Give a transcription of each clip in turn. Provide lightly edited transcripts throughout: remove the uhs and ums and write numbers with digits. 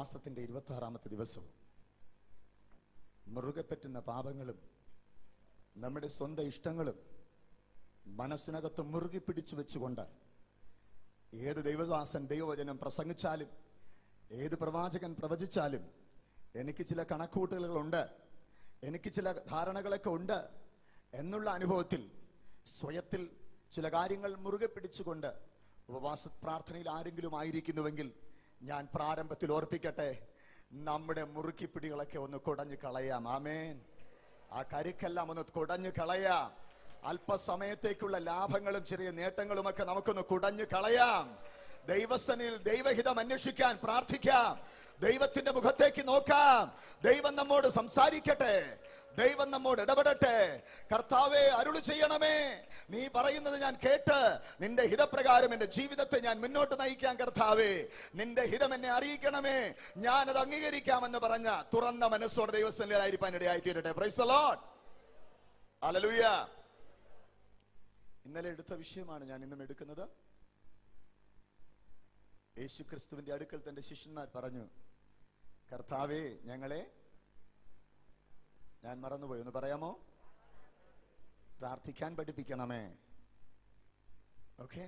ഉപവാസത്തിന്റെ 26ാമത്തെ ദിവസവും മുറുകെ പറ്റുന്ന പാപങ്ങളും നമ്മുടെ സ്വന്തം ഇഷ്ടങ്ങളും മനസ്സിനകത്ത് മുറുകി പിടിച്ചു വെച്ചുകൊണ്ട് ഏത് ദൈവദാസൻ ദൈവവചനം പ്രസംഗിച്ചാലും ഏത് പ്രവാചകൻ പ്രവചിച്ചാലും എനിക്ക് ചില കണക്കുകൂട്ടലുകളുണ്ട്, എനിക്ക് ചില ധാരണകളൊക്കെ ഉണ്ട് എന്നുള്ള അനുഭവത്തിൽ സ്വയത്തിൽ ചില കാര്യങ്ങൾ മുറുകെ പിടിച്ചുകൊണ്ട് ഉപവാസ പ്രാർത്ഥനയിൽ ആരെങ്കിലും ആയിരിക്കുന്നുവെങ്കിൽ ഞാൻ പ്രാരംഭത്തിൽ ഓർപ്പിക്കട്ടെ, നമ്മുടെ മുറുക്കിപ്പിടികളൊക്കെ ഒന്ന് കുടഞ്ഞു കളയാം. ആമേൻ. ആ കരുക്കെല്ലാം ഒന്ന് കുടഞ്ഞു കളയാം. അല്പസമയത്തേക്കുള്ള ലാഭങ്ങളും ചെറിയ നേട്ടങ്ങളുമൊക്കെ നമുക്കൊന്ന് കുടഞ്ഞു കളയാം. ദൈവസനിൽ ദൈവഹിതം അന്വേഷിക്കാൻ പ്രാർത്ഥിക്കാം. ദൈവത്തിന്റെ മുഖത്തേക്ക് നോക്കാം. ദൈവം നമ്മോട് സംസാരിക്കട്ടെ, ദൈവം നമ്മോട് ഇടപെടട്ടെ. കർത്താവേ, അരുളി ചെയ്യണമേ, നീ പറയുന്നത് ഞാൻ കേട്ട് നിന്റെ ഹിതപ്രകാരം എന്റെ ജീവിതത്തെ ഞാൻ മുന്നോട്ട് നയിക്കാൻ കർത്താവേ, നിന്റെ ഹിതം എന്നെ അറിയിക്കണമേ, ഞാനത് അംഗീകരിക്കാമെന്ന് പറഞ്ഞ തുറന്ന മനസ്സോടെ ദൈവസന്നിധിയിലായിരിക്കാൻ ഇടയായി തീരട്ടെ. Praise the lord. ഹല്ലേലൂയ. ഇന്നലെ എടുത്ത വിഷയമാണ് ഞാൻ ഇന്നും എടുക്കുന്നത്. യേശു ക്രിസ്തുവിന്റെ അടുക്കൽ തന്റെ ശിഷ്യന്മാർ പറഞ്ഞു, കർത്താവേ, ഞങ്ങളെ, ഞാൻ മറന്നുപോയി, ഒന്ന് പറയാമോ? പ്രാർത്ഥിക്കാൻ പഠിപ്പിക്കണമേ. ഓക്കെ,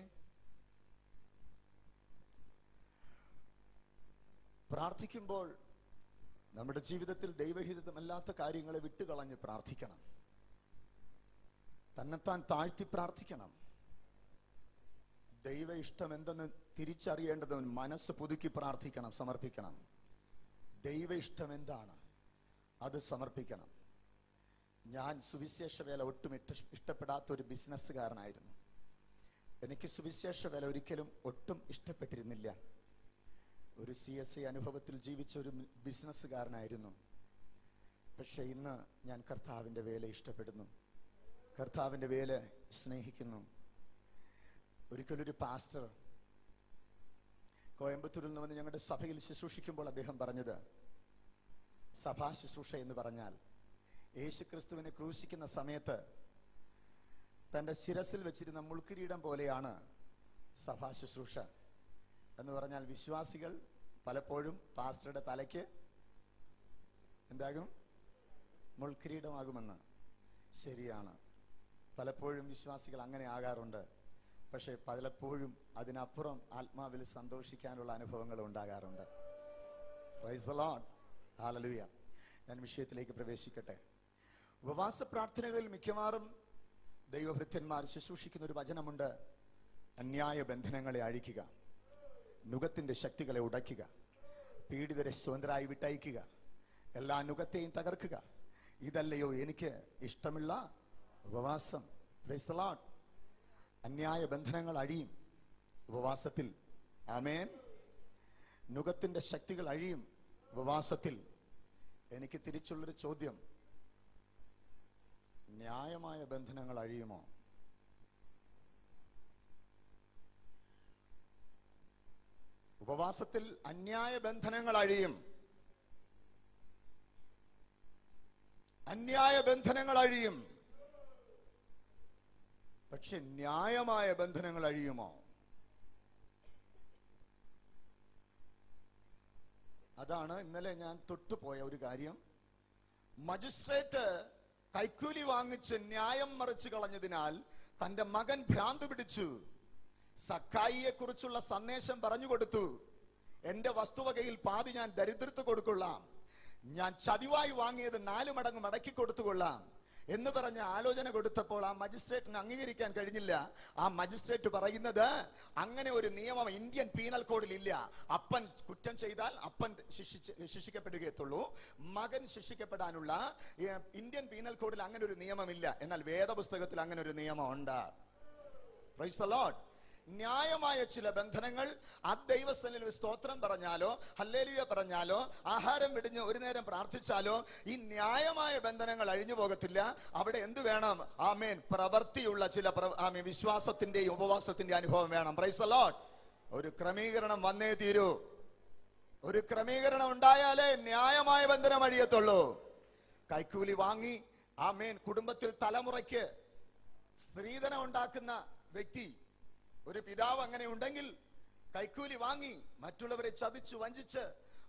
പ്രാർത്ഥിക്കുമ്പോൾ നമ്മുടെ ജീവിതത്തിൽ ദൈവഹിതമല്ലാത്ത കാര്യങ്ങളെ വിട്ടുകളഞ്ഞ് പ്രാർത്ഥിക്കണം. തന്നെത്താൻ താഴ്ത്തി പ്രാർത്ഥിക്കണം. ദൈവ ഇഷ്ടം എന്തെന്ന് തിരിച്ചറിയേണ്ടതിന് മനസ്സ് പുതുക്കി പ്രാർത്ഥിക്കണം, സമർപ്പിക്കണം. ദൈവ ഇഷ്ടം എന്താണ് അത് സമർപ്പിക്കണം. ഞാൻ സുവിശേഷ വേല ഒട്ടും ഇഷ്ടപ്പെടാത്ത ഒരു ബിസിനസ്സുകാരനായിരുന്നു. എനിക്ക് സുവിശേഷ വേല ഒരിക്കലും ഒട്ടും ഇഷ്ടപ്പെട്ടിരുന്നില്ല. ഒരു CSI അനുഭവത്തിൽ ജീവിച്ച ഒരു ബിസിനസ്സുകാരനായിരുന്നു. പക്ഷെ ഇന്ന് ഞാൻ കർത്താവിൻ്റെ വേല ഇഷ്ടപ്പെടുന്നു, കർത്താവിൻ്റെ വേല സ്നേഹിക്കുന്നു. ഒരിക്കലൊരു പാസ്റ്റർ കോയമ്പത്തൂരിൽ നിന്ന് വന്ന് ഞങ്ങളുടെ സഭയിൽ ശുശ്രൂഷിക്കുമ്പോൾ അദ്ദേഹം പറഞ്ഞത്, സഭാ ശുശ്രൂഷ എന്ന് പറഞ്ഞാൽ യേശുക്രിസ്തുവിനെ ക്രൂശിക്കുന്ന സമയത്ത് തൻ്റെ ശിരസിൽ വെച്ചിരുന്ന മുൾക്കിരീടം പോലെയാണ് സഭാ ശുശ്രൂഷ എന്ന് പറഞ്ഞാൽ വിശ്വാസികൾ പലപ്പോഴും പാസ്റ്ററുടെ തലയ്ക്ക് എന്താകും? മുൾക്കിരീടമാകുമെന്ന്. ശരിയാണ്, പലപ്പോഴും വിശ്വാസികൾ അങ്ങനെ ആകാറുണ്ട്. പക്ഷെ പലപ്പോഴും അതിനപ്പുറം ആത്മാവിൽ സന്തോഷിക്കാനുള്ള അനുഭവങ്ങൾ ഉണ്ടാകാറുണ്ട്. Praise the lord. ഹല്ലേലൂയ. ഞാൻ വിഷയത്തിലേക്ക് പ്രവേശിക്കട്ടെ. ഉപവാസ പ്രാർത്ഥനകളിൽ മിക്കവാറും ദൈവഭൃത്യന്മാർ ശുശ്രൂഷിക്കുന്ന ഒരു വചനമുണ്ട്, അന്യായ ബന്ധനങ്ങളെ അഴിക്കുക, നുകത്തിന്റെ ശക്തികളെ ഉടയ്ക്കുക, പീഡിതരെ സ്വതന്ത്രരായി വിട്ടയക്കുക, എല്ലാ നുകത്തെയും തകർക്കുക. ഇതല്ലയോ എനിക്ക് ഇഷ്ടമുള്ള ഉപവാസം. Praise the lord. അന്യായ ബന്ധനങ്ങൾ അഴിയും ഉപവാസത്തിൽ. ആമേൻ. നുകത്തിന്റെ ശക്തികൾ അഴിയും ഉപവാസത്തിൽ. എനിക്ക് തിരിച്ചുള്ളൊരു ചോദ്യം, ന്യായമായ ബന്ധനങ്ങൾ അഴിയുമോ? ഉപവാസത്തിൽ അന്യായ ബന്ധനങ്ങൾ അഴിയും. അന്യായ ബന്ധനങ്ങൾ അഴിയും. പക്ഷെ ന്യായമായ ബന്ധനങ്ങൾ അഴിയുമോ? അതാണ് ഇന്നലെ ഞാൻ തൊട്ടുപോയ ഒരു കാര്യം. മജിസ്ട്രേറ്റ് കൈക്കൂലി വാങ്ങിച്ച് ന്യായം മറിച്ചു കളഞ്ഞതിനാൽ തന്റെ മകൻ ഭ്രാന്ത് പിടിച്ചു. സക്കായിയെ കുറിച്ചുള്ള സന്ദേശം പറഞ്ഞു കൊടുത്തു. എന്റെ വസ്തുവകയിൽ പാതി ഞാൻ ദരിദ്രർക്ക് കൊടുക്കൊള്ളാം, ഞാൻ ചതിവായി വാങ്ങിയത് 4 മടങ്ങ് മടക്കി കൊടുത്തുകൊള്ളാം എന്ന് പറഞ്ഞ ആലോചന കൊടുത്തപ്പോൾ ആ മജിസ്ട്രേറ്റിന് അംഗീകരിക്കാൻ കഴിഞ്ഞില്ല. ആ മജിസ്ട്രേറ്റ് പറയുന്നത്, അങ്ങനെ ഒരു നിയമം ഇന്ത്യൻ പീനൽ കോഡിൽ ഇല്ല. അപ്പൻ കുറ്റം ചെയ്താൽ അപ്പൻ ശിക്ഷിക്കപ്പെടുകയുള്ളൂ, മകൻ ശിക്ഷിക്കപ്പെടാനുള്ള ഇന്ത്യൻ പീനൽ കോഡിൽ അങ്ങനെ ഒരു നിയമമില്ല. എന്നാൽ വേദപുസ്തകത്തിൽ അങ്ങനെ ഒരു നിയമം ഉണ്ട്. Praise the lord. ന്യായമായ ചില ബന്ധനങ്ങൾ ദൈവസന്നിധിയിൽ സ്തോത്രം പറഞ്ഞാലോ ഹല്ലേലൂയ പറഞ്ഞാലോ ആഹാരം വെടിഞ്ഞ് ഒരു നേരം പ്രാർത്ഥിച്ചാലോ ഈ ന്യായമായ ബന്ധനങ്ങൾ അഴിഞ്ഞു പോകത്തില്ല. അവിടെ എന്ത് വേണം? ആമേൻ, പ്രവൃത്തിയുള്ള ചില വിശ്വാസത്തിന്റെയും ഉപവാസത്തിന്റെ അനുഭവം വേണം. Praise the lord. ഒരു ക്രമീകരണം വന്നേ തീരൂ. ഒരു ക്രമീകരണം ഉണ്ടായാലേ ന്യായമായ ബന്ധനം അഴിയത്തുള്ളൂ. കൈക്കൂലി വാങ്ങി ആമേൻ കുടുംബത്തിൽ തലമുറയ്ക്ക് സ്ത്രീധനം ഉണ്ടാക്കുന്ന വ്യക്തി, ഒരു പിതാവ് അങ്ങനെ ഉണ്ടെങ്കിൽ കൈക്കൂലി വാങ്ങി മറ്റുള്ളവരെ ചതിച്ചു വഞ്ചിച്ച്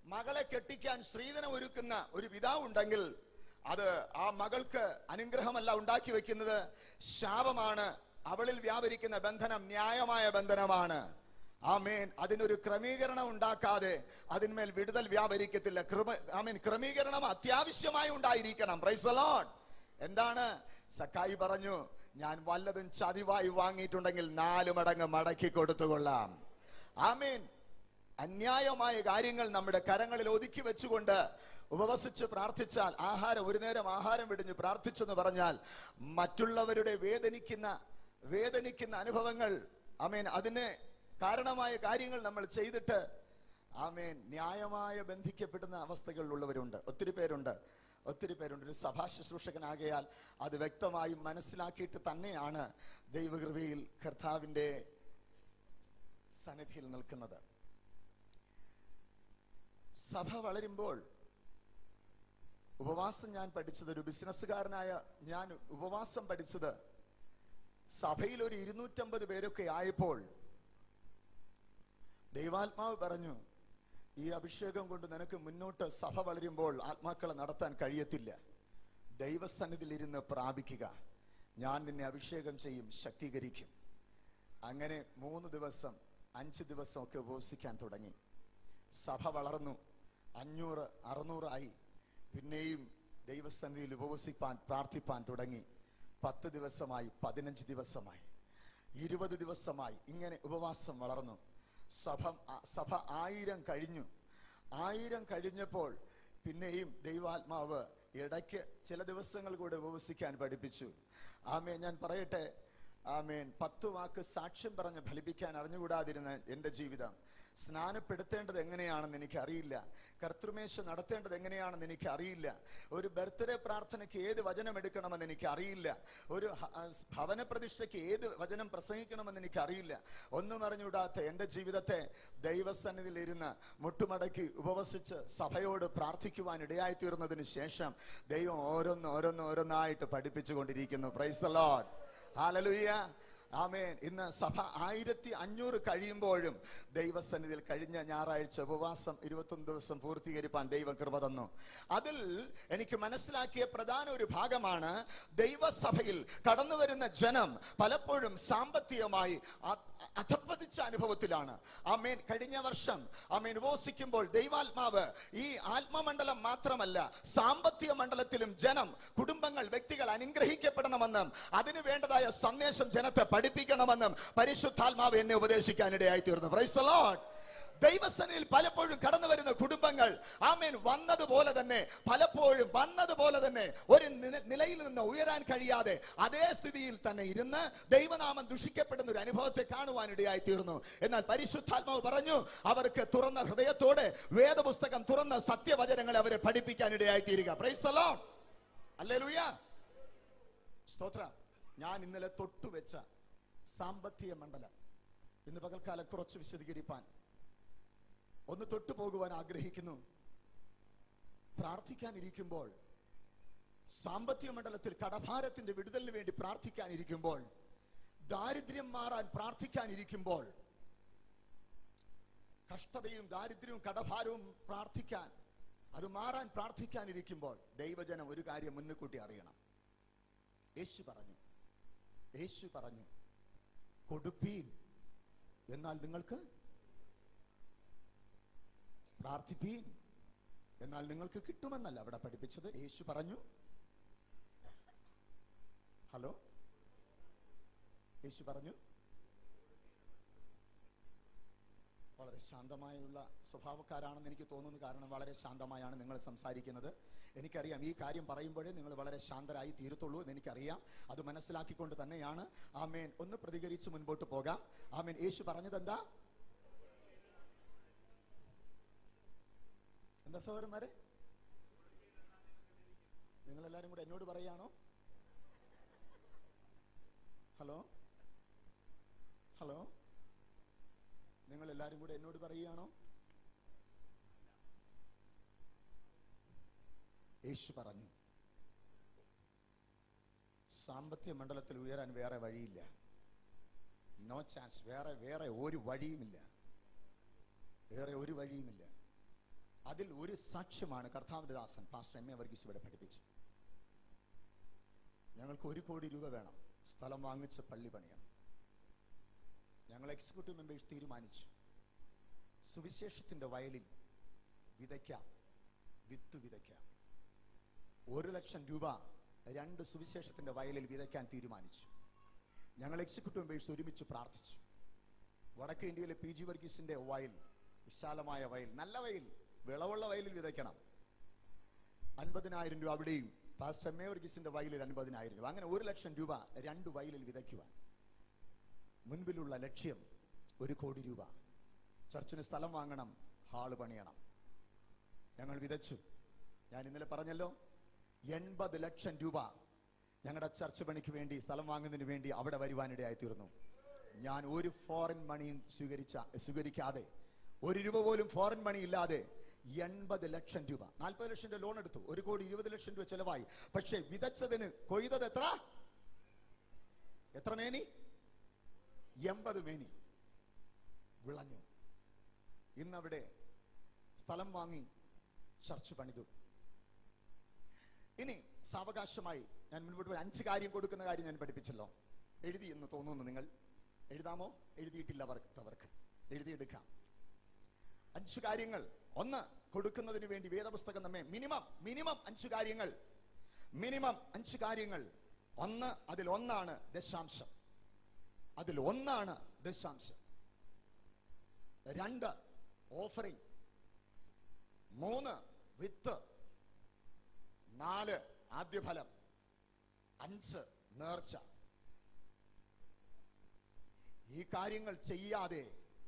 മകളെ കെട്ടിക്കാൻ സ്ത്രീധനം ഒരുക്കുന്ന ഒരു പിതാവ് ഉണ്ടെങ്കിൽ അത് ആ മകൾക്ക് അനുഗ്രഹമല്ല ഉണ്ടാക്കി വെക്കുന്നത്, ശാപമാണ്. അവളിൽ വ്യാപരിക്കുന്ന ബന്ധനം ന്യായമായ ബന്ധനമാണ്. ആമേൻ. അതിനൊരു ക്രമീകരണം ഉണ്ടാക്കാതെ അതിന്മേൽ വിടുതൽ വ്യാപരിക്കത്തില്ല. ക്രമീകരണം അത്യാവശ്യമായി ഉണ്ടായിരിക്കണം. Praise the lord. എന്താണ് സക്കായി പറഞ്ഞു? ഞാൻ വല്ലതും ചതിവായി വാങ്ങിയിട്ടുണ്ടെങ്കിൽ 4 മടങ്ങ് മടക്കി കൊടുത്തുകൊള്ളാം. ആമേൻ. അന്യായമായ കാര്യങ്ങൾ നമ്മുടെ കരങ്ങളിൽ ഒതുക്കി വെച്ചുകൊണ്ട് ഉപവസിച്ച് പ്രാർത്ഥിച്ചാൽ, ഒരു നേരം ആഹാരം വെടിഞ്ഞ് പ്രാർത്ഥിച്ചെന്ന് പറഞ്ഞാൽ മറ്റുള്ളവരുടെ വേദനിക്കുന്ന അനുഭവങ്ങൾ, ആമേൻ, അതിന് കാരണമായ കാര്യങ്ങൾ നമ്മൾ ചെയ്തിട്ട്, ആമേൻ, ന്യായമായ ബന്ധിക്കപ്പെടുന്ന അവസ്ഥകളിലുള്ളവരുണ്ട്. ഒത്തിരി പേരുണ്ട്. ഒരു സഭാ ശുശ്രൂഷകനാകയാൽ അത് വ്യക്തമായി മനസ്സിലാക്കിയിട്ട് തന്നെയാണ് ദൈവകൃപയിൽ കർത്താവിന്റെ സന്നിധിയിൽ നിൽക്കുന്നത്. സഭ വളരുമ്പോൾ ഉപവാസം ഞാൻ പഠിച്ചത്, ഒരു ബിസിനസ്സുകാരനായ ഞാൻ ഉപവാസം പഠിച്ചത് സഭയിൽ ഒരു 250 പേരൊക്കെ ആയപ്പോൾ ദൈവാത്മാവ് പറഞ്ഞു, ഈ അഭിഷേകം കൊണ്ട് നിനക്ക് മുന്നോട്ട് സഭ വളരുമ്പോൾ ആത്മാക്കളെ നടത്താൻ കഴിയത്തില്ല. ദൈവസന്നിധിയിൽ ഇരുന്ന് പ്രാപിക്കുക, ഞാൻ നിന്നെ അഭിഷേകം ചെയ്യും, ശക്തീകരിക്കും. അങ്ങനെ 3 ദിവസം 5 ദിവസം ഒക്കെ ഉപവസിക്കാൻ തുടങ്ങി. സഭ വളർന്നു. 500 600 ആയി. പിന്നെയും ദൈവസന്നിധിയിൽ ഉപവസിപ്പാൻ പ്രാർത്ഥിപ്പാൻ തുടങ്ങി. 10 ദിവസമായി, 15 ദിവസമായി, 20 ദിവസമായി. ഇങ്ങനെ ഉപവാസം വളർന്നു. സഭ 1000 കഴിഞ്ഞു. 1000 കഴിഞ്ഞപ്പോൾ പിന്നെയും ദൈവാത്മാവ് ഇടയ്ക്ക് ചില ദിവസങ്ങൾ കൂടെ ഉപവസിക്കാൻ പഠിപ്പിച്ചു. ആമേൻ. ഞാൻ പറയട്ടെ, ആമേൻ, 10 വാക്ക് സാക്ഷ്യം പറഞ്ഞ് ഫലിപ്പിക്കാൻ അറിഞ്ഞുകൂടാതിരുന്ന എൻ്റെ ജീവിതം, സ്നാനപ്പെടുത്തേണ്ടത് എങ്ങനെയാണെന്ന് എനിക്കറിയില്ല, കർത്തൃമേശ നടത്തേണ്ടത് എങ്ങനെയാണെന്ന് എനിക്കറിയില്ല, ഒരു ബർത്ത്ഡേ പ്രാർത്ഥനയ്ക്ക് ഏത് വചനം എടുക്കണമെന്ന് എനിക്കറിയില്ല, ഒരു ഭവന പ്രതിഷ്ഠയ്ക്ക് ഏത് വചനം പ്രസംഗിക്കണമെന്ന് എനിക്കറിയില്ല. ഒന്നും അറിഞ്ഞുകൂടാത്ത എൻ്റെ ജീവിതത്തെ ദൈവസന്നിധിയിൽ ഇരുന്ന് മുട്ടുമടക്കി ഉപവസിച്ച് സഭയോട് പ്രാർത്ഥിക്കുവാൻ ഇടയായി തീർന്നതിന് ശേഷം ദൈവം ഓരോന്നായിട്ട് പഠിപ്പിച്ചു കൊണ്ടിരിക്കുന്നു. Praise the lord. ഹല്ലേലൂയ. ആമേൻ. ഇന്ന് സഭ 1500 കഴിയുമ്പോഴും ദൈവസന്നിധിയിൽ കഴിഞ്ഞ ഞായറാഴ്ച ഉപവാസം 21 ദിവസം പൂർത്തീകരിപ്പാൻ ദൈവം കൃപ തന്നു. അതിൽ എനിക്ക് മനസ്സിലാക്കിയ പ്രധാന ഒരു ഭാഗമാണ്, ദൈവസഭയിൽ കടന്നു വരുന്ന ജനം പലപ്പോഴും സാമ്പത്തികമായി അധപ്പതിച്ച അനുഭവത്തിലാണ്. ആമേൻ. കഴിഞ്ഞ വർഷം ആമേൻ ഉപവസിക്കുമ്പോൾ ദൈവാത്മാവ് ഈ ആത്മമണ്ഡലം മാത്രമല്ല സാമ്പത്തിക മണ്ഡലത്തിലും ജനം, കുടുംബങ്ങൾ, വ്യക്തികൾ അനുഗ്രഹിക്കപ്പെടണമെന്നും അതിനു വേണ്ടതായ സന്ദേശം ജനത്തെ പഠിപ്പിക്കണമെന്നും പരിശുദ്ധാത്മാവ് എന്നെ ഉപദേശിക്കാനിടയായി തീർന്നു. Praise the lord. ദൈവസന്നിധിയിൽ പലപ്പോഴും കടന്നു വരുന്ന കുടുംബങ്ങൾ, ആമേൻ, വന്നതുപോലെ തന്നെ ഒരു നിലയിൽ നിന്ന് ഉയരാൻ കഴിയാതെ അതേ സ്ഥിതിയിൽ തന്നെ ഇരുന്ന് ദൈവനാമം ദുഷിക്കപ്പെടുന്ന ഒരു അനുഭവത്തെ കാണുവാനിടയായി തീർന്നു. എന്നാൽ പരിശുദ്ധാത്മാവ് പറഞ്ഞു, അവർക്ക് തുറന്ന ഹൃദയത്തോടെ വേദപുസ്തകം തുറന്ന സത്യവചനങ്ങളെ അവരെ പഠിപ്പിക്കാനിടയായി തീരുക. Praise the lord. ഹല്ലേലൂയ. സ്തോത്രം. ഞാൻ ഇന്നലെ തൊട്ടുവെച്ച സാമ്പത്തിക മണ്ഡലം ഇന്ന് പകൽക്കാലം കുറച്ച് വിശദീകരിപ്പാൻ, ഒന്ന് തൊട്ടു പോകുവാൻ ആഗ്രഹിക്കുന്നു. പ്രാർത്ഥിക്കാനിരിക്കുമ്പോൾ, സാമ്പത്തിക മണ്ഡലത്തിൽ കടഭാരത്തിന്റെ വിടുതലിന് വേണ്ടി പ്രാർത്ഥിക്കാനിരിക്കുമ്പോൾ, ദാരിദ്ര്യം മാറാൻ പ്രാർത്ഥിക്കാനിരിക്കുമ്പോൾ, കഷ്ടതയും ദാരിദ്ര്യവും കടഭാരവും പ്രാർത്ഥിക്കാൻ, അത് മാറാൻ പ്രാർത്ഥിക്കാനിരിക്കുമ്പോൾ ദൈവജനം ഒരു കാര്യം മുൻകൂട്ടി അറിയണം. യേശു പറഞ്ഞു കൊടുപ്പീൻ, എന്നാൽ നിങ്ങൾക്ക് പ്രാർത്ഥിപ്പീൻ, എന്നാൽ നിങ്ങൾക്ക് കിട്ടുമെന്നല്ല അവിടെ പഠിപ്പിച്ചത്. യേശു പറഞ്ഞു, ഹലോ, യേശു പറഞ്ഞു. വളരെ ശാന്തമായുള്ള സ്വഭാവക്കാരാണെന്ന് എനിക്ക് തോന്നുന്നു. കാരണം വളരെ ശാന്തമായാണ് നിങ്ങൾ സംസാരിക്കുന്നത്. എനിക്കറിയാം ഈ കാര്യം പറയുമ്പോഴേ നിങ്ങൾ വളരെ ശാന്തരായി തീരത്തുള്ളൂ എന്ന് എനിക്കറിയാം. അത് മനസ്സിലാക്കിക്കൊണ്ട് തന്നെയാണ് ആമേൻ ഒന്ന് പ്രതികരിച്ച് മുൻപോട്ട് പോകാം. ആമേൻ. യേശു പറഞ്ഞത് എന്താ സഹോദരന്മാരെ? നിങ്ങളെല്ലാരും കൂടെ എന്നോട് പറയാണോ? ഹലോ, നിങ്ങൾ എല്ലാരും കൂടെ എന്നോട് പറയുകയാണോ? യേശു പറഞ്ഞു, സാമ്പത്തിക മണ്ഡലത്തിൽ ഉയരാൻ വേറെ വഴിയില്ല. No chance. വേറെ ഒരു വഴിയുമില്ല. അതിൽ ഒരു സാക്ഷ്യമാണ് കർത്താവിന്റെ ദാസൻ പാസ്റ്റർ എം എ വർഗീസ് ഇവിടെ പഠിപ്പിച്ചത്. ഞങ്ങൾക്ക് 1 കോടി രൂപ വേണം, സ്ഥലം വാങ്ങിച്ച് പള്ളി പണിയണം. ഞങ്ങൾ എക്സിക്യൂട്ടീവ് മെമ്പേഴ്സ് തീരുമാനിച്ചു, സുവിശേഷത്തിന്റെ വയലിൽ വിതയ്ക്കാം, വിത്ത് വിതയ്ക്കാം. 1 ലക്ഷം രൂപ 2 സുവിശേഷത്തിന്റെ വയലിൽ വിതയ്ക്കാൻ തീരുമാനിച്ചു. ഞങ്ങൾ എക്സിക്യൂട്ടീവ് മെമ്പേഴ്സ് ഒരുമിച്ച് പ്രാർത്ഥിച്ചു. വടക്കേ ഇന്ത്യയിലെ പി ജി വർഗീസിന്റെ വയൽ, വിശാലമായ വയൽ, നല്ല വയൽ, വിളവുള്ള വയലിൽ വിതയ്ക്കണം. 50,000 രൂപ അവിടെയും, പാസ്റ്റർ എം എ വർഗീസിന്റെ വയലിൽ 50,000 രൂപ. അങ്ങനെ 1 ലക്ഷം രൂപ 2 വയലിൽ വിതയ്ക്കുവാൻ. മുൻപിലുള്ള ലക്ഷ്യം 1 കോടി രൂപ. ചർച്ചിന് സ്ഥലം വാങ്ങണം, ഹാള് പണിയണം. ഞങ്ങൾ വിതച്ചു. ഞാൻ ഇന്നലെ പറഞ്ഞല്ലോ, 80 ലക്ഷം രൂപ ഞങ്ങളുടെ ചർച്ച് പണിക്ക് വേണ്ടി, സ്ഥലം വാങ്ങുന്നതിന് വേണ്ടി അവിടെ വരുവാനിടയായി തീർന്നു. ഞാൻ ഒരു ഫോറിൻ മണിയും സ്വീകരിക്കാതെ, 1 രൂപ പോലും ഫോറിൻ മണി ഇല്ലാതെ 80 ലക്ഷം രൂപ, 40 ലക്ഷം രൂപ ലോൺ എടുത്തു, 1 കോടി 20 ലക്ഷം രൂപ ചെലവായി. പക്ഷെ വിതച്ചതിന് കൊയ്തത് എത്ര മേനി? 80 മേനി വിളഞ്ഞു. ഇന്നവിടെ സ്ഥലം വാങ്ങി ചർച്ച് പണിതു. ഇനി സാവകാശമായി ഞാൻ മുൻപോട്ട് 5 കാര്യം കൊടുക്കുന്ന കാര്യം ഞാൻ പഠിപ്പിച്ചല്ലോ. എഴുതി എന്ന് തോന്നുന്നു. നിങ്ങൾ എഴുതാമോ? എഴുതിയിട്ടില്ലവർക്ക് എഴുതിയെടുക്കാം. 5 കാര്യങ്ങൾ. 1, കൊടുക്കുന്നതിന് വേണ്ടി വേദപുസ്തകം നമ്മെ മിനിമം 5 കാര്യങ്ങൾ, മിനിമം 5 കാര്യങ്ങൾ. 1, അതിലൊന്നാണ് ദശാംശം. 2, ഓഫറിംഗ്. 3, വിത്ത്. 4, ആദ്യഫലം. 5, നേർച്ച. ഈ കാര്യങ്ങൾ ചെയ്യാതെ,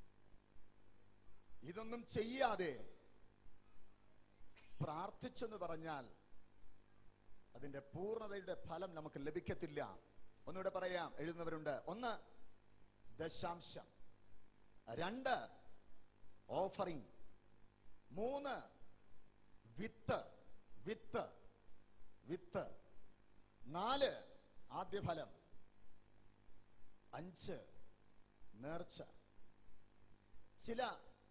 ഇതൊന്നും ചെയ്യാതെ പ്രാർത്ഥിച്ചെന്ന് പറഞ്ഞാൽ അതിന്റെ പൂർണ്ണതയുടെ ഫലം നമുക്ക് ലഭിക്കത്തില്ല. ഒന്നുകൂടെ പറയാം, എഴുതുന്നവരുണ്ട്. 1, ദശാംശം. 2, ഓഫറിംഗ്. 3, വിത്ത്. 4, ആദ്യഫലം. 5, നേർച്ച. ചില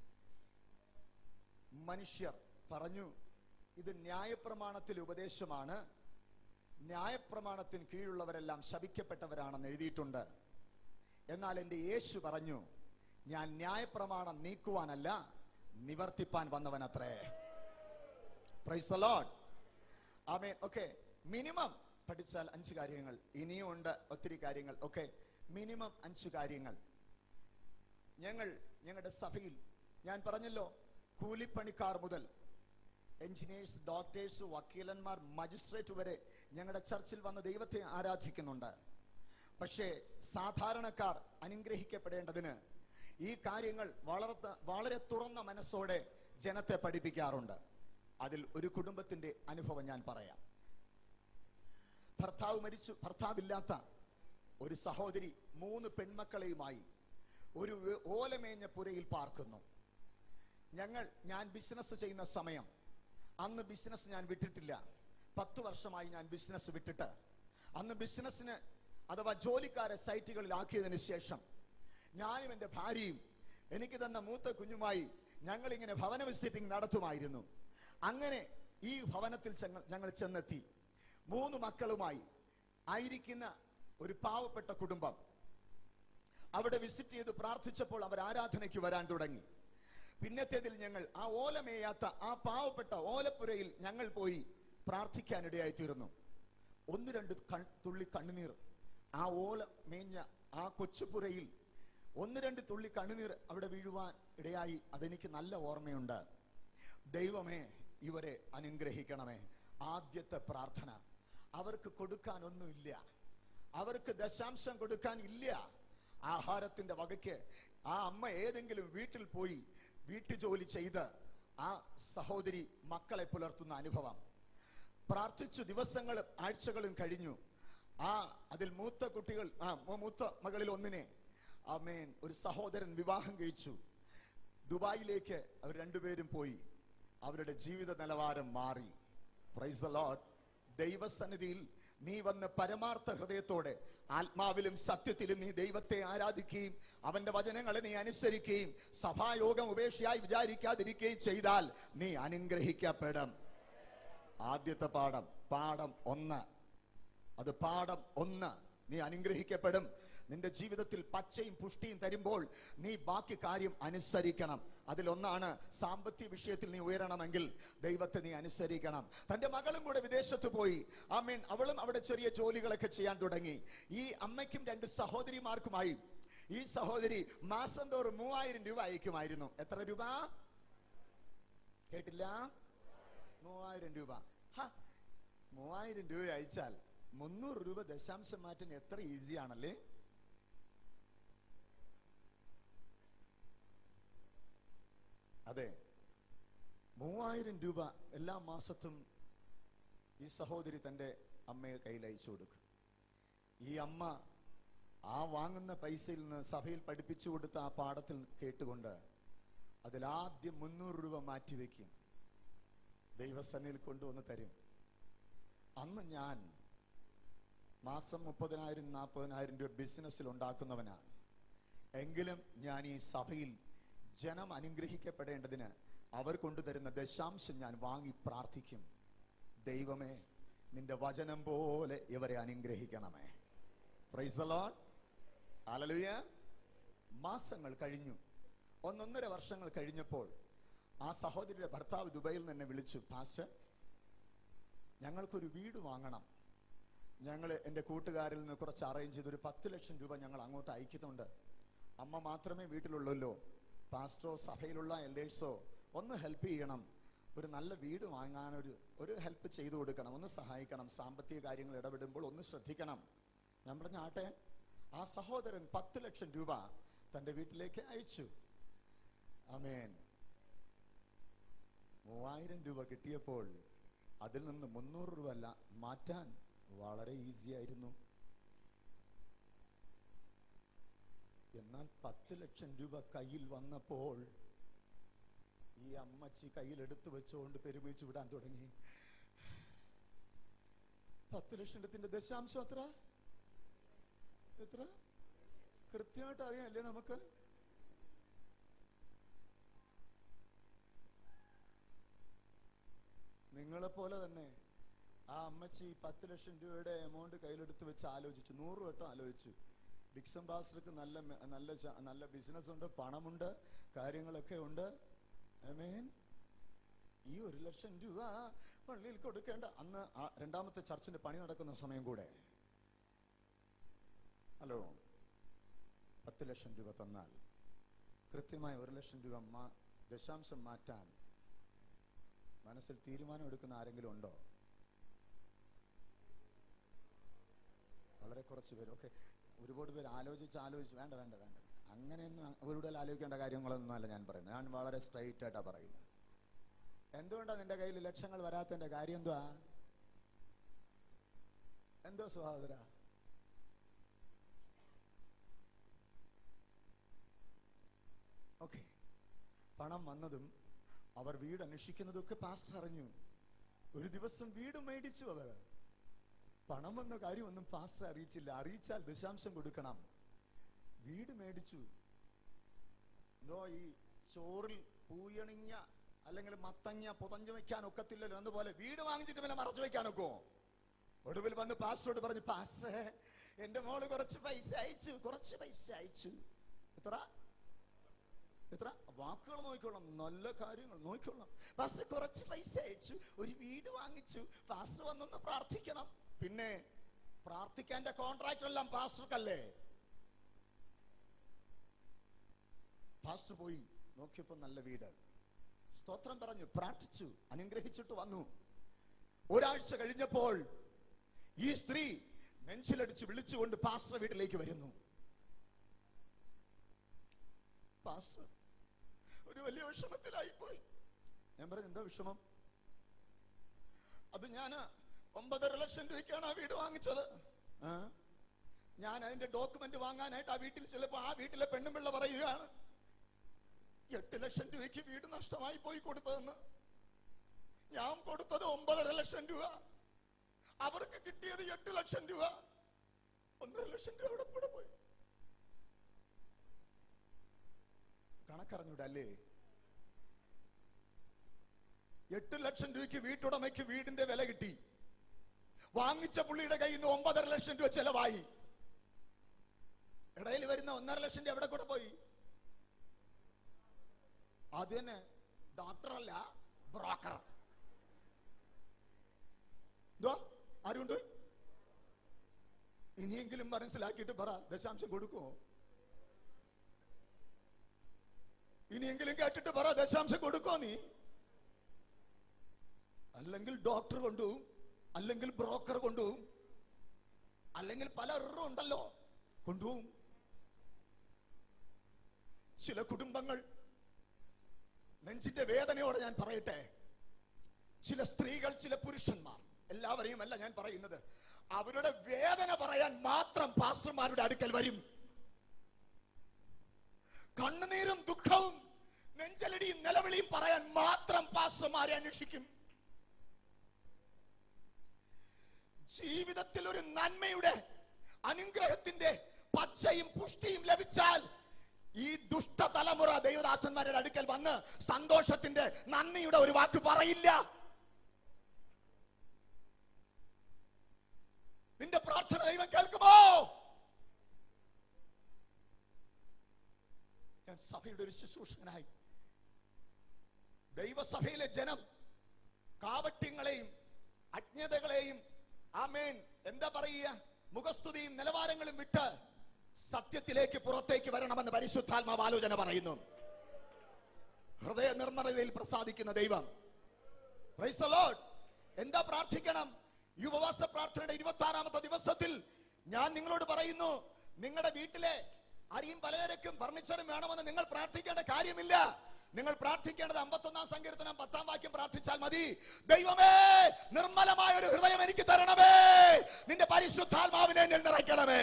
മനുഷ്യർ പറഞ്ഞു, ഇത് ന്യായപ്രമാണത്തിൽ ഉപദേശമാണ്, ന്യായപ്രമാണത്തിന് കീഴുള്ളവരെല്ലാം ശപിക്കപ്പെട്ടവരാണെന്ന് എഴുതിയിട്ടുണ്ട്. എന്നാൽ എൻ്റെ യേശു പറഞ്ഞു, ഞാൻ ന്യായപ്രമാണം നീക്കുവാനല്ല, നിവർത്തിപ്പാൻ വന്നവനത്രേ. Praise the lord. ആമേൻ. ഓക്കെ, മിനിമം പഠിച്ചാൽ 5 കാര്യങ്ങൾ. ഇനിയും ഉണ്ട് ഒത്തിരി കാര്യങ്ങൾ. ഓക്കെ, മിനിമം 5 കാര്യങ്ങൾ. ഞങ്ങളുടെ സഭയിൽ ഞാൻ പറഞ്ഞല്ലോ, കൂലിപ്പണിക്കാർ മുതൽ എഞ്ചിനീയേഴ്സ്, ഡോക്ടേഴ്സ്, വക്കീലന്മാർ, മജിസ്ട്രേറ്റ് വരെ ഞങ്ങളുടെ ചർച്ചിൽ വന്ന് ദൈവത്തെ ആരാധിക്കുന്നുണ്ട്. പക്ഷേ സാധാരണക്കാർ അനുഗ്രഹിക്കപ്പെടേണ്ടതിന് ഈ കാര്യങ്ങൾ വളരെ തുറന്ന മനസ്സോടെ ജനത്തെ പഠിപ്പിക്കാറുണ്ട്. അതിൽ ഒരു കുടുംബത്തിന്റെ അനുഭവം ഞാൻ പറയാം. ഭർത്താവ് മരിച്ചു, ഭർത്താവില്ലാത്ത ഒരു സഹോദരി 3 പെൺമക്കളെയുമായി ഒരു ഓലമേഞ്ഞ പുരയിൽ പാർക്കുന്നു. ഞാൻ ബിസിനസ് ചെയ്യുന്ന സമയം, അന്ന് ബിസിനസ് ഞാൻ വിട്ടിട്ടില്ല. 10 വർഷമായി ഞാൻ ബിസിനസ് വിട്ടിട്ട്. അന്ന് ബിസിനസ്സിന് അഥവാ ജോലിക്കാരെ സൈറ്റുകളിലാക്കിയതിനു ശേഷം ഞാനും എൻ്റെ ഭാര്യയും എനിക്ക് തന്ന മൂത്ത കുഞ്ഞുമായി ഞങ്ങളിങ്ങനെ ഭവന വിസിറ്റിംഗ് നടത്തുമായിരുന്നു. അങ്ങനെ ഈ ഭവനത്തിൽ ഞങ്ങൾ ചെന്നെത്തി. 3 മക്കളുമായി ആയിരിക്കുന്ന ഒരു പാവപ്പെട്ട കുടുംബം. അവിടെ വിസിറ്റ് ചെയ്ത് പ്രാർത്ഥിച്ചപ്പോൾ അവർ ആരാധനയ്ക്ക് വരാൻ തുടങ്ങി. പിന്നത്തേതിൽ ഞങ്ങൾ ആ ഓലമേയാത്ത ആ പാവപ്പെട്ട ഓലപ്പുരയിൽ ഞങ്ങൾ പോയി പ്രാർത്ഥിക്കാനിടയായി തീർന്നു. 1-2 തുള്ളി കണ്ണുനീർ ആ ഓല മേഞ്ഞ ആ കൊച്ചുപുരയിൽ 1-2 തുള്ളി കണ്ണുനീർ അവിടെ വീഴുവാൻ ഇടയായി. അതെനിക്ക് നല്ല ഓർമ്മയുണ്ട്. ദൈവമേ, ഇവരെ അനുഗ്രഹിക്കണമേ. ആദ്യത്തെ പ്രാർത്ഥന. അവർക്ക് കൊടുക്കാൻ ഒന്നുമില്ല, അവർക്ക് ദശാംശം കൊടുക്കാൻ ഇല്ല. ആഹാരത്തിന്റെ വകയ്ക്ക് ആ അമ്മ ഏതെങ്കിലും വീട്ടിൽ പോയി വീട്ടുജോലി ചെയ്ത് ആ സഹോദരി മക്കളെ പുലർത്തുന്ന അനുഭവം. പ്രാർത്ഥിച്ചു ദിവസങ്ങളും ആഴ്ചകളും കഴിഞ്ഞു. അതിൽ മൂത്ത മകളിൽ ഒന്നിനെ ആമേൻ ഒരു സഹോദരൻ വിവാഹം കഴിച്ചു. ദുബായിലേക്ക് അവർ 2 പേരും പോയി. അവരുടെ ജീവിത നിലവാരം മാറി. Praise the lord. ദൈവസന്നിധിയിൽ നീ വന്ന് പരമാർത്ഥ ഹൃദയത്തോടെ ആത്മാവിലും സത്യത്തിലും നീ ദൈവത്തെ ആരാധിക്കുകയും അവന്റെ വചനങ്ങളെ നീ അനുസരിക്കുകയും സഭായോഗം ഉപേക്ഷയായി വിചാരിക്കാതിരിക്കുകയും ചെയ്താൽ നീ അനുഗ്രഹിക്കപ്പെടും. ആദ്യത്തെ പാഠം 1. അത് പാഠം 1. നീ അനുഗ്രഹിക്കപ്പെടും. നിന്റെ ജീവിതത്തിൽ പച്ചയും പുഷ്ടിയും തരുമ്പോൾ നീ ബാക്കി കാര്യം അനുസരിക്കണം. അതിലൊന്നാണ് സാമ്പത്തിക വിഷയത്തിൽ നീ ഉയരണമെങ്കിൽ ദൈവത്തെ നീ അനുസരിക്കണം. തന്റെ മകളും കൂടെ വിദേശത്ത് പോയി. ആമേൻ. അവളും അവിടെ ചെറിയ ജോലികളൊക്കെ ചെയ്യാൻ തുടങ്ങി. ഈ അമ്മയ്ക്കും 2 സഹോദരിമാർക്കുമായി ഈ സഹോദരി മാസം തോറും 3000 രൂപ അയക്കുമായിരുന്നു. എത്ര രൂപ? കേട്ടില്ല? 3000 രൂപ. 3000 രൂപ അയച്ചാൽ 300 രൂപ ദശാംശം മാറ്റാൻ എത്ര ഈസിയാണല്ലേ? അതെ, 3000 രൂപ എല്ലാ മാസത്തും ഈ സഹോദരി തന്റെ അമ്മയെ കയ്യിൽ അയച്ചു കൊടുക്കും. ഈ അമ്മ ആ വാങ്ങുന്ന പൈസയിൽ നിന്ന് സഭയിൽ പഠിപ്പിച്ചു കൊടുത്ത ആ പാഠത്തിൽ കേട്ടുകൊണ്ട് അതിലാദ്യം 300 രൂപ മാറ്റിവെക്കും. ദൈവസന്നിധിയിൽ കൊണ്ടുവന്ന് തരും. അന്ന് ഞാൻ മാസം 30,000 40,000 രൂപ ബിസിനസ്സിൽ ഉണ്ടാക്കുന്നവനാണ്. എങ്കിലും ഞാൻ ഈ സഭയിൽ ജനം അനുഗ്രഹിക്കപ്പെടേണ്ടതിന് അവർ കൊണ്ടുതരുന്ന ദശാംശം ഞാൻ വാങ്ങി പ്രാർത്ഥിക്കും. ദൈവമേ, നിന്റെ വചനം പോലെ ഇവരെ അനുഗ്രഹിക്കണമേ. Praise the lord. ഹല്ലേലൂയ. മാസങ്ങൾ കഴിഞ്ഞു. 1.5 വർഷങ്ങൾ കഴിഞ്ഞപ്പോൾ ആ സഹോദരിയുടെ ഭർത്താവ് ദുബൈയിൽ നിന്ന് എന്നെ വിളിച്ചു. പാസ്റ്റർ, ഞങ്ങൾക്കൊരു വീട് വാങ്ങണം. ഞങ്ങൾ എൻ്റെ കൂട്ടുകാരിൽ നിന്ന് കുറച്ച് അറേഞ്ച് ചെയ്ത് ഒരു 10 ലക്ഷം രൂപ ഞങ്ങൾ അങ്ങോട്ട് അയക്കുന്നുണ്ട്. അമ്മ മാത്രമേ വീട്ടിലുള്ളല്ലോ. പാസ്റ്ററോ സഭയിലുള്ള എൽഡേഴ്സോ ഒന്ന് ഹെൽപ്പ് ചെയ്യണം. ഒരു നല്ല വീട് വാങ്ങാൻ ഒരു ഹെൽപ്പ് ചെയ്തു കൊടുക്കണം, ഒന്ന് സഹായിക്കണം. സാമ്പത്തിക കാര്യങ്ങൾ ഇടപെടുമ്പോൾ ഒന്ന് ശ്രദ്ധിക്കണം. ഞാൻ പറഞ്ഞ ആട്ടെ. ആ സഹോദരൻ 10 ലക്ഷം രൂപ തൻ്റെ വീട്ടിലേക്ക് അയച്ചു. ആമേൻ. 3000 രൂപ കിട്ടിയപ്പോൾ അതിൽ നിന്ന് 300 രൂപ അല്ല മാറ്റാൻ വളരെ ഈസി ആയിരുന്നു. എന്നാൽ 10 ലക്ഷം രൂപ കയ്യിൽ വന്നപ്പോൾ ഈ അമ്മച്ചി കയ്യിൽ എടുത്തു വെച്ചുകൊണ്ട് പെരുമിച്ചു വിടാൻ തുടങ്ങി. 10 ലക്ഷത്തിന്റെ ദശാംശം എത്ര കൃത്യമായിട്ട് അറിയാമല്ലേ നമുക്ക്? നിങ്ങളെപ്പോലെ തന്നെ ആ അമ്മച്ചി 10 ലക്ഷം രൂപയുടെ എമൗണ്ട് കയ്യിലെടുത്ത് വെച്ച് ആലോചിച്ചു. 100 വട്ടം ആലോചിച്ചു. ഡിക്സൺ പാസ്റ്റർക്ക് നല്ല ബിസിനസ് ഉണ്ട്, പണമുണ്ട്, കാര്യങ്ങളൊക്കെ ഉണ്ട്. ആമേൻ. ഈ 1 ലക്ഷം രൂപ പള്ളിയിൽ കൊടുക്കേണ്ട. അന്ന് 2ാമത്തെ ചർച്ചിന്റെ പണി നടക്കുന്ന സമയം കൂടെ. ഹലോ, 10 ലക്ഷം രൂപ തന്നാൽ കൃത്യമായി 1 ലക്ഷം രൂപ ദശാംശം മാറ്റാൻ മനസ്സിൽ തീരുമാനം എടുക്കുന്ന ആരെങ്കിലും ഉണ്ടോ? വളരെ കുറച്ച് പേര്. ഓക്കെ, ഒരുപാട് പേര് ആലോചിച്ച് വേണ്ട അങ്ങനെയൊന്നും കൂടുതൽ ആലോചിക്കേണ്ട കാര്യങ്ങളൊന്നും അല്ല ഞാൻ പറയുന്നത്. ഞാൻ വളരെ സ്ട്രൈറ്റ് ആയിട്ടാ പറയുന്നത്. എന്തുകൊണ്ടാ നിന്റെ കയ്യിൽ ലക്ഷങ്ങൾ വരാത്തതിന്റെ കാര്യം എന്തുവാ? എന്തോ സഹോദര? ഓക്കെ, പണം വന്നതും അവർ വീട് അന്വേഷിക്കുന്നതും ഒക്കെ പാസ്റ്റർ അറിഞ്ഞു. ഒരു ദിവസം വീട് മേടിച്ചു. അവർ പണം വന്ന കാര്യമൊന്നും പാസ്റ്റർ അറിയിച്ചില്ല. അറിയിച്ചാൽ ദശാംശം കൊടുക്കണം. വീട് മേടിച്ചു. ഈ ചോറിൽ പൂയണിഞ്ഞ അല്ലെങ്കിൽ മത്തങ്ങ പുതഞ്ഞു വെക്കാൻ ഒക്കത്തില്ലല്ലോ, അതുപോലെ വീട് വാങ്ങിച്ചിട്ട് പിന്നെ മറച്ചു വെക്കാനൊക്കോ? ഒടുവിൽ വന്ന് പാസ്റ്ററോട് പറഞ്ഞു, പാസ്റ്ററെ, എന്റെ മോള് കുറച്ച് പൈസ അയച്ചു. എത്ര വാക്കുകൾ നോക്കിക്കൊള്ളാം, നല്ല കാര്യങ്ങൾ നോക്കിക്കൊള്ളാം. പാസ്റ്റർ കുറച്ച് പൈസ അയച്ചു, ഒരു വീട് വാങ്ങിച്ചു. പാസ്റ്റർ വന്നൊന്ന് പ്രാർത്ഥിക്കണം. പിന്നെ പ്രാർത്ഥിക്കാന്റെ കോൺട്രാക്ട് എല്ലാം പാസ്റ്റർക്കല്ലേ? പാസ്റ്റർ പോയി നോക്കിയപ്പോ നല്ല വീട്. സ്തോത്രം പറഞ്ഞു, പ്രാർത്ഥിച്ചു, അനുഗ്രഹിച്ചിട്ട് വന്നു. ഒരാഴ്ച കഴിഞ്ഞപ്പോൾ ഈ സ്ത്രീ നെഞ്ചിലടിച്ച് വിളിച്ചുകൊണ്ട് പാസ്റ്റർ വീട്ടിലേക്ക് വരുന്നു. പാസ്റ്റർ ഒരു വലിയ വിഷമത്തിലായി പോയി. ഞാൻ പറഞ്ഞു, എന്താ വിഷമം? അത് ഞാൻ 9.5 ലക്ഷം രൂപയ്ക്കാണ് ആ വീട് വാങ്ങിച്ചത്. ഞാൻ അതിന്റെ ഡോക്യുമെന്റ് വാങ്ങാനായിട്ട് ആ വീട്ടിൽ ചിലപ്പോ ആ വീട്ടിലെ പെണ്ണുപിള്ള പറയുകയാണ്, 8 ലക്ഷം രൂപയ്ക്ക് വീട് നഷ്ടമായി പോയി കൊടുത്തതെന്ന്. ഞാൻ കൊടുത്തത് 9.5 ലക്ഷം രൂപ. ആ അവർക്ക് കിട്ടിയത് 8 ലക്ഷം രൂപ. 1.5 ലക്ഷം രൂപ അവിടെ കൂടെ പോയി. കണക്കറിഞ്ഞൂടല്ലേ? 8 ലക്ഷം രൂപയ്ക്ക് വീട്ടുടമയ്ക്ക് വീടിന്റെ വില കിട്ടി. വാങ്ങിച്ച പുള്ളിയുടെ കയ്യിൽ നിന്ന് 9.5 ലക്ഷം രൂപ ചെലവായി. ഇടയിൽ വരുന്ന 1.5 ലക്ഷം രൂപ എവിടെ കൂടെ പോയി? അത് തന്നെ, ഡോക്ടറല്ല, ബ്രോക്കർ. ആരുണ്ട്? ഇനിയെങ്കിലും മനസ്സിലാക്കിയിട്ട് പറ, ദശാംശം കൊടുക്കുമോ? ഇനിയെങ്കിലും കേട്ടിട്ട് പറ, ദശാംശം കൊടുക്കോ നീ? അല്ലെങ്കിൽ ഡോക്ടർ കൊണ്ടുപോകും, അല്ലെങ്കിൽ ബ്രോക്കർ കൊണ്ടുപോകും, അല്ലെങ്കിൽ പലരും ഉണ്ടല്ലോ കൊണ്ടുപോകും. ചില കുടുംബങ്ങൾ നെഞ്ചിന്റെ വേദനയോടെ ഞാൻ പറയട്ടെ, ചില സ്ത്രീകൾ, ചില പുരുഷന്മാർ, എല്ലാവരെയും അല്ല ഞാൻ പറയുന്നത്, അവരുടെ വേദന പറയാൻ മാത്രം പാസ്റ്റർമാരുടെ അടുക്കൽ വരും. കണ്ണുനീരും ദുഃഖവും നെഞ്ചലടിയും നിലവിളിയും പറയാൻ മാത്രം പാസ്റ്റർമാരെ അന്വേഷിക്കും. ജീവിതത്തിൽ ഒരു നന്മയുടെ അനുഗ്രഹത്തിന്റെ പച്ചയും പുഷ്ടിയും ലഭിച്ചാൽ ഈ ദുഷ്ട തലമുറ ദൈവദാസന്മാരുടെ അടുക്കൽ വന്ന് സന്തോഷത്തിന്റെ, നന്ദിയുടെ ഒരു വാക്ക് പറയില്ല. നിന്റെ പ്രാർത്ഥന ദൈവം കേൾക്കുമോ? ഞാൻ സഭയുടെ ഒരു ശുശ്രൂഷകനായി ദൈവസഭയിലെ ജനം കാപട്യങ്ങളെയും അജ്ഞതകളെയും, ആമേൻ, എന്താ പറയുക, മുഖസ്തുതിയും നിലവാരങ്ങളും വിട്ട് സത്യത്തിലേക്ക് പുറത്തേക്ക് വരണമെന്ന് പരിശുദ്ധാത്മാവ് ആലോചന പറയുന്നു. ഹൃദയ നിർമ്മലതയിൽ പ്രസാദിക്കുന്ന ദൈവം. Praise the lord. എന്താ പ്രാർത്ഥിക്കണം? ഈ ഉപവാസ പ്രാർത്ഥനയുടെ 26ാമത്തെ ദിവസത്തിൽ ഞാൻ നിങ്ങളോട് പറയുന്നു, നിങ്ങളുടെ വീട്ടിലെ അരിയും പലചരക്കും ഫർണിച്ചറും വേണമെന്ന് നിങ്ങൾ പ്രാർത്ഥിക്കേണ്ട കാര്യമില്ല. നിങ്ങൾ പ്രാർത്ഥിക്കേണ്ടത് 51-ാം സങ്കീർത്തനം 10-ാം വാക്യം പ്രാർത്ഥിച്ചാൽ മതി. ദൈവമേ, നിർമ്മലമായ ഒരു ഹൃദയം എനിക്ക് തരണമേ, നിന്റെ പരിശുദ്ധാത്മാവിനെ എന്നിൽ നിറയ്ക്കണമേ.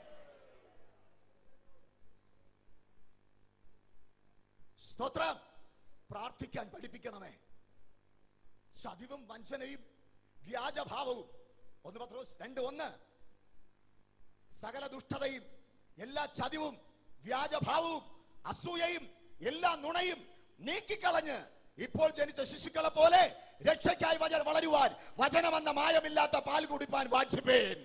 സ്തോത്രം. പ്രാർത്ഥിക്കാൻ പഠിപ്പിക്കണമേ. ചതിവും വഞ്ചനയും വ്യാജഭാവവും, 1 പത്രോസ് 2:1, സകല ദുഷ്ടതയും എല്ലാ ചതിവും വ്യാജഭാവവും അസൂയയും എല്ലാ നുണയും നീക്കിക്കളഞ്ഞ് ഇപ്പോൾ ജനിച്ച ശിശുക്കളെ പോലെ രക്ഷയ്ക്കായി വളരുവാൻ വചനമെന്ന മായമില്ലാത്ത പാൽ കുടിപ്പാൻ വാഞ്ചിപ്പേൻ.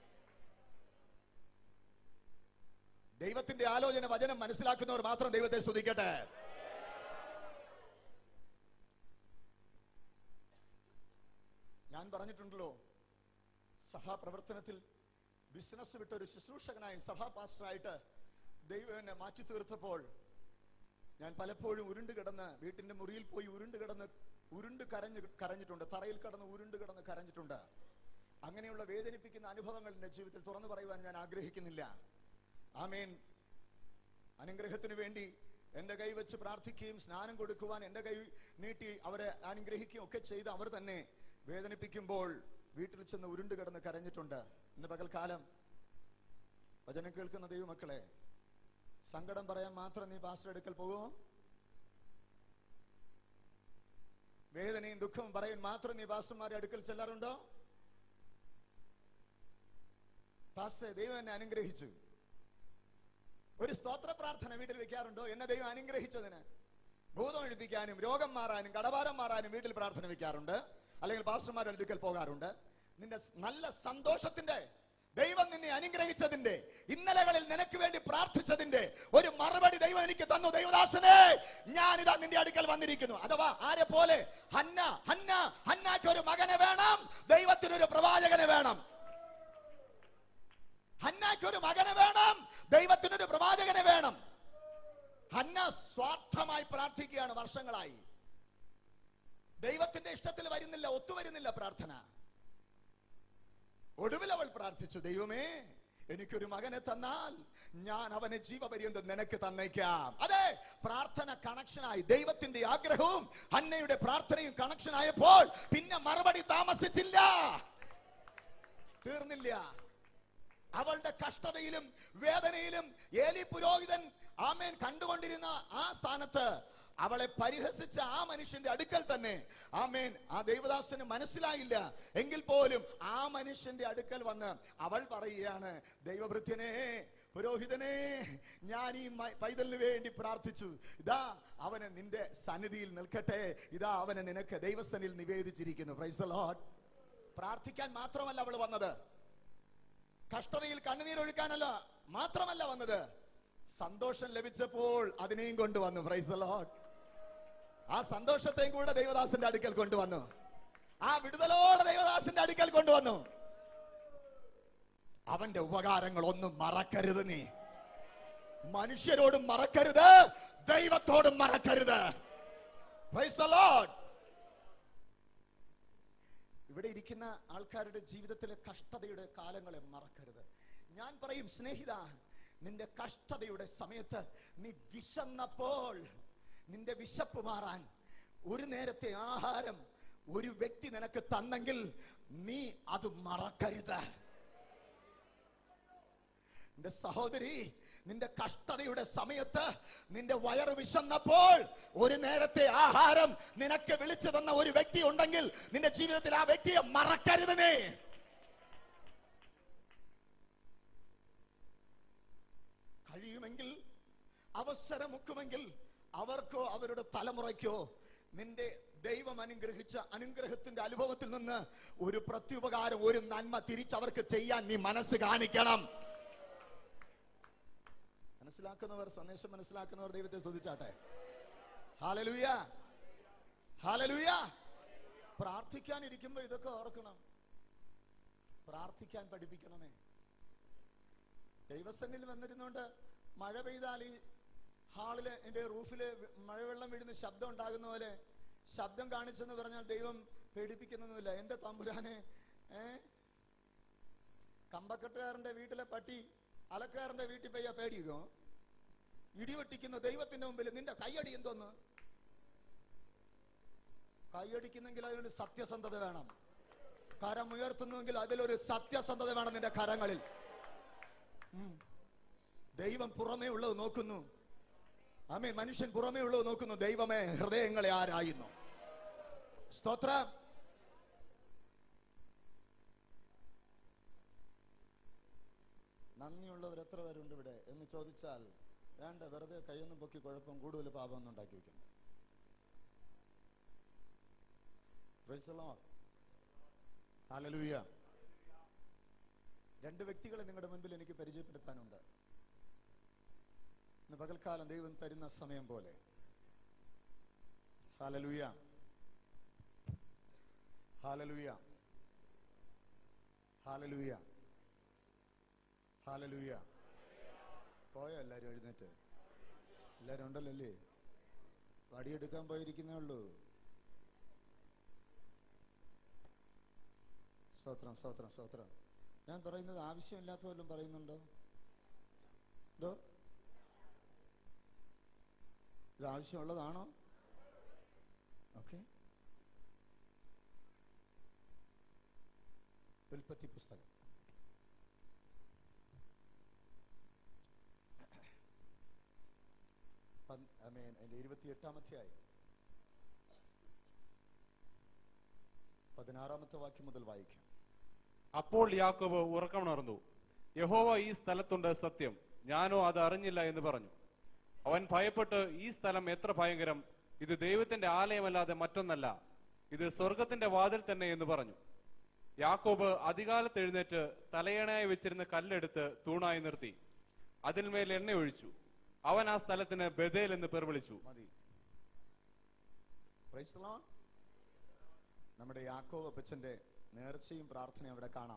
ദൈവത്തിന്റെ ആലോചന വചനം മനസ്സിലാക്കുന്നവർ മാത്രം ദൈവത്തെ സ്തുതിക്കട്ടെ. ഞാൻ പറഞ്ഞിട്ടുണ്ടല്ലോ, സഭാപ്രവർത്തനത്തിൽ ബിസിനസ് വിട്ട ഒരു ശുശ്രൂഷകനായി, സഭാ പാസ്റ്ററായിട്ട് ദൈവം എന്നെ മാറ്റി തീർത്തപ്പോൾ ഞാൻ പലപ്പോഴും ഉരുണ്ട് കിടന്ന്, വീട്ടിന്റെ മുറിയിൽ പോയി ഉരുണ്ട് കരഞ്ഞിട്ടുണ്ട്. തറയിൽ കിടന്ന് ഉരുണ്ട് കിടന്ന് കരഞ്ഞിട്ടുണ്ട്. അങ്ങനെയുള്ള വേദനിപ്പിക്കുന്ന അനുഭവങ്ങൾ എന്റെ ജീവിതത്തിൽ തുറന്നു പറയുവാൻ ഞാൻ ആഗ്രഹിക്കുന്നില്ല. ആമേൻ. അനുഗ്രഹത്തിന് വേണ്ടി എന്റെ കൈ വെച്ച് പ്രാർത്ഥിക്കുകയും സ്നാനം കൊടുക്കുവാൻ എന്റെ കൈ നീട്ടി അവരെ അനുഗ്രഹിക്കുകയും ഒക്കെ ചെയ്ത് അവർ തന്നെ വേദനിപ്പിക്കുമ്പോൾ വീട്ടിൽ ചെന്ന് ഉരുണ്ട് കിടന്ന് കരഞ്ഞിട്ടുണ്ട്. ഇന്ന് പകൽക്കാലം വചനം കേൾക്കുന്ന ദൈവമക്കളെ, സങ്കടം പറയാൻ മാത്രം നീ പാസ്റ്റർ അടുക്കൽ പോകുമോ? വേദനയും ദുഃഖവും പറയാൻ മാത്രം നീ പാസ്റ്റർമാരുടെ അടുക്കൽ ചെല്ലാറുണ്ടോ? പാസ്റ്റർ, ദൈവം എന്നെ അനുഗ്രഹിച്ചു, ഒരു സ്തോത്ര പ്രാർത്ഥന വീട്ടിൽ വെക്കാറുണ്ടോ? എന്നെ ദൈവം അനുഗ്രഹിച്ചതിന് ഭൂതം ഒഴിപ്പിക്കാനും രോഗം മാറാനും കടഭാരം മാറാനും വീട്ടിൽ പ്രാർത്ഥന വെക്കാറുണ്ട്, അല്ലെങ്കിൽ പാസ്റ്റർമാരുടെ അടുക്കൽ പോകാറുണ്ട്. നിന്റെ നല്ല സന്തോഷത്തിന്റെ, ദൈവം നിന്നെ അനുഗ്രഹിച്ചതിന്റെ, ഇന്നലകളിൽ നിനക്ക് വേണ്ടി പ്രാർത്ഥിച്ചതിന്റെ ഒരു മറുപടി ദൈവം എനിക്ക് തന്നു. ദൈവദാസനെ, ഞാനിതാ നിന്റെ അടുക്കൽ വന്നിരിക്കുന്നു. അഥവാ ആരെ പോലെ? ഹന്നയ്ക്ക് ഒരു മകനെ വേണം, ദൈവത്തിനൊരു പ്രവാചകനെ വേണം. ഹന്നയ്ക്ക് ഒരു മകനെ വേണം, ദൈവത്തിനൊരു പ്രവാചകനെ വേണം. ഹന്ന സ്വാർത്ഥമായി പ്രാർത്ഥിക്കുകയാണ് വർഷങ്ങളായി. ദൈവത്തിന്റെ ഇഷ്ടത്തിൽ വരുന്നില്ല, ഒത്തുവരുന്നില്ല പ്രാർത്ഥന. ഒടുവിൽ അവൾ പ്രാർത്ഥിച്ചു, ദൈവമേ, എനിക്കൊരു മകനെ തന്നാൽ ഞാൻ അവനെ ജീവപര്യന്തം നിനക്ക് തന്നേക്കാം. അതെ, പ്രാർത്ഥന കണക്ഷനായി. ദൈവത്തിന്റെ ആഗ്രഹവും ഹന്നയുടെ പ്രാർത്ഥനയും കണക്ഷനായപ്പോൾ പിന്നെ മറുപടി താമസിച്ചില്ല, തീർന്നില്ല. അവളുടെ കഷ്ടതയിലും വേദനയിലും ഏലി പുരോഹിതൻ, ആമേൻ, കണ്ടുകൊണ്ടിരുന്ന ആ സ്ഥാനത്ത് അവളെ പരിഹസിച്ച ആ മനുഷ്യന്റെ അടുക്കൽ തന്നെ, ആമേൻ, ആ ദൈവദാസന് മനസ്സിലായില്ല എങ്കിൽ പോലും ആ മനുഷ്യന്റെ അടുക്കൽ വന്ന് അവൾ പറയുകയാണ്, ദൈവഭൃത്യനെ, പുരോഹിതനെ, ഞാൻ ഈ പൈതലിന് വേണ്ടി പ്രാർത്ഥിച്ചു, ഇതാ അവന് നിന്റെ സന്നിധിയിൽ നിൽക്കട്ടെ, ഇതാ അവനെ നിനക്ക് ദൈവസന്നിധിയിൽ നിവേദിച്ചിരിക്കുന്നു. Price the Lord. പ്രാർത്ഥിക്കാൻ മാത്രമല്ല അവൾ വന്നത്, കഷ്ടതയിൽ കണ്ണുനീരൊഴുക്കാനല്ല മാത്രമല്ല വന്നത്, സന്തോഷം ലഭിച്ചപ്പോൾ അതിനെയും കൊണ്ടുവന്നു. Praise the lord. ആ സന്തോഷത്തെയും കൂടെ ദൈവദാസന്റെ അടുക്കൽ കൊണ്ടുവന്നു, ആ വിടുതലോടെ ദൈവദാസന്റെ അടുക്കൽ കൊണ്ടുവന്നു. അവന്റെ ഉപകാരങ്ങൾ ഒന്നും മറക്കരുത്. നീ മനുഷ്യരോടും മറക്കരുത്, ദൈവത്തോടും മറക്കരുത്. Praise the lord. ഇവിടെ ഇരിക്കുന്ന ആൾക്കാരുടെ ജീവിതത്തിലെ കഷ്ടതയുടെ കാലങ്ങളെ മറക്കരുത്. ഞാൻ പറയും, സ്നേഹിത, നിന്റെ കഷ്ടതയുടെ സമയത്ത് നീ വിശന്നപ്പോൾ നിന്റെ വിശപ്പ് മാറാൻ ഒരു നേരത്തെ ആഹാരം ഒരു വ്യക്തി നിനക്ക് തന്നെങ്കിൽ നീ അത് മറക്കരുത്. എന്റെ സഹോദരി, നിന്റെ കഷ്ടതയുടെ സമയത്ത് നിന്റെ വയറ് വിശന്നപ്പോൾ ഒരു നേരത്തെ ആഹാരം നിനക്ക് വിളിച്ചു തന്ന ഒരു വ്യക്തി ഉണ്ടെങ്കിൽ നിന്റെ ജീവിതത്തിൽ ആ വ്യക്തിയെ മറക്കരുത്. നീ കഴിയുമെങ്കിൽ, അവസരമൊക്കുമെങ്കിൽ അവർക്കോ അവരുടെ തലമുറയ്ക്കോ നിന്റെ ദൈവം അനുഗ്രഹിച്ച അനുഗ്രഹത്തിന്റെ അനുഭവത്തിൽ നിന്ന് ഒരു പ്രത്യുപകാരം, ഒരു നന്മ തിരിച്ചവർക്ക് ചെയ്യാൻ നീ മനസ്സ് കാണിക്കണം. മനസ്സിലാക്കുന്നവർ, സന്ദേശം മനസ്സിലാക്കുന്നവർ ദൈവത്തെ സ്തുതിച്ചാട്ടെ. Hallelujah, hallelujah. പ്രാർത്ഥിക്കാനിരിക്കുമ്പോ ഇതൊക്കെ ഓർക്കണം. പ്രാർത്ഥിക്കാൻ പഠിപ്പിക്കണമേ. ദൈവസന്നിധിയിൽ വന്നിരുന്നോണ്ട് മഴ പെയ്താൽ ഈ ഹാളില്, എന്റെ റൂഫില് മഴവെള്ളം വീഴുന്ന ശബ്ദം ഉണ്ടാകുന്ന പോലെ ശബ്ദം കാണിച്ചെന്ന് പറഞ്ഞാൽ ദൈവം പേടിപ്പിക്കുന്നൊന്നുമില്ല. എന്റെ തമ്പുരാനെ, കമ്പക്കെട്ടുകാരന്റെ വീട്ടിലെ പട്ടി അലക്കാരന്റെ വീട്ടിൽ പോയാ പേടിക്കോ? ഇടിവെട്ടിക്കുന്ന ദൈവത്തിന്റെ മുമ്പിൽ നിന്റെ കൈയടി എന്തോന്ന്? കൈയടിക്കുന്നെങ്കിൽ അതിനൊരു സത്യസന്ധത വേണം. കരം ഉയർത്തുന്നുവെങ്കിൽ അതിലൊരു സത്യസന്ധത വേണം നിന്റെ കരങ്ങളിൽ. ദൈവം പുറമേ ഉള്ളത് നോക്കുന്നു. ആമേൻ. മനുഷ്യൻ പുറമേ ഉള്ളത് നോക്കുന്നു, ദൈവമേ ഹൃദയങ്ങളെ ആരായുന്നു. സ്തോത്രം. നന്ദിയുള്ളവർ എത്ര പേരുണ്ട് ഇവിടെ എന്ന് ചോദിച്ചാൽ വേണ്ട, വെറുതെ കൈയൊന്നും പൊക്കി കുഴപ്പം, കൂടുതൽ പാപമൊന്നും ഉണ്ടാക്കി വെക്കുന്നു. Praise the lord. ഹല്ലേലൂയ. രണ്ട് വ്യക്തികളെ നിങ്ങളുടെ മുൻപിൽ എനിക്ക് പരിചയപ്പെടുത്താനുണ്ട്. ഇന്ന് പകൽക്കാലം ദൈവം തരുന്ന സമയം പോലെ. ഹല്ലേലൂയ, ഹല്ലേലൂയ, ഹല്ലേലൂയ, ഹല്ലേലൂയ. പോയോ എല്ലാരും? എഴുന്നേറ്റ് എല്ലാരും ഉണ്ടല്ലോ അല്ലേ? വടിയെടുക്കാൻ പോയിരിക്കുന്നേ ഉള്ളൂ. സ്തോത്രം, സ്തോത്രം, സ്തോത്രം. ഞാൻ പറയുന്നത് ആവശ്യമില്ലാത്ത വല്ലതും പറയുന്നുണ്ടോ? എന്തോ? ഇത് ആവശ്യമുള്ളതാണോ? ഓക്കെ. ഉൽപ്പത്തി പുസ്തകം എന്റെ 28-ാം അധ്യായം 16-ാമത്തെ വാക്യം മുതൽ വായിക്കാം. അപ്പോൾ യാക്കോബ് ഉറക്കമുണർന്നു. യഹോവ ഈ സ്ഥലത്തുണ്ട്, സത്യം, ഞാനോ അത് അറിഞ്ഞില്ല എന്ന് പറഞ്ഞു. അവൻ ഭയപ്പെട്ട്, ഈ സ്ഥലം എത്ര ഭയങ്കരം, ഇത് ദൈവത്തിന്റെ ആലയമല്ലാതെ മറ്റൊന്നല്ല, ഇത് സ്വർഗത്തിന്റെ വാതിൽ തന്നെ എന്ന് പറഞ്ഞു. യാക്കോബ് അതികാലത്ത് എഴുന്നേറ്റ് തലയണയായി വെച്ചിരുന്ന കല്ലെടുത്ത് തൂണായി നിർത്തി, അതിന്മേൽ എണ്ണ ഒഴിച്ചു. അവൻ ആ സ്ഥലത്തിന് ബഥേൽ എന്ന് പേർ വിളിച്ചു. നമ്മുടെ യാക്കോബ് അപ്പച്ചന്റെ നേർച്ചയും പ്രാർത്ഥനയും അവിടെ കാണാം.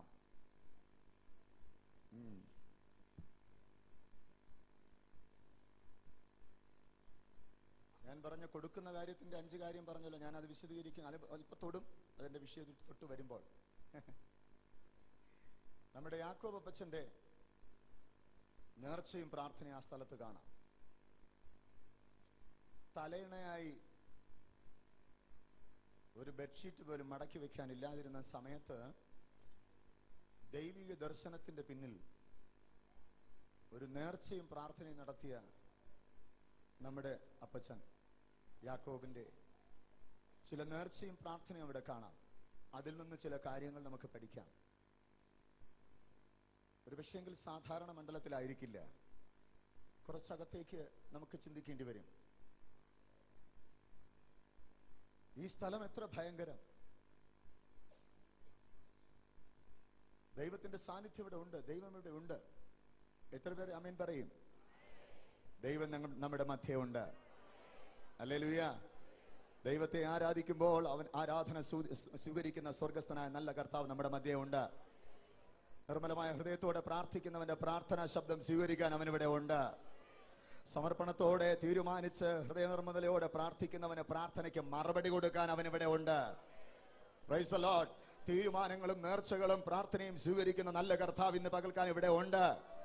ഞാൻ പറഞ്ഞ കൊടുക്കുന്ന കാര്യത്തിന്റെ 5 കാര്യം പറഞ്ഞല്ലോ, ഞാൻ അത് വിശദീകരിക്കും അല്പത്തോടും അതിന്റെ വിഷയത്തിൽ തൊട്ട് വരുമ്പോൾ. നമ്മുടെ യാക്കോബ് അപ്പച്ചന്റെ നേർച്ചയും പ്രാർത്ഥനയും ആ സ്ഥലത്ത് കാണാം. തലയിണയായി ഒരു ബെഡ്ഷീറ്റ് പോലും മടക്കി വെക്കാൻ ഇല്ലാതിരുന്ന സമയത്ത് ദൈവിക ദർശനത്തിന്റെ പിന്നിൽ ഒരു നേർച്ചയും പ്രാർത്ഥനയും നടത്തിയ നമ്മുടെ അപ്പച്ചൻ യാക്കോബിന്റെ ചില നേർച്ചയും പ്രാർത്ഥനയും അവിടെ കാണാം. അതിൽ നിന്ന് ചില കാര്യങ്ങൾ നമുക്ക് പഠിക്കാം. ഒരു പക്ഷേങ്കിൽ സാധാരണ മണ്ഡലത്തിലായിരിക്കില്ല, കുറച്ചകത്തേക്ക് നമുക്ക് ചിന്തിക്കേണ്ടി വരും. ഈ സ്ഥലം എത്ര ഭയങ്കരം! ദൈവത്തിന്റെ സാന്നിധ്യം ഇവിടെ ഉണ്ട്, ദൈവം ഇവിടെ ഉണ്ട്. എത്ര പേര് ആമേൻ പറയും? ദൈവം നമ്മുടെ മധ്യേ ഉണ്ട്. ഹല്ലേലൂയ. ദൈവത്തെ ആരാധിക്കുമ്പോൾ അവൻ ആരാധന സ്വീകരിക്കുന്ന സ്വർഗസ്ഥനായ നല്ല കർത്താവ് നമ്മുടെ മധ്യേ ഉണ്ട്. നിർമ്മലമായ ഹൃദയത്തോടെ പ്രാർത്ഥിക്കുന്നവന്റെ പ്രാർത്ഥനാ ശബ്ദം സ്വീകരിക്കാൻ അവനിവിടെ ഉണ്ട്. സമർപ്പണത്തോടെ തീരുമാനിച്ച് ഹൃദയനിർമ്മലയോടെ പ്രാർത്ഥിക്കുന്നവന് പ്രാർത്ഥനയ്ക്ക് മറുപടി കൊടുക്കാൻ അവനിവിടെ ഉണ്ട്. Praise the lord. തീരുമാനങ്ങളും നേർച്ചകളും പ്രാർത്ഥനയും സ്വീകരിക്കുന്ന നല്ല കർത്താവ് ഇന്ന് പകൽക്കാൻ ഇവിടെ ഉണ്ട്.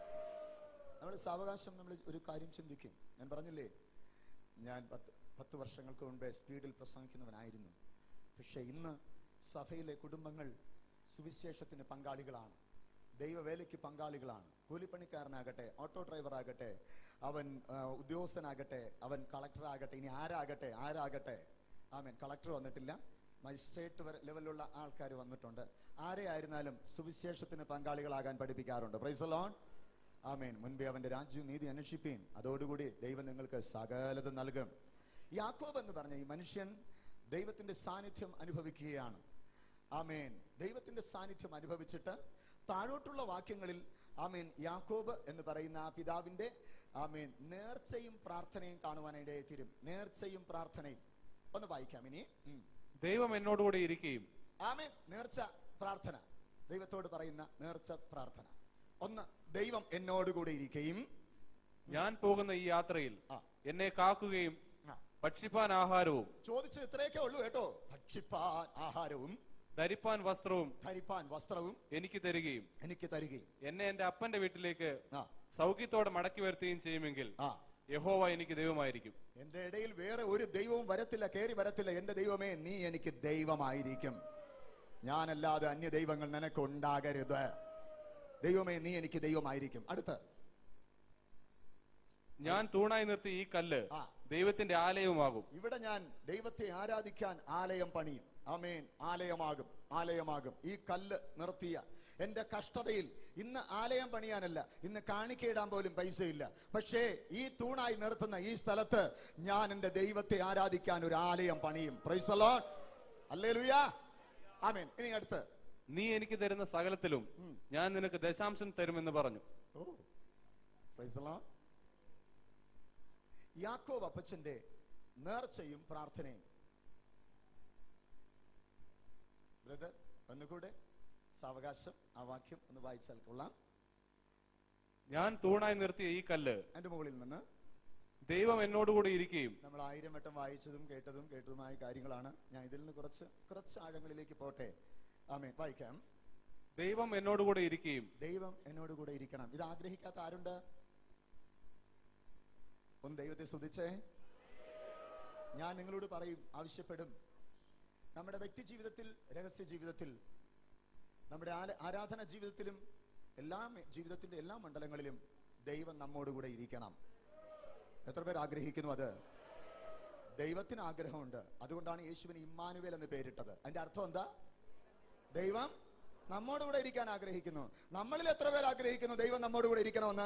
നമ്മൾ സാവകാശം നമ്മൾ ഒരു കാര്യം ചിന്തിക്കും. ഞാൻ പറഞ്ഞില്ലേ, ഞാൻ 10 വർഷങ്ങൾക്ക് മുമ്പേ സ്പീഡിൽ പ്രസംഗിക്കുന്നവനായിരുന്നു. പക്ഷെ ഇന്ന് സഭയിലെ കുടുംബങ്ങൾ സുവിശേഷത്തിന് പങ്കാളികളാണ്, ദൈവവേലയ്ക്ക് പങ്കാളികളാണ്. കൂലിപ്പണിക്കാരനാകട്ടെ, ഓട്ടോ ഡ്രൈവർ ആകട്ടെ, അവൻ ഉദ്യോഗസ്ഥനാകട്ടെ, അവൻ കളക്ടർ ആകട്ടെ, ഇനി ആരാകട്ടെ. ആമേൻ. കളക്ടർ വന്നിട്ടില്ല, മജിസ്ട്രേറ്റ് ലെവലിലുള്ള ആൾക്കാർ വന്നിട്ടുണ്ട്. ആരെ ആയിരുന്നാലും സുവിശേഷത്തിന് പങ്കാളികളാകാൻ പഠിപ്പിക്കാറുണ്ട്. Praise the lord. ആമേൻ. മുൻപേ അവന്റെ രാജ്യവും നീതി അന്വേഷിപ്പീൻ, അതോടുകൂടി ദൈവം നിങ്ങൾക്ക് സകലതും നൽകും. യാക്കോബ് എന്ന് പറഞ്ഞ ഈ മനുഷ്യൻ ദൈവത്തിന്റെ സാന്നിധ്യം അനുഭവിക്കുകയാണ്. ആമേൻ. ദൈവത്തിന്റെ സാന്നിധ്യം അനുഭവിച്ചിട്ട് താഴോട്ടുള്ള വാക്യങ്ങളിൽ ആമേൻ യാക്കോബ് എന്ന് പറയുന്ന ആ പിതാവിന്റെ ആമേൻ നേർച്ചയും പ്രാർത്ഥനയും കാണുവാനിടയായി തീരും. നേർച്ചയും പ്രാർത്ഥനയും ഒന്ന് വായിക്കാം ഇനി. ദൈവം എന്നോടുകൂടി ഇരിക്കുകയും. ആമേൻ. നേർച്ച പ്രാർത്ഥന, ദൈവത്തോട് പറയുന്ന നേർച്ച പ്രാർത്ഥന. ഒന്ന്, ദൈവം എന്നോടുകൂടി ഇരിക്കുകയും ഞാൻ പോകുന്ന ഈ യാത്രയിൽ എന്നെ കാക്കുകയും ഭക്ഷിപ്പാൻ ആഹാരവും. ചോദിച്ചത് ഇത്രയൊക്കെ ഉള്ളൂ കേട്ടോ. ഭക്ഷിപ്പാൻ ആഹാരവും ധരിപ്പാൻ വസ്ത്രവും എനിക്ക് തരികയും എന്നെ എന്റെ അപ്പന്റെ വീട്ടിലേക്ക് സൗഖ്യത്തോടെ മടക്കി വരുത്തുകയും ചെയ്യുമെങ്കിൽ യഹോവ എനിക്ക് ദൈവമായിരിക്കും. എന്റെ ഇടയിൽ വേറെ ഒരു ദൈവവും വരത്തില്ല, കയറി വരത്തില്ല. എന്റെ ദൈവമേ, നീ എനിക്ക് ദൈവമായിരിക്കും. ഞാനല്ലാതെ അന്യ ദൈവങ്ങൾ നിനക്ക് ഉണ്ടാകരുത്. ദൈവമേ, നീ എനിക്ക് ദൈവമായിരിക്കും. അടുത്ത്, ഞാൻ തൂണായി നിർത്തി ഈ കല്ല് ദൈവത്തിന്റെ ആലയവുമാകും. ഇവിടെ ഞാൻ ദൈവത്തെ ആരാധിക്കാൻ ആലയം പണിയും. ആമേൻ. ആലയമാകും. ഈ കല്ല് നിർത്തിയ എന്റെ കഷ്ടതയിൽ ഇന്ന് ആലയം പണിയാനല്ല, ഇന്ന് കാണിക്കയിടാൻ പോലും പൈസയില്ല. പക്ഷേ ഈ തൂണായി നിർത്തുന്ന ഈ സ്ഥലത്ത് ഞാൻ എന്റെ ദൈവത്തെ ആരാധിക്കാൻ ഒരു ആലയം പണിയും. Praise the lord. ഹല്ലേലൂയ. ആമേൻ. ഇനി അടുത്ത്, നീ എനിക്ക് തരുന്ന സകലത്തിലും ഞാൻ നിനക്ക് ദശാംശം തരുമെന്ന് പറഞ്ഞു. Praise the lord. യാക്കോബ് അപ്പച്ചന്റെ നേർച്ചയും പ്രാർത്ഥനയും. ബ്രദർ, ഒന്നുകൂടെ സാവകാശം ആ വാക്യം ഒന്ന് വായിച്ചാൽ കൊള്ളാം. ഞാൻ തൂണായി നിർത്തിയ ഈ കല്ല് എന്റെ മുകളിൽ നിന്ന് ദൈവം എന്നോടുകൂടി ഇരിക്കുകയും. നമ്മൾ 1000 വട്ടം വായിച്ചതും കേട്ടതുമായ കാര്യങ്ങളാണ്. ഞാൻ ഇതിൽ നിന്ന് കുറച്ച് ആഴങ്ങളിലേക്ക് പോട്ടെ. ആമേൻ. വായിക്കാം. ദൈവം എന്നോടുകൂടെ ഇരിക്കുകയും. ദൈവം എന്നോടുകൂടെ ഇരിക്കണം. ഇത് ആഗ്രഹിക്കാത്ത ആരുണ്ട്? ഒന്ന് ദൈവത്തെ സ്തുതിച്ചേ. ഞാൻ നിങ്ങളോട് പറയും, ആവശ്യപ്പെടും. നമ്മുടെ വ്യക്തി ജീവിതത്തിൽ, രഹസ്യ ജീവിതത്തിൽ, നമ്മുടെ ആരാധന ജീവിതത്തിലും, ജീവിതത്തിന്റെ എല്ലാ മണ്ഡലങ്ങളിലും ദൈവം നമ്മോടുകൂടെ ഇരിക്കണം. എത്ര പേർ ആഗ്രഹിക്കുന്നു അത്? ദൈവത്തിന് ആഗ്രഹമുണ്ട്. അതുകൊണ്ടാണ് യേശുവിന് ഇമ്മാനുവേൽ എന്ന് പേരിട്ടത്. അതിന്റെ അർത്ഥം എന്താ? ദൈവം നമ്മോടുകൂടെ ഇരിക്കാൻ ആഗ്രഹിക്കുന്നു. നമ്മളിൽ എത്ര പേർ ആഗ്രഹിക്കുന്നു ദൈവം നമ്മോടുകൂടെ ഇരിക്കണമെന്ന്?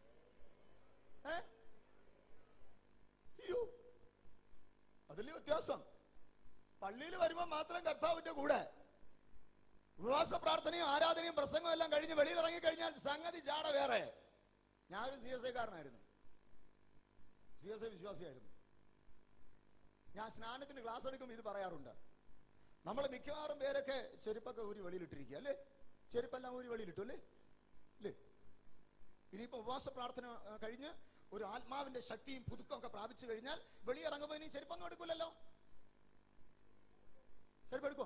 അയ്യോ, അതില് വ്യത്യാസം. പള്ളിയിൽ വരുമ്പോൾ മാത്രം കർത്താവിന്റെ കൂടെ, ഉപവാസ പ്രാർത്ഥനയും ആരാധനയും പ്രസംഗവും എല്ലാം കഴിഞ്ഞ് വെളിയിൽ ഇറങ്ങി കഴിഞ്ഞാൽ സംഗതി ജാട വേറെ. ഞാനൊരു CSI കാരനായിരുന്നു, CSI വിശ്വാസിയായിരുന്നു. ഞാൻ സ്നാനത്തിന് ക്ലാസ് എടുക്കുമ്പോൾ ഇത് പറയാറുണ്ട്. നമ്മൾ മിക്കവാറും പേരൊക്കെ ചെരുപ്പൊക്കെ ഊരി വെളിയിലിട്ടിരിക്കുക അല്ലേ? ചെരുപ്പെല്ലാം ഊരി വെളിയിലിട്ടു അല്ലേ? ഇനിയിപ്പോ ഉപവാസ പ്രാർത്ഥന കഴിഞ്ഞ് ഒരു ആത്മാവിന്റെ ശക്തിയും പുതുക്കമൊക്കെ പ്രാപിച്ചു കഴിഞ്ഞാൽ വെളിയിറങ്ങുമ്പോൾ ഇനി ചെരുപ്പൊന്നും എടുക്കൂലല്ലോ. ചെരുപ്പെടുക്കോ?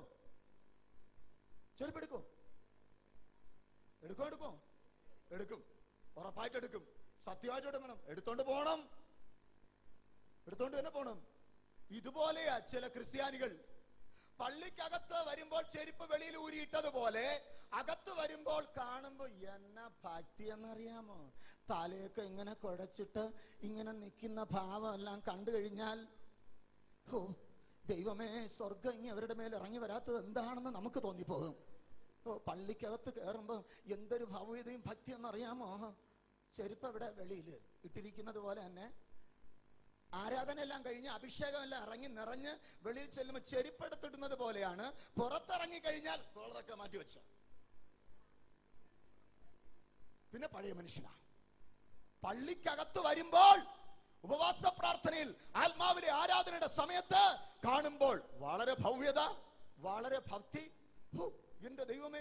എടുക്കും. ഉറപ്പായിട്ട് എടുക്കും. സത്യമായിട്ട് എടുക്കണം. എടുത്തോണ്ട് തന്നെ പോണം. ഇതുപോലെയാ ചില ക്രിസ്ത്യാനികൾ. പള്ളിക്കകത്ത് വരുമ്പോൾ ചെരുപ്പ് വെളിയിൽ ഊരിയിട്ടതുപോലെ അകത്ത് വരുമ്പോൾ കാണുമ്പോ എന്നാ ഭക്തി എന്നറിയാമോ? തലയൊക്കെ ഇങ്ങനെ കുഴച്ചിട്ട് ഇങ്ങനെ നിൽക്കുന്ന ഭാവം എല്ലാം കണ്ടു കഴിഞ്ഞാൽ ഓ ദൈവമേ, സ്വർഗം ഇനി അവരുടെ മേൽ ഇറങ്ങി വരാത്തത് എന്താണെന്ന് നമുക്ക് തോന്നിപ്പോകും. ഓ, പള്ളിക്കകത്ത് കയറുമ്പോൾ എന്തൊരു ഭവ്യതയും ഭക്തിയെന്ന് അറിയാമോ? ചെരുപ്പ് അവിടെ വെളിയിൽ ഇട്ടിരിക്കുന്നത് പോലെ തന്നെ ആരാധന എല്ലാം കഴിഞ്ഞ് അഭിഷേകം എല്ലാം ഇറങ്ങി നിറഞ്ഞ് വെളിയിൽ ചെല്ലുമ്പോൾ ചെരുപ്പെടുത്തിടുന്നത് പോലെയാണ്. പുറത്തിറങ്ങി കഴിഞ്ഞാൽ കോളറൊക്കെ മാറ്റി വെച്ച പിന്നെ പഴയ മനുഷ്യനാ. പള്ളിക്കകത്ത് വരുമ്പോൾ ഉപവാസ പ്രാർത്ഥനയിൽ ആത്മാവിലെ ആരാധനയുടെ സമയത്ത് കാണുമ്പോൾ വളരെ ഭവ്യത, വളരെ ഭക്തി. എന്റെ ദൈവമേ,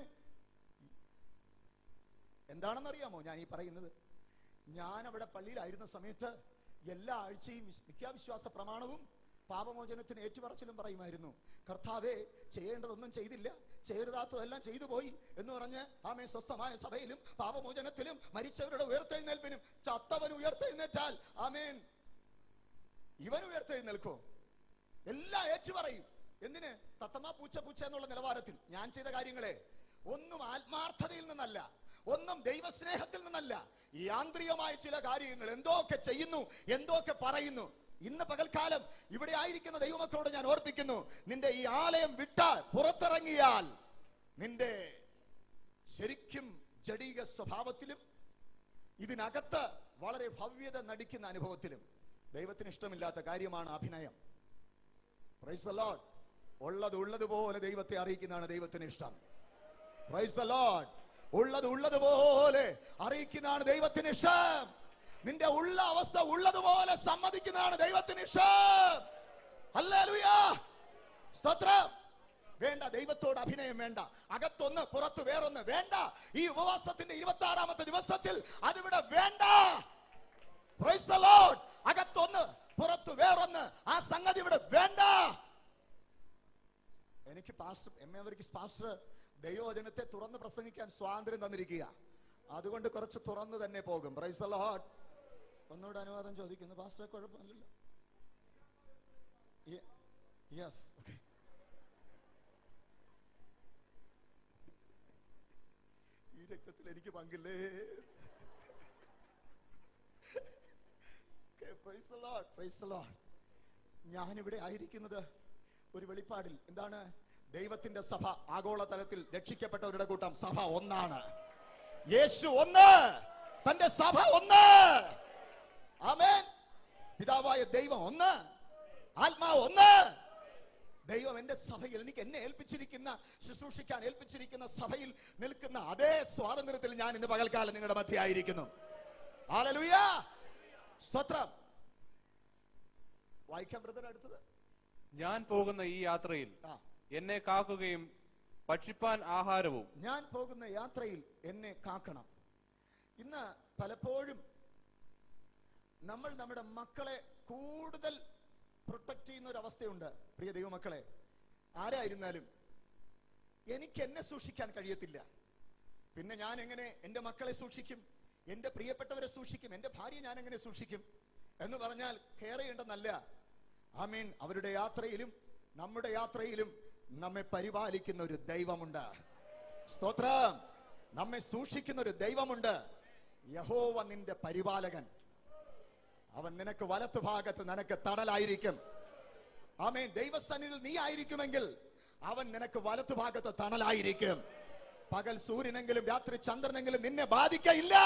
എന്താണെന്നറിയാമോ ഞാൻ ഈ പറയുന്നത്? ഞാൻ അവിടെ പള്ളിയിലായിരുന്ന സമയത്ത് എല്ലാ ആഴ്ചയും നിത്യാവിശ്വാസ പ്രമാണവും പാപമോചനത്തിന് ഏറ്റുപറച്ചിലും പറയുമായിരുന്നു. കർത്താവേ, ചെയ്യേണ്ടതൊന്നും ചെയ്തില്ല, ചെയ്യരുതാത്തതെല്ലാം ചെയ്തു പോയി എന്ന് പറഞ്ഞ് ആമേൻ സ്വസ്ഥമായ സഭയിലും പാപമോചനത്തിലും മരിച്ചവരുടെ ഉയർത്തെഴുന്നേൽപ്പിനും ചത്തവൻ ഉയർത്തെഴുന്നേറ്റാൽ ആമേൻ ഇവൻ ഉയർത്തെഴുന്നേൽക്കും, എല്ലാം ഏറ്റുപറയും. എന്തിന്? തത്തമ്മ പൂച്ച പൂച്ച എന്നുള്ള നിലവാരത്തിൽ ഞാൻ ചെയ്ത കാര്യങ്ങളെ ഒന്നും ആത്മാർത്ഥതയിൽ നിന്നല്ല, ഒന്നും ദൈവസ്നേഹത്തിൽ നിന്നല്ല, യാന്ത്രികമായ ചില കാര്യങ്ങൾ എന്തൊക്കെ ചെയ്യുന്നു, എന്തൊക്കെ പറയുന്നു. ഇന്ന് പകൽക്കാലം ഇവിടെ ആയിരിക്കുന്ന ദൈവമക്കളോട് ഞാൻ ഓർപ്പിക്കുന്നു, നിന്റെ ഈ ആലയം വിട്ടാൽ പുറത്തിറങ്ങിയാൽ നിന്റെ ശരിക്കും ജഡീക സ്വഭാവത്തിലും ഇതിനകത്ത് വളരെ ഭവ്യത നടിക്കുന്ന അനുഭവത്തിലും ദൈവത്തിന് ഇഷ്ടമില്ലാത്ത കാര്യമാണ് അഭിനയം. Praise the lord. ഉള്ളത് ഉള്ളതുപോലെ ദൈവത്തെ അറിയിക്കുന്നതാണ് ദൈവത്തിന് ഇഷ്ടം. Praise the lord. ഉള്ളത് ഉള്ളതുപോലെ അറിയിക്കുന്നതാണ് ദൈവത്തിന് ഇഷ്ടം. നിന്റെ ഉള്ള അവസ്ഥ ഉള്ളതുപോലെ സമ്മതിക്കുന്നതാണ് ദൈവത്തിന് ഇഷ്ടം. ഹല്ലേലൂയ, സ്തോത്രം. വേണ്ട, ദൈവത്തോട് അഭിനയം വേണ്ട. അകത്തൊന്ന് പുറത്ത് വേറൊന്ന് വേണ്ട. ഈ ഉപവാസത്തിന്റെ 26ാമത്തെ ദിവസത്തിൽ അതിവിടെ വേണ്ട. Price the Lord. അകത്തൊന്ന് പുറത്ത് വേറൊന്ന്, ആ സംഗതി ഇവിടെ വേണ്ട. എനിക്ക് പാസ്റ്റർ പാസ്റ്റർ ദൈവവചനത്തെ തുറന്ന് പ്രസംഗിക്കാൻ സ്വാതന്ത്ര്യം തന്നിരിക്കുക. അതുകൊണ്ട് കുറച്ച് തുറന്ന് തന്നെ പോകും. Praise the lord. ഒന്നുകൂടെ അനുവാദം ചോദിക്കുന്നു പാസ്റ്റർ. കുഴപ്പമില്ലല്ലോ. Yes, okay. ഈ രക്തത്തിൽ എനിക്ക് പങ്കില്ലേ? Praise the lord, praise the lord. ഞാനിവിടെ ആയിരിക്കുന്നത് ഒരു വെളിപ്പാടിൽ. എന്താണ്? ദൈവത്തിന്റെ സഭ ആഗോളതലത്തിൽ രക്ഷിക്കപ്പെട്ടവരുടെ കൂട്ടം. സഭ ഒന്നാണ്. യേശു ഒന്ന്, തന്റെ സഭ ഒന്ന്. ആമേൻ. പിതാവായ ദൈവം ഒന്ന്, ആത്മാവ് ഒന്ന്. ദൈവം എന്റെ സഭയിൽ എന്നെ ഏൽപ്പിച്ചിരിക്കുന്ന, ശുശ്രൂഷിക്കാൻ ഏൽപ്പിച്ചിരിക്കുന്ന സഭയിൽ നിൽക്കുന്ന അതേ സ്വാതന്ത്ര്യത്തിൽ ഞാൻ ഇന്ന് പകൽക്കാലം നിങ്ങളുടെ മധ്യേ ആയിരിക്കുന്നു. ഹല്ലേലൂയ, സ്തോത്രം. വായിക്കാം ബ്രദർ. അടുത്തത്. ഞാൻ പോകുന്ന ഈ യാത്രയിൽ എന്നെ കാക്കുകയും ഭക്ഷിപ്പാൻ ആഹാരവും. ഞാൻ പോകുന്ന യാത്രയിൽ എന്നെ കാക്കണം. ഇന്ന് പലപ്പോഴും നമ്മൾ നമ്മുടെ മക്കളെ കൂടുതൽ പ്രൊട്ടക്ട് ചെയ്യുന്ന ഒരു അവസ്ഥയുണ്ട്. പ്രിയ ദൈവമക്കളെ, ആരായിരുന്നാലും എനിക്ക് എന്നെ സൂക്ഷിക്കാൻ കഴിയത്തില്ല, പിന്നെ ഞാൻ എങ്ങനെ എന്റെ മക്കളെ സൂക്ഷിക്കും, എന്റെ പ്രിയപ്പെട്ടവരെ സൂക്ഷിക്കും, എന്റെ ഭാര്യ ഞാൻ എങ്ങനെ സൂക്ഷിക്കും എന്ന് പറഞ്ഞാൽ കെയർ ചെയ്യേണ്ടെന്നല്ല. ആമീൻ. അവരുടെ യാത്രയിലും നമ്മുടെ യാത്രയിലും നമ്മെ പരിപാലിക്കുന്ന ഒരു ദൈവമുണ്ട്. സ്തോത്രം. നമ്മെ സൂക്ഷിക്കുന്ന ഒരു ദൈവമുണ്ട്. യഹോവ നിന്റെ പരിപാലകൻ. അവൻ നിനക്ക് വലത്ത് ഭാഗത്ത് നിനക്ക് തണലായിരിക്കും. ആമേൻ. ദൈവസന്നിധിയിൽ നീ ആയിരിക്കുമെങ്കിൽ അവൻ നിനക്ക് വലത്ത് ഭാഗത്ത് തണലായിരിക്കും. പകൽ സൂര്യനെങ്കിലും രാത്രി ചന്ദ്രനെങ്കിലും നിന്നെ ബാധിക്കയില്ല.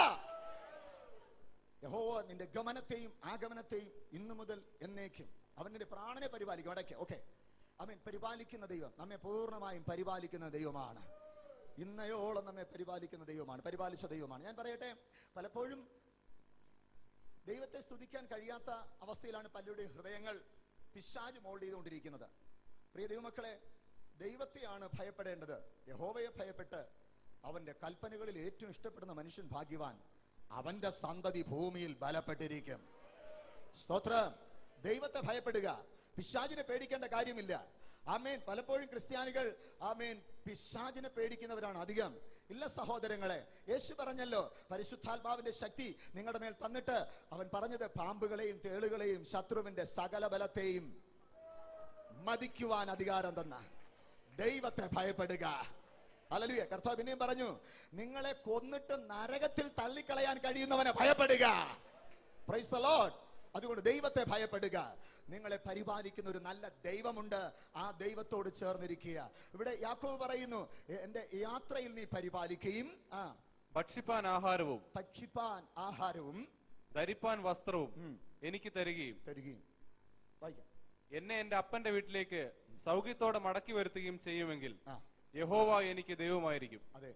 യഹോവ നിന്റെ ഗമനത്തെയും ആഗമനത്തെയും ഇന്നു മുതൽ എന്നേക്കും അവൻ നിന്റെ പ്രാണനെ പരിപാലിക്കും. അടയ്ക്ക്. ഓക്കെ. ആമേൻ. പരിപാലിക്കുന്ന ദൈവം നമ്മെ പൂർണ്ണമായും പരിപാലിക്കുന്ന ദൈവമാണ്. ഇന്നയോളം നമ്മെ പരിപാലിക്കുന്ന ദൈവമാണ്, പരിപാലിച്ച ദൈവമാണ്. ഞാൻ പറയട്ടെ, പലപ്പോഴും ദൈവത്തെ സ്തുതിക്കാൻ കഴിയാത്ത അവസ്ഥയിലാണ് പലരുടെയും ഹൃദയങ്ങൾ പിശാച് മോൾഡ് ചെയ്തുകൊണ്ടിരിക്കുന്നത്. പ്രിയ ദൈവമക്കളെ, ദൈവത്തെയാണ് ഭയപ്പെടേണ്ടത്. യഹോവയെ ഭയപ്പെട്ട് അവന്റെ കൽപ്പനകളിൽ ഏറ്റവും ഇഷ്ടപ്പെടുന്ന മനുഷ്യൻ ഭാഗ്യവാൻ. അവന്റെ സന്തതി ഭൂമിയിൽ ബലപ്പെട്ടിരിക്കും. സ്തോത്രം. ദൈവത്തെ ഭയപ്പെടുക, പിശാചിനെ പേടിക്കേണ്ട കാര്യമില്ല. ആമേൻ. പലപ്പോഴും ക്രിസ്ത്യാനികൾ ആമേൻ പിശാചിനെ പേടിക്കുന്നവരാണ് അധികം. ഇല്ല സഹോദരങ്ങളെ, യേശു പറഞ്ഞല്ലോ, പരിശുദ്ധാത്മാവിന്റെ ശക്തി നിങ്ങളുടെ മേൽ തന്നിട്ട് അവൻ പറഞ്ഞത് പാമ്പുകളെയും തേളുകളെയും ശത്രുവിന്റെ സകല ബലത്തെയും മതിക്കുവാൻ അധികാരം തന്ന ദൈവത്തെ ഭയപ്പെടുക. ഹല്ലേലൂയ. കർത്താവ് പിന്നെയും പറഞ്ഞു, നിങ്ങളെ കൊന്നിട്ട് നരകത്തിൽ തള്ളിക്കളയാൻ കഴിയുന്നവനെ ഭയപ്പെടുക. Praise the lord. അതുകൊണ്ട് ദൈവത്തെ ഭയപ്പെടുക. നിങ്ങളെ പരിപാലിക്കുന്ന ഒരു നല്ല ദൈവമുണ്ട്. ആ ദൈവത്തോട് ചേർന്നിരിക്കുക. ഇവിടെ യാക്കോബ് പറയുന്നു, എന്റെ യാത്രയിൽ നീ പരിപാലിക്കുകയും ഭക്ഷിപ്പാൻ ആഹാരവും ധരിപ്പാൻ വസ്ത്രവും എനിക്ക് തരികയും എന്നെ എന്റെ അപ്പന്റെ വീട്ടിലേക്ക് സൗഖ്യത്തോടെ മടക്കി വരുത്തുകയും ചെയ്യുമെങ്കിൽ യഹോവ എനിക്ക് ദൈവമായിരിക്കും. അതെ,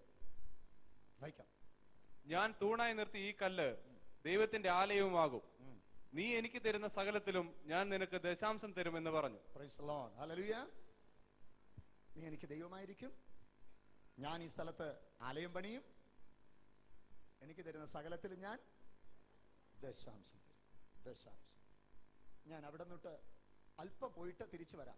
ഞാൻ തൂണായി നിർത്തി ഈ കല്ല് ദൈവത്തിന്റെ ആലയവുമാകും. നീ എനിക്ക് തരുന്ന സകലത്തിലും ഞാൻ നിനക്ക് ദശാംശം തരുമെന്ന് പറഞ്ഞു. നീ എനിക്ക് ദൈവമായിരിക്കും, ഞാൻ ഈ സ്ഥലത്ത് ആലയം പണിയും, എനിക്ക് തരുന്ന സകലത്തിൽ ഞാൻ ദശാംശം തരും. ദശാംശം. ഞാൻ അവിടെ നിന്നിട്ട് അല്പം പോയിട്ട് തിരിച്ചു വരാം.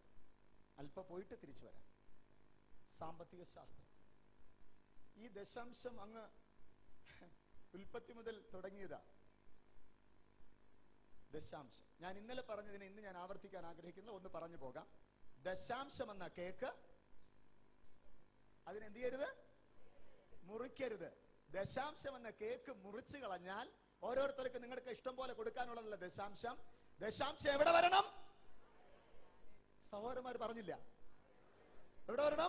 സാമ്പത്തിക ശാസ്ത്രം. ഈ ദശാംശം അങ്ങ് ഉൽപ്പത്തി മുതൽ തുടങ്ങിയതാ. ദശാംശം ഞാൻ ഇന്നലെ പറഞ്ഞതിന് ഇന്ന് ഞാൻ ആവർത്തിക്കാൻ ആഗ്രഹിക്കുന്ന ഒന്ന് പറഞ്ഞു പോകാം. ദശാംശം എന്ന കേക്ക് അതിനെന്ത് ചെയ്യരുത്? മുറിക്കരുത്. ദശാംശം എന്ന കേക്ക് മുറിച്ചു കളഞ്ഞാൽ ഓരോരുത്തർക്ക് നിങ്ങൾക്ക് ഇഷ്ടം പോലെ കൊടുക്കാനുള്ളതല്ല ദശാംശം. ദശാംശം എവിടെ വരണം? സഹോദരന്മാർ പറഞ്ഞില്ല, എവിടെ വരണം?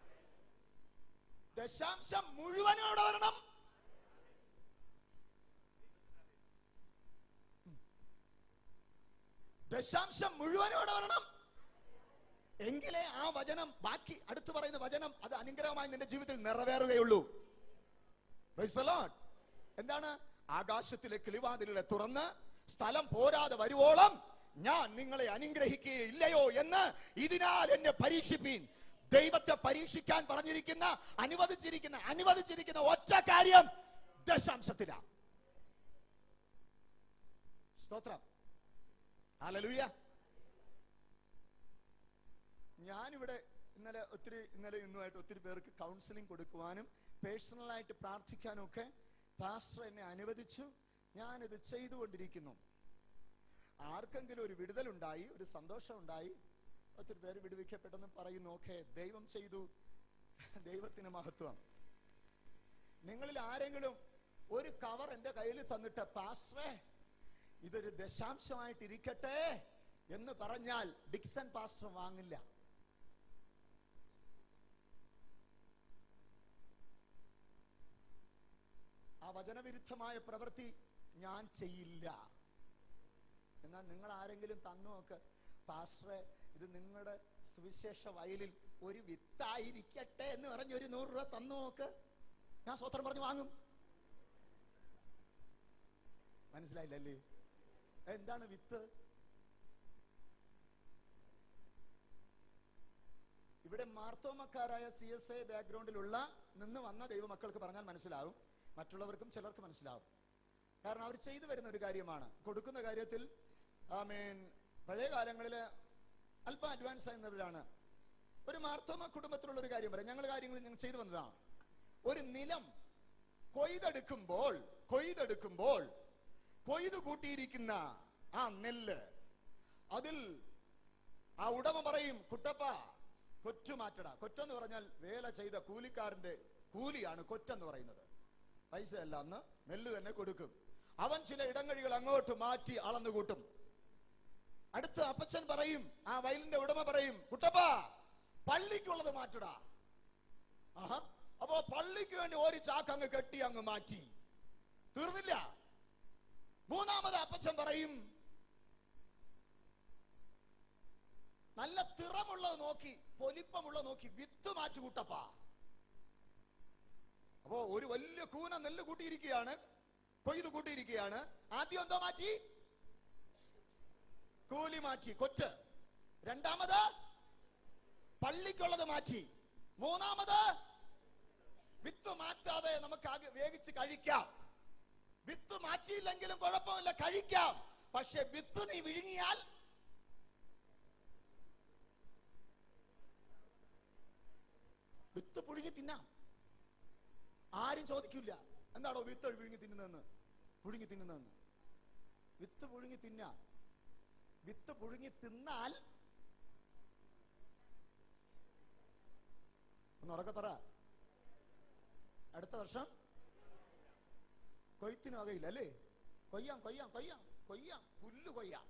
ദശാംശം മുഴുവനും എവിടെ വരണം? ദശാംശം മുഴുവനും എവിടെ വരണം? എങ്കിലേ ആ വചനം, ബാക്കി അടുത്ത് പറയുന്ന വചനം, അത് അനുഗ്രഹമായി നിന്റെ ജീവിതത്തിൽ നിറവേറുകയുള്ളൂ. എന്താണ്? ആകാശത്തിലെ കിളിവാതിലുകളെ തുറന്ന് സ്ഥലം പോരാതെ വരുവോളം ഞാൻ നിങ്ങളെ അനുഗ്രഹിക്കുകയില്ലയോ എന്ന് ഇതിനാൽ എന്നെ പരീക്ഷിപ്പീൻ. ദൈവത്തെ പരീക്ഷിക്കാൻ പറഞ്ഞിരിക്കുന്ന അനുവദിച്ചിരിക്കുന്ന ഒറ്റ കാര്യം ദശാംശത്തിലാണ്. സ്തോത്രം. ഹല്ലേലൂയ. ഞാനിവിടെ ഇന്നലെ ഇന്നുമായിട്ട് ഒത്തിരി പേർക്ക് കൗൺസിലിംഗ് കൊടുക്കുവാനും പേഴ്സണലായിട്ട് പ്രാർത്ഥിക്കാനും ഒക്കെ പാസ്റ്റർ എന്നെ അനുവദിച്ചു. ഞാനിത് ചെയ്തുകൊണ്ടിരിക്കുന്നു. ആർക്കെങ്കിലും ഒരു വിടുതലുണ്ടായി, ഒരു സന്തോഷം ഉണ്ടായി, ഒത്തിരി പേര് വിടുവിക്കപ്പെട്ടെന്ന് പറയുന്നു. ഓക്കെ, ദൈവം ചെയ്തു, ദൈവത്തിന് മഹത്വം. നിങ്ങളിൽ ആരെങ്കിലും ഒരു കവർ എന്റെ കയ്യിൽ തന്നിട്ട് പാസ്റ്ററെ ഇതൊരു ദശാംശമായിട്ടിരിക്കട്ടെ എന്ന് പറഞ്ഞാൽ ഡിക്സൺ പാസ്റ്റർ വാങ്ങില്ല. ആ വചനവിരുദ്ധമായ പ്രവൃത്തി ഞാൻ ചെയ്യില്ല. എന്നാൽ നിങ്ങൾ ആരെങ്കിലും തന്നു നോക്ക്, പാസ്റ്ററെ ഇത് നിങ്ങളുടെ സുവിശേഷ വയലിൽ ഒരു വിത്തായിരിക്കട്ടെ എന്ന് പറഞ്ഞ് ഒരു 100 രൂപ തന്നു നോക്ക്, ഞാൻ സ്വത്രം പറഞ്ഞു വാങ്ങും. മനസ്സിലായില്ലല്ലേ? എന്താണ് വിത്ത്? ഇവിടെ മാർത്തോമക്കാരായ CSI ബാക്ക്ഗ്രൗണ്ടിലുള്ള നിന്ന് വന്ന ദൈവമക്കൾക്ക് പറഞ്ഞാൽ മനസ്സിലാവും, മറ്റുള്ളവർക്കും ചിലർക്ക് മനസ്സിലാവും. കാരണം അവർ ചെയ്തു വരുന്ന ഒരു കാര്യമാണ്. കൊടുക്കുന്ന കാര്യത്തിൽ പഴയ കാലങ്ങളിൽ അല്പം അഡ്വാൻസ് ആയിരുന്നവരാണ്. ഒരു മാർത്തോമ കുടുംബത്തിലുള്ള ഒരു കാര്യം പറയാം. ഞങ്ങൾ ചെയ്തു വന്നതാണ്. ഒരു നിലം കൊയ്തെടുക്കുമ്പോൾ കൊയ്തു കൂട്ടിയിരിക്കുന്ന ആ നെല്ല്, അതിൽ ആ ഉടമ പറയും, കുട്ടപ്പ കൊറ്റു മാറ്റടാ. കൊറ്റെന്ന് പറഞ്ഞാൽ വേല ചെയ്ത കൂലിക്കാരന്റെ കൂലിയാണ് കൊറ്റെന്ന് പറയുന്നത്. പൈസ അല്ല, അന്ന് നെല്ല് തന്നെ കൊടുക്കും. അവൻ ചില ഇടങ്ങഴികൾ അങ്ങോട്ട് മാറ്റി അളന്നുകൂട്ടും. അടുത്ത അപ്പച്ചൻ പറയും, ആ വയലിന്റെ ഉടമ പറയും, കുട്ടപ്പ പള്ളിക്കുള്ളത് മാറ്റടാ. അപ്പോ പള്ളിക്ക് വേണ്ടി ഒരു ചാക്ക് അങ്ങ് കെട്ടി അങ്ങ് മാറ്റി. തീർന്നില്ല. മൂന്നാമത് അപ്പച്ചൻ പറയും, നല്ല തിറമുള്ളത് നോക്കി, പൊലിപ്പമുള്ളത് നോക്കി വിത്ത് മാറ്റി കൂട്ടപ്പ. അപ്പോ ഒരു വലിയ കൂന നെല്ല് കൂട്ടിയിരിക്കുകയാണ്, കൊയ്ത് കൂട്ടിയിരിക്കുകയാണ്. ആദ്യം എന്തോ മാറ്റി? കൂലി മാറ്റി, കൊച്ച്. രണ്ടാമത് പള്ളിക്കുള്ളത് മാറ്റി. മൂന്നാമത് വിത്ത് മാറ്റാതെ നമുക്ക് വേവിച്ച് കഴിക്കാം. വിത്ത് മാറ്റിയില്ലെങ്കിലും കുഴപ്പമില്ല, കഴിക്കാം. പക്ഷെ വിത്ത് നീ വിഴുങ്ങിയാൽ വിത്ത് പുഴുങ്ങി തിന്നാം. ആരും ചോദിക്കില്ല, എന്താണോ വിത്ത് പുഴുങ്ങി തിന്നുന്നതെന്ന്. വിത്ത് പുഴുങ്ങി തിന്നാം. വിത്ത് പുഴുങ്ങി തിന്നാൽ ഒന്ന് ഉറക്കെ പറ, അടുത്ത വർഷം കൊയ്ത്തിന് വകയില്ല അല്ലേ? കൊയ്യാം. കൊയ്യാം, പുല്ല് കൊയ്യാം.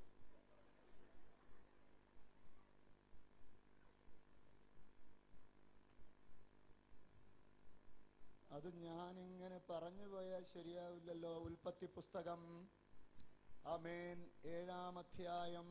അത് ഞാനിങ്ങനെ പറഞ്ഞു പോയാൽ ശരിയാവില്ലല്ലോ. ഉൽപ്പത്തി പുസ്തകം ആമേൻ 7-ാം അധ്യായം.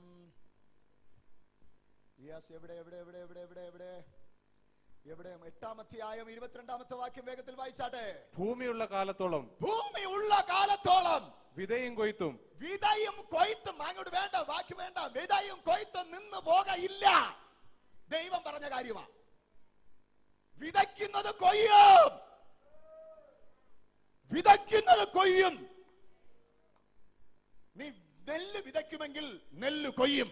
യെസ്, എവിടെ എവിടെ എവിടെ എവിടെ എവിടെ എവിടെ എവിടെ 8-ാം അധ്യായം 22-ാമത്തെ വാക്യം വേഗത്തിൽ വായിച്ചാട്ടെ. ഭൂമിയുള്ള കാലത്തോളം, ഭൂമിയുള്ള കാലത്തോളം വിതയും കൊയ്ത്തും. വിതയും കൊയ്ത്തും, അങ്ങോട്ട് വേണ്ട, വാക്യം വേണ്ട. വിതയും കൊയ്ത്തും നിന്ന് പോകയില്ല. ദൈവം പറഞ്ഞ കാര്യമാണ്. വിതയ്ക്കുന്നത് കൊയ്യും, വിതയ്ക്കുന്നത് കൊയ്യും. നീ നെല്ല് വിതയ്ക്കുമെങ്കിൽ നെല്ല് കൊയ്യും.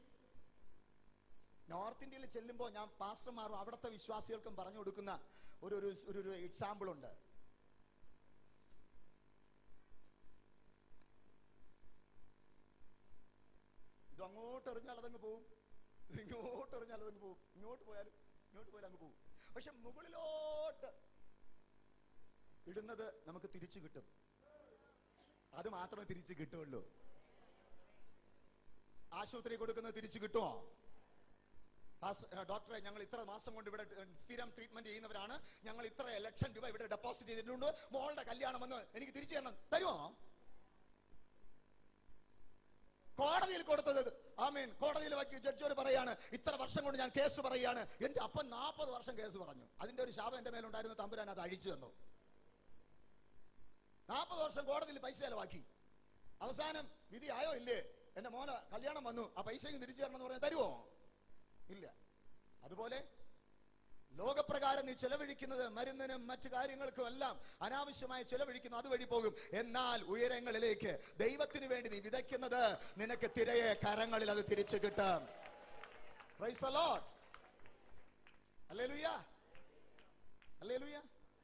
നോർത്ത് ഇന്ത്യയിൽ ചെല്ലുമ്പോൾ ഞാൻ പാസ്റ്റർമാരും അവിടുത്തെ വിശ്വാസികൾക്കും പറഞ്ഞു കൊടുക്കുന്ന ഒരു എക്സാമ്പിൾ ഉണ്ട്. ഇത് അങ്ങോട്ട് എറിഞ്ഞാൽ അതങ്ങ് പോവും, ഇങ്ങോട്ട് എറിഞ്ഞാൽ അതങ്ങ് പോവും, ഇങ്ങോട്ട് പോയാലും അങ്ങ് പോവും. പക്ഷെ മുകളിലോട്ട് ഇടുന്നത് നമുക്ക് തിരിച്ചു കിട്ടും. അത് മാത്രമേ തിരിച്ചു കിട്ടുള്ളൂ. ആശുപത്രി കൊടുക്കുന്നത് തിരിച്ചു കിട്ടുമോ? ഡോക്ടറെ, ഞങ്ങൾ ഇത്ര മാസം കൊണ്ട് ഇവിടെ സ്ഥിരം ട്രീറ്റ്മെന്റ് ചെയ്യുന്നവരാണ്, ഞങ്ങൾ ഇത്ര ലക്ഷം രൂപ ഇവിടെ ഡെപ്പോസിറ്റ് ചെയ്തിട്ടുണ്ട്, മോളുടെ കല്യാണം വന്ന് എനിക്ക് തിരിച്ചു തരണം, തരുമോ? കോടതിയിൽ കൊടുത്തത്, ആമീൻ, കോടതിയിൽ ജഡ്ജിയോട് പറയാണ്, ഇത്ര വർഷം കൊണ്ട് ഞാൻ കേസ് പറയുകയാണ്, എന്റെ അപ്പൻ 40 വർഷം കേസ് പറഞ്ഞു, അതിന്റെ ഒരു ശാപം എന്റെ മേലുണ്ടായിരുന്നു, തമ്പുരാൻ അത് അഴിച്ചു തന്നു. 40 വർഷം കോടതിയിൽ പൈസ ചെലവാക്കി, അവസാനം വിധി ആയോ ഇല്ലേ, എന്റെ മോനെ കല്യാണം വന്നു, ആ പൈസയും തിരിച്ചു തരണം എന്ന് പറഞ്ഞാൽ തരുമോ? ഇല്ല. അതുപോലെ ലോകപ്രകാരം നീ ചെലവഴിക്കുന്നത് മരുന്നിനും മറ്റു കാര്യങ്ങൾക്കും എല്ലാം അനാവശ്യമായി ചെലവഴിക്കുന്നു, അതുവഴി പോകും. എന്നാൽ ഉയരങ്ങളിലേക്ക് ദൈവത്തിന് വേണ്ടി നീ വിതയ്ക്കുന്നത് നിനക്ക് തിരയെ കരങ്ങളിൽ അത് തിരിച്ചു കിട്ടും. Praise the lord. ഹല്ലേലൂയ, ഹല്ലേലൂയ,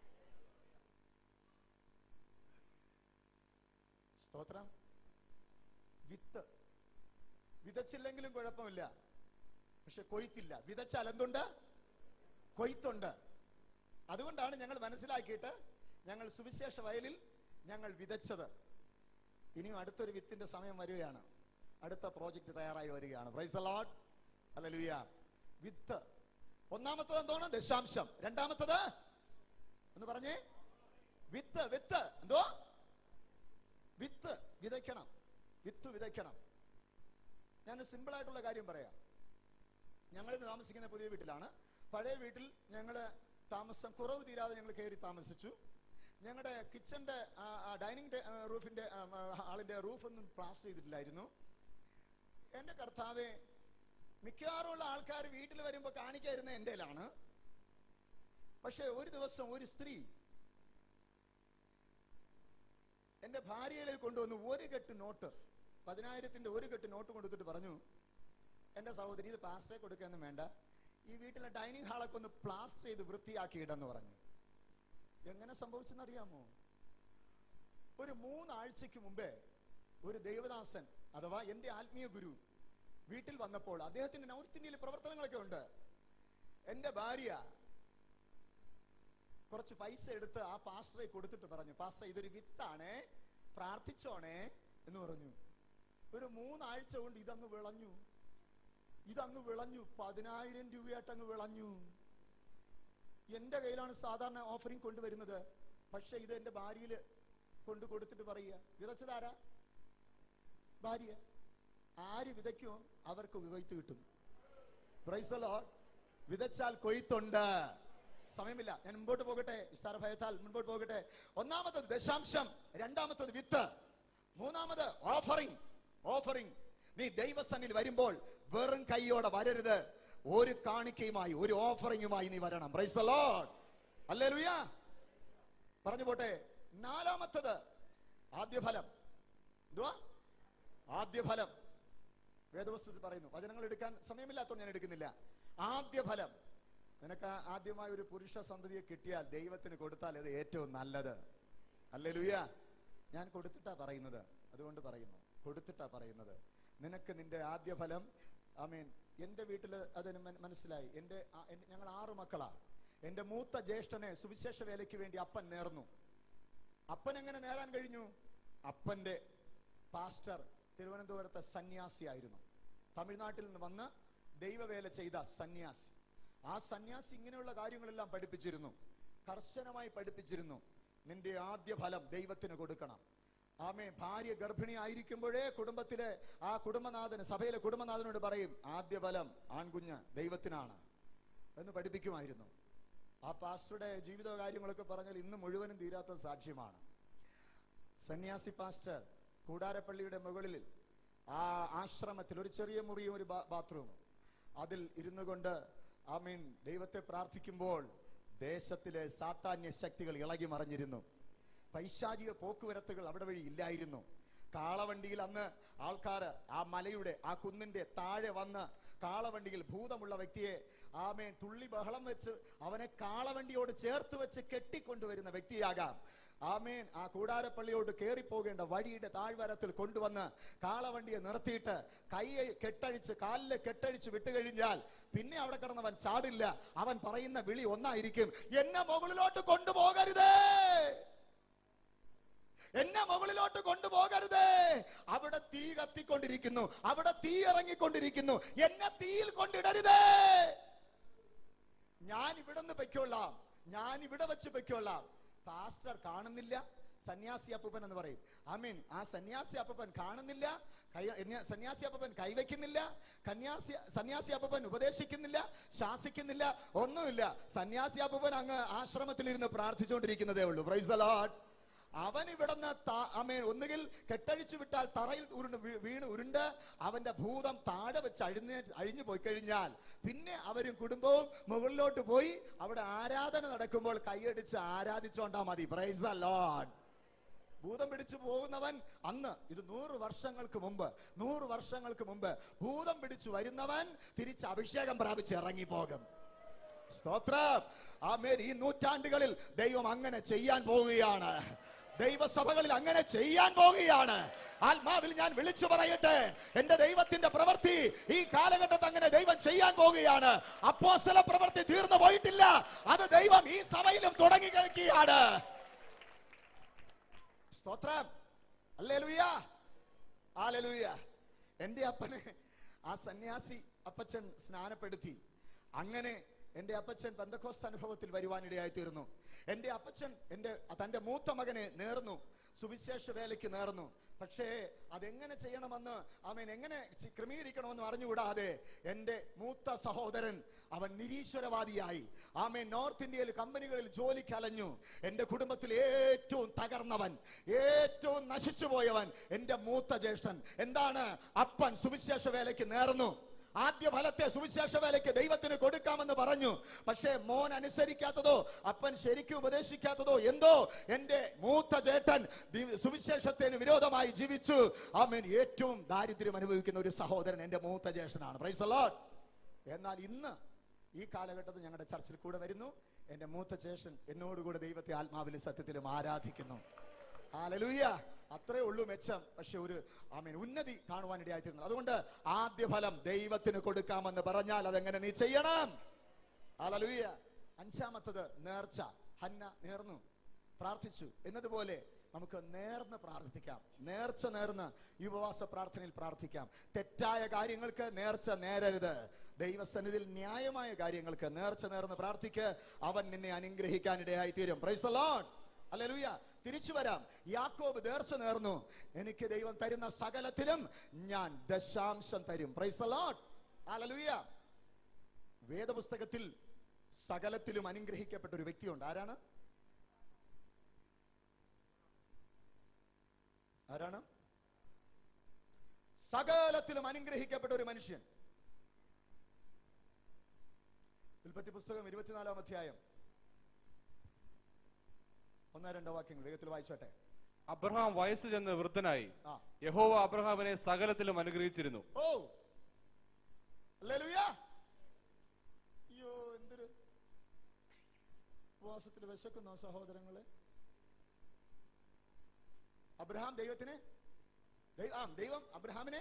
സ്തോത്രം. വിത്ത് വിതച്ചില്ലെങ്കിലും കുഴപ്പമില്ല, പക്ഷെ കൊയ്ത്തില്ല. വിതച്ചാൽ എന്തുണ്ട്? കൊയ്ത്തുണ്ട്. അതുകൊണ്ടാണ് ഞങ്ങൾ മനസ്സിലാക്കിയിട്ട് ഞങ്ങൾ സുവിശേഷ വയലിൽ ഞങ്ങൾ വിതച്ചത്. ഇനിയും അടുത്തൊരു വിത്തിന്റെ സമയം വരികയാണ്, അടുത്ത പ്രോജക്റ്റ് തയ്യാറായി വരികയാണ്. പ്രൈസ് ദി ലോർഡ്, ഹല്ലേലൂയ. വിത്ത് ഒന്നാമത്തത് എന്താണ്? ദശാംശം. രണ്ടാമത്തത് എന്ന് പറഞ്ഞേ, വിത്ത്. വിത്ത് എന്തോ? വിത്ത് വിതയ്ക്കണം, വിത്ത് വിതയ്ക്കണം. ഞാനൊരു സിമ്പിൾ ആയിട്ടുള്ള കാര്യം പറയാം. ഞങ്ങളിത് താമസിക്കുന്ന പുതിയ വീട്ടിലാണ്. പഴയ വീട്ടിൽ ഞങ്ങൾ താമസം കുറവ് തീരാതെ ഞങ്ങൾ കയറി താമസിച്ചു. ഞങ്ങളുടെ കിച്ചന്റെ ഡൈനിങ് റൂഫിന്റെ ഹാളിന്റെ റൂഫൊന്നും പ്ലാസ്റ്റർ ചെയ്തിട്ടില്ലായിരുന്നു. എന്റെ കർത്താവെ, മിക്കവാറുമുള്ള ആൾക്കാർ വീട്ടിൽ വരുമ്പോൾ കാണിക്കായിരുന്ന എന്റെയിലാണ്. പക്ഷെ ഒരു ദിവസം ഒരു സ്ത്രീ എന്റെ ഭാര്യയിൽ കൊണ്ടുവന്ന് ഒരു കെട്ട് നോട്ട്, 10,000-ന്റെ ഒരു കെട്ട് നോട്ട് കൊടുത്തിട്ട് പറഞ്ഞു, എന്റെ സഹോദരി, ഇത് പ്ലാസ്റ്റർ കൊടുക്കാനൊന്നും വേണ്ട, ഈ വീട്ടിലെ ഡൈനിങ് ഹാളൊക്കെ ഒന്ന് പ്ലാസ്റ്റർ ചെയ്ത് വൃത്തിയാക്കിയിടെന്ന് പറഞ്ഞു. എങ്ങനെ സംഭവിച്ചെന്നറിയാമോ? ഒരു 3 ആഴ്ചക്ക് മുമ്പേ ഒരു ദൈവദാസൻ അഥവാ എന്റെ ആത്മീയ ഗുരു വീട്ടിൽ വന്നപ്പോൾ, അദ്ദേഹത്തിന്റെ നോർത്ത് ഇന്ത്യയിൽ പ്രവർത്തനങ്ങളൊക്കെ ഉണ്ട്. എന്റെ ഭാര്യ കുറച്ച് പൈസ എടുത്ത് ആ പാസ്റ്ററെ കൊടുത്തിട്ട് പറഞ്ഞു, പാസ്റ്റർ, ഇതൊരു വിത്താണേ, പ്രാർത്ഥിച്ചോണേ എന്ന് പറഞ്ഞു. ഒരു 3 ആഴ്ച കൊണ്ട് ഇതങ്ങ് വിളഞ്ഞു, ഇതങ്ങ് വിളഞ്ഞു, 10,000 രൂപയായിട്ട് അങ്ങ് വിളഞ്ഞു. എന്റെ കയ്യിലാണ് സാധാരണ ഓഫറിങ് കൊണ്ടുവരുന്നത്, പക്ഷെ ഇത് എന്റെ ഭാര്യയിൽ കൊണ്ട് കൊടുത്തിട്ട് പറയുക, വിതച്ചതാരാ? ഭാര്യ. ആര് വിതയ്ക്കുമോ അവർക്ക് കൊയ്ത്ത് കിട്ടും. Praise the lord. വിതച്ചാൽ കൊയ്ത്തുണ്ട്. സമയമില്ല, ഞാൻ മുമ്പോട്ട് പോകട്ടെ, വിസ്താര ഭയത്താൽ മുമ്പോട്ട് പോകട്ടെ. ഒന്നാമത്തത് ദശാംശം, രണ്ടാമത്തത് വിത്ത്, മൂന്നാമത് ഓഫറിങ്. ഓഫറിങ്. നീ ദൈവസന്നിധിയിൽ വരുമ്പോൾ വെറും കൈയോടെ വരരുത്, ഒരു കാണിക്കയുമായി, ഒരു ഓഫറിങ്ങുമായി നീ വരണം. പ്രൈസ് ദി ലോർഡ്, ഹല്ലേലൂയ. പറഞ്ഞു പോട്ടെ. നാലാമത്തത് ആദ്യഫലം. എന്തുവാ? ആദ്യഫലം. വേദപുസ്തകത്തിൽ പറയുന്നു. വചനങ്ങൾ എടുക്കാൻ സമയമില്ലാത്തതുകൊണ്ട് ഞാൻ എടുക്കുന്നില്ല. ആദ്യഫലം. നിനക്ക് ആദ്യമായി ഒരു പുരുഷ സന്തതിയെ കിട്ടിയാൽ ദൈവത്തിന് കൊടുത്താൽ അത് ഏറ്റവും നല്ലത്. ഹല്ലേലൂയ. ഞാൻ കൊടുത്തിട്ടാ പറയുന്നത്, അതുകൊണ്ട് പറയുന്നു, കൊടുത്തിട്ടാ പറയുന്നത്. നിനക്ക് നിന്റെ ആദ്യഫലം, ആമേൻ. എന്റെ വീട്ടിൽ അതിന് മനസ്സിലായി. ഞങ്ങൾ 6 മക്കളാ. എന്റെ മൂത്ത ജ്യേഷ്ഠനെ സുവിശേഷ വേലയ്ക്ക് വേണ്ടി അപ്പൻ നേർന്നു. അപ്പൻ എങ്ങനെ നേരാൻ കഴിഞ്ഞു? അപ്പന്റെ പാസ്റ്റർ തിരുവനന്തപുരത്തെ സന്യാസിയായിരുന്നു. തമിഴ്നാട്ടിൽ നിന്ന് വന്ന് ദൈവവേല ചെയ്ത സന്യാസി. ആ സന്യാസി ഇങ്ങനെയുള്ള കാര്യങ്ങളെല്ലാം പഠിപ്പിച്ചിരുന്നു, കർശനമായി പഠിപ്പിച്ചിരുന്നു. നിന്റെ ആദ്യ ഫലം ദൈവത്തിന് കൊടുക്കണം. ആമേ. ഭാര്യ ഗർഭിണി ആയിരിക്കുമ്പോഴേ കുടുംബത്തിലെ ആ കുടുംബനാഥന്, സഭയിലെ കുടുംബനാഥനോട് പറയും, ആദ്യ ഫലം ആൺകുഞ്ഞ് ദൈവത്തിനാണ് എന്ന് പഠിപ്പിക്കുമായിരുന്നു. ആ പാസ്റ്ററുടെ ജീവിത കാര്യങ്ങളൊക്കെ പറഞ്ഞാൽ ഇന്ന് മുഴുവനും തീരാത്ത സാക്ഷ്യമാണ്. സന്യാസി പാസ്റ്റർ കൂടാരപ്പള്ളിയുടെ മുകളിൽ ആ ആശ്രമത്തിൽ ഒരു ചെറിയ മുറിയും ഒരു ബാത്റൂമും, അതിൽ ഇരുന്നു കൊണ്ട് ആമീൻ ദൈവത്തെ പ്രാർത്ഥിക്കുമ്പോൾ ദേശത്തിലെ സാത്താന്യ ശക്തികൾ ഇളകി മറിഞ്ഞിരുന്നു. പൈശാചിക പോക്കുവരത്തുകൾ അവിടെ വഴി ഇല്ലായിരുന്നു. കാളവണ്ടിയിൽ അന്ന് ആൾക്കാർ ആ മലയുടെ ആ കുന്നിന്റെ താഴെ വന്ന് കാളവണ്ടിയിൽ ഭൂതമുള്ള വ്യക്തിയെ ആമേൻ തുള്ളി ബഹളം വെച്ച് അവനെ കാളവണ്ടിയോട് ചേർത്ത് വെച്ച് കെട്ടിക്കൊണ്ടുവരുന്ന വ്യക്തിയാകാം. ആമേൻ. ആ കൂടാരപ്പള്ളിയോട് കയറിപ്പോകേണ്ട വഴിയുടെ താഴ്വരത്തിൽ കൊണ്ടുവന്ന് കാളവണ്ടിയെ നിർത്തിയിട്ട് കൈ കെട്ടഴിച്ച് കാലില് കെട്ടഴിച്ച് വിട്ടുകഴിഞ്ഞാൽ പിന്നെ അവിടെ കിടന്നവൻ ചാടില്ല. അവൻ പറയുന്ന വിളി ഒന്നായിരിക്കും, എന്നെ മുകളിലോട്ട് കൊണ്ടുപോകരുതേ, എന്നെ മുകളിലോട്ട് കൊണ്ടുപോകരുതേ. അവിടെ തീ കത്തിക്കൊണ്ടിരിക്കുന്നു, അവിടെ തീ ഇറങ്ങിക്കൊണ്ടിരിക്കുന്നു, എന്നെ തീയിൽ കൊണ്ടിടരുതേ. ഞാൻ ഇവിടെ നിന്ന് പൊയ്ക്കൊള്ളാം, ഞാൻ ഇവിടെ വെച്ച് പൊയ്ക്കൊള്ളാം. പാസ്റ്റർ കാണുന്നില്ല, സന്യാസി അപ്പൂപ്പൻ എന്ന് പറയും. ആമീൻ. ആ സന്യാസി അപ്പൂപ്പൻ കാണുന്നില്ല, സന്യാസി അപ്പൂപ്പൻ കൈവയ്ക്കുന്നില്ല, സന്യാസി അപ്പൂപ്പൻ ഉപദേശിക്കുന്നില്ല, ശാസിക്കുന്നില്ല, ഒന്നുമില്ല. സന്യാസി അപ്പൂപ്പൻ അങ്ങ് ആശ്രമത്തിലിരുന്ന് പ്രാർത്ഥിച്ചുകൊണ്ടിരിക്കുന്നതേ ഉള്ളൂ. Praise the lord. അവൻ ഇവിടുന്ന് ആമേൻ ഒന്നുകിൽ കെട്ടഴിച്ചു വിട്ടാൽ തറയിൽ വീണ് ഉരുണ്ട് അവന്റെ ഭൂതം താഴെ വെച്ച് അഴിഞ്ഞു പോയി കഴിഞ്ഞാൽ പിന്നെ അവരും കുടുംബവും മുകളിലോട്ട് പോയി അവിടെ ആരാധന നടക്കുമ്പോൾ കൈയടിച്ച് ആരാധിച്ചോണ്ടാ മതി. Praise the lord. ഭൂതം പിടിച്ചു പോകുന്നവൻ അന്ന്, ഇത് 100 വർഷങ്ങൾക്ക് മുമ്പ് ഭൂതം പിടിച്ചു വരുന്നവൻ തിരിച്ച് അഭിഷേകം പ്രാപിച്ച് ഇറങ്ങിപ്പോകും. സ്തോത്രം. ആമേൻ. ഈ നൂറ്റാണ്ടുകളിൽ ദൈവം അങ്ങനെ ചെയ്യാൻ പോവുകയാണ്. ദൈവസഭകളിൽ അങ്ങനെ ചെയ്യാൻ പോവുകയാണ്. ആത്മാവിൽ ഞാൻ വിളിച്ചു പറയട്ടെ, എന്റെ ദൈവത്തിന്റെ പ്രവൃത്തി ഈ കാലഘട്ടത്തിൽ അങ്ങനെ ദൈവം ചെയ്യാൻ പോവുകയാണ്. അപ്പോസ്തല പ്രവൃത്തി തീർന്നു പോയിട്ടില്ല, അത് ദൈവം ഈ സഭയിലും തുടങ്ങി കഴിക്കുകയാണ്. സ്തോത്രം. ഹല്ലേലൂയ, ഹല്ലേലൂയ. എന്റെ അപ്പനെ ആ സന്യാസി അപ്പച്ചൻ സ്നാനപ്പെടുത്തി. അങ്ങനെ എന്റെ അപ്പച്ചൻ പെന്തക്കോസ്ത് അനുഭവത്തിൽ വരുവാനിടയായി തീർന്നു. എന്റെ അപ്പച്ചൻ തന്റെ മൂത്ത മകനെ നേർന്നു, സുവിശേഷ വേലയ്ക്ക് നേർന്നു. പക്ഷേ അതെങ്ങനെ ചെയ്യണമെന്ന് അവൻ എങ്ങനെ ക്രമീകരിക്കണമെന്ന് അറിഞ്ഞുകൂടാതെ എന്റെ മൂത്ത സഹോദരൻ അവൻ നിരീശ്വരവാദിയായി. ആമേൻ. നോർത്ത് ഇന്ത്യയിൽ കമ്പനികളിൽ ജോലിക്ക് അലഞ്ഞു. എന്റെ കുടുംബത്തിൽ ഏറ്റവും തകർന്നവൻ, ഏറ്റവും നശിച്ചു പോയവൻ എന്റെ മൂത്ത ജ്യേഷ്ഠൻ. എന്താണ്? അപ്പൻ സുവിശേഷ വേലയ്ക്ക് നേർന്നു. ആദ്യ ഫലത്തെ സുവിശേഷ വേലയ്ക്ക് ദൈവത്തിന് കൊടുക്കാമെന്ന് പറഞ്ഞു. പക്ഷേ മോൻ അനുസരിക്കാത്തതോ അപ്പൻ ശരിക്കും ഉപദേശിക്കാത്തതോ എന്തോ എന്റെ മൂത്ത ചേട്ടൻ സുവിശേഷത്തിന് വിരോധമായി ജീവിച്ചു. ആമേൻ. ഏറ്റവും ദാരിദ്ര്യം അനുഭവിക്കുന്ന ഒരു സഹോദരൻ എന്റെ മൂത്ത ജ്യേഷ്ഠനാണ്. Price the Lord. എന്നാൽ ഇന്ന് ഈ കാലഘട്ടത്തിൽ ഞങ്ങളുടെ ചർച്ചിൽ കൂടെ വരുന്നു. എന്റെ മൂത്ത ജ്യേഷ്ഠൻ എന്നോടുകൂടെ ദൈവത്തെ ആത്മാവിലും സത്യത്തിലും ആരാധിക്കുന്നു. ഹല്ലേലൂയ. അത്രേ ഉള്ളൂ മെച്ചം. പക്ഷെ ഒരു ആമേൻ ഉന്നതി കാണുവാനിടയായിത്തീരുന്നു. അതുകൊണ്ട് ആദ്യ ഫലം ദൈവത്തിന് കൊടുക്കാമെന്ന് പറഞ്ഞാൽ അതെങ്ങനെ നീ ചെയ്യണം? ഹല്ലേലൂയ. അഞ്ചാമത്തത് നേർച്ച. ഹന്ന നേർന്നു, പ്രാർത്ഥിച്ചു. എന്നതുപോലെ നമുക്ക് നേർന്ന് പ്രാർത്ഥിക്കാം. നേർച്ച നേർന്ന് ഈ ഉപവാസ പ്രാർത്ഥനയിൽ പ്രാർത്ഥിക്കാം. തെറ്റായ കാര്യങ്ങൾക്ക് നേർച്ച നേരരുത്. ദൈവസന്നിധിയിൽ ന്യായമായ കാര്യങ്ങൾക്ക് നേർച്ച നേർന്ന് പ്രാർത്ഥിക്ക്. അവൻ നിന്നെ അനുഗ്രഹിക്കാനിടയായി തീരും. Praise the lord. ഹല്ലേലൂയ. തിരിച്ചു വരാം. യാക്കോബ് നേർച്ച നേർന്നു, എനിക്ക് ദൈവം തരുന്ന സകലത്തിലും ഞാൻ ദശാംശം തരും. Praise the lord. ഹല്ലേലൂയ. വേദപുസ്തകത്തിൽ സകലത്തിലും അനുഗ്രഹിക്കപ്പെട്ട ഒരു വ്യക്തിയുണ്ട്. ആരാണ്? സകലത്തിലും അനുഗ്രഹിക്കപ്പെട്ട ഒരു മനുഷ്യൻ. ഉൽപ്പത്തി പുസ്തകം 24-ാം അധ്യായം 1-2 വാക്യങ്ങൾ വേഗത്തിൽ വായിച്ചോട്ടെ. അബ്രഹാം വയസ്സ് ചെന്ന് വൃദ്ധനായി. യഹോവ അബ്രഹാമിനെ സകലത്തിലും അനുഗ്രഹിച്ചിരുന്നു. ഓ ഹല്ലേലൂയ. അയ്യോ, എന്തൊരു ഉപവാസത്തിൽ വിശക്കുന്നോ സഹോദരങ്ങളെ. അബ്രഹാം ദൈവത്തിന് ദൈവം അബ്രഹാമിനെ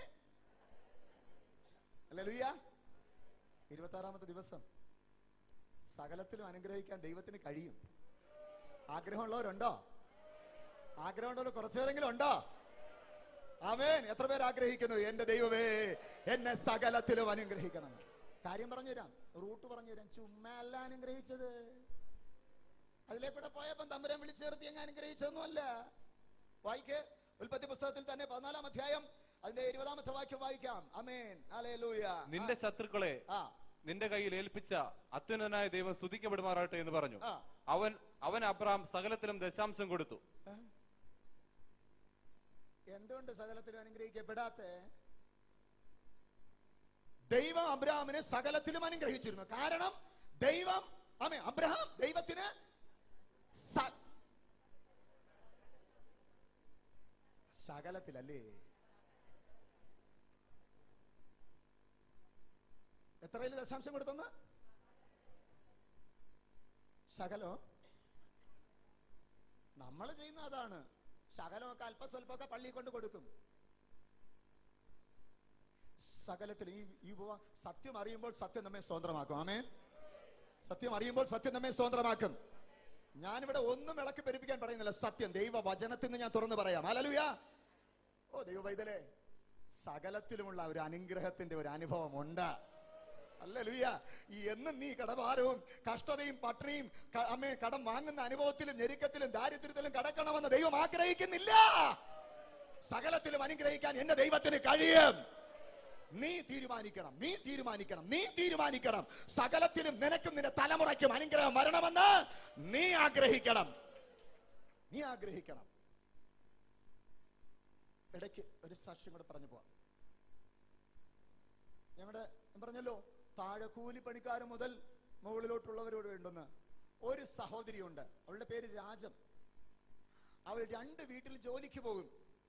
ഹല്ലേലൂയ 26-ാമത്തെ ദിവസം സകലത്തിലും അനുഗ്രഹിക്കാൻ ദൈവത്തിന് കഴിയും. ആഗ്രഹമുള്ളവരുണ്ടോ? ആഗ്രഹമുള്ളവർ കുറച്ചുപേരെങ്കിലും ഉണ്ടോ? ആമേൻ. എത്ര പേർ ആഗ്രഹിക്കുന്നു എന്റെ ദൈവമേ എന്നെ സകലത്തിലും അനുഗ്രഹിക്കണം? കാര്യം പറഞ്ഞുതരാം, റൂട്ട് പറഞ്ഞുതരാം. ചുമ്മാ അല്ല അനുഗ്രഹിച്ചത്. അതിലേക്കൂടെ പോയപ്പം തമ്പുരാൻ വിളിച്ചു ചേർത്തി അങ്ങ് അനുഗ്രഹിച്ചതൊന്നും അല്ല. വായിക്കേ, ഉൽപ്പത്തി പുസ്തകത്തിൽ തന്നെ 14-ാം അധ്യായം അതിന്റെ 20-ാമത്തെ വാക്യം വായിക്കാം. ആമേൻ, ഹല്ലേലൂയ. നിന്റെ ശത്രുക്കളെ നിന്റെ കയ്യിൽ ഏൽപ്പിച്ച അത്യുന്നതനായ ദൈവം സ്തുതിക്കപ്പെടുമാറാട്ടെ എന്ന് പറഞ്ഞു. അവൻ അബ്രഹാം സകലത്തിലും ദശാംശം കൊടുത്തു. എന്തുകൊണ്ട് സകലത്തിലും അനുഗ്രഹിക്കപ്പെടാത്ത? ദൈവം അബ്രഹാമിനെ സകലത്തിലും അനുഗ്രഹിച്ചിരുന്നു. കാരണം ദൈവം അബ്രഹാം ദൈവത്തിന് സകലത്തിലല്ലേ? എത്രയിൽ ദശാംശം കൊടുത്തെന്ന്? ശകലോ? നമ്മൾ ചെയ്യുന്ന അതാണ്. ശകലമൊക്കെ അല്പസ്വല്പമൊക്കെ പള്ളി കൊണ്ട് കൊടുക്കും. സകലത്തിൽ ഈ സത്യം അറിയുമ്പോൾ സത്യം നമ്മെ സ്വതന്ത്രമാക്കും. ആമേൻ. സത്യം അറിയുമ്പോൾ സത്യം നമ്മെ സ്വതന്ത്രമാക്കും. ഞാനിവിടെ ഒന്നും ഇളക്കി പെരുപ്പിക്കാൻ പറയുന്നില്ല. സത്യം ദൈവ വചനത്തിൽ നിന്ന് ഞാൻ തുറന്നു പറയാം. ഹല്ലേലൂയ. ഓ ദൈവ പൈതലേ, സകലത്തിലുമുള്ള ഒരു അനുഗ്രഹത്തിന്റെ ഒരു അനുഭവം ഉണ്ട്. ഹല്ലേലൂയ. ഈ എന്നും നീ കടഭാരവും കഷ്ടതയും പട്ടിണിയും കടം വാങ്ങുന്ന അനുഭവത്തിലും ഞെരുക്കത്തിലും ദാരിദ്ര്യത്തിലും കടക്കണമെന്ന് ദൈവം ആഗ്രഹിക്കുന്നില്ല. സകലത്തിലും അനുഗ്രഹിക്കാൻ എന്റെ ദൈവത്തിന് കഴിയും. നീ തീരുമാനിക്കണം, നീ തീരുമാനിക്കണം, നീ തീരുമാനിക്കണം. സകലത്തിലും നിനക്കും നിന്റെ തലമുറയ്ക്കും അനുഗ്രഹം വരണമെന്ന് നീ ആഗ്രഹിക്കണം. നീ ആഗ്രഹിക്കണം. ഇടയ്ക്ക് ഒരു സാക്ഷ്യം കൂടെ പറഞ്ഞു പോവാം. ഞങ്ങളുടെ പറഞ്ഞല്ലോ, താഴെ കൂലിപ്പണിക്കാർ മുതൽ മുകളിലോട്ടുള്ളവരോട് വേണ്ടുന്ന ഒരു സഹോദരിയുണ്ട്. അവളുടെ പേര് രാജം. അവൾ 2 വീട്ടിൽ ജോലിക്ക് പോകും.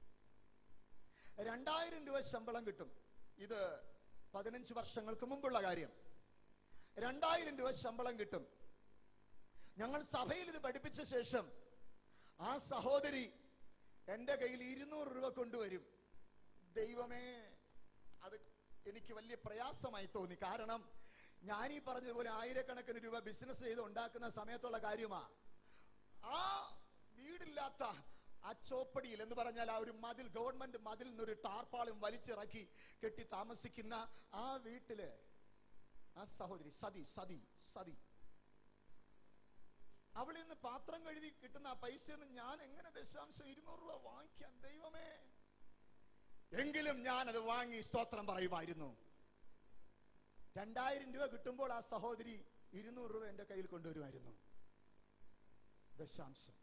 2000 രൂപ ശമ്പളം കിട്ടും. ഇത് 15 വർഷങ്ങൾക്ക് മുമ്പുള്ള കാര്യം. 2000 രൂപ ശമ്പളം കിട്ടും. ഞങ്ങൾ സഭയിൽ ഇത് പഠിപ്പിച്ച ശേഷം ആ സഹോദരി എന്റെ കയ്യിൽ 200 രൂപ കൊണ്ടുവരും. ദൈവമേ, അത് എനിക്ക് വലിയ പ്രയാസമായി തോന്നി. കാരണം ഞാനീ പറഞ്ഞതുപോലെ ആയിരക്കണക്കിന് രൂപ ബിസിനസ് ചെയ്ത് ഉണ്ടാക്കുന്ന സമയത്തുള്ള കാര്യമാ. ആ വീടില്ലാത്ത ആ ചോപ്പടിയിൽ എന്ന് പറഞ്ഞാൽ ആ ഒരു മതിൽ, ഗവൺമെന്റ് മതിൽ നിന്നൊരു ടാർപ്പാളും വലിച്ചിറക്കി കെട്ടി താമസിക്കുന്ന ആ വീട്ടില് ആ സഹോദരി സതി അവളിൽ നിന്ന് പാത്രം കഴുകി കിട്ടുന്ന ആ പൈസ ഞാൻ എങ്ങനെ ദശാംശം 200 രൂപ വാങ്ങിക്കാൻ? ദൈവമേ, എങ്കിലും ഞാൻ അത് വാങ്ങി സ്തോത്രം പറയുമായിരുന്നു. 2000 രൂപ കിട്ടുമ്പോൾ ആ സഹോദരി 200 രൂപ എന്റെ കയ്യിൽ കൊണ്ടുവരുമായിരുന്നു. ദശാംശം.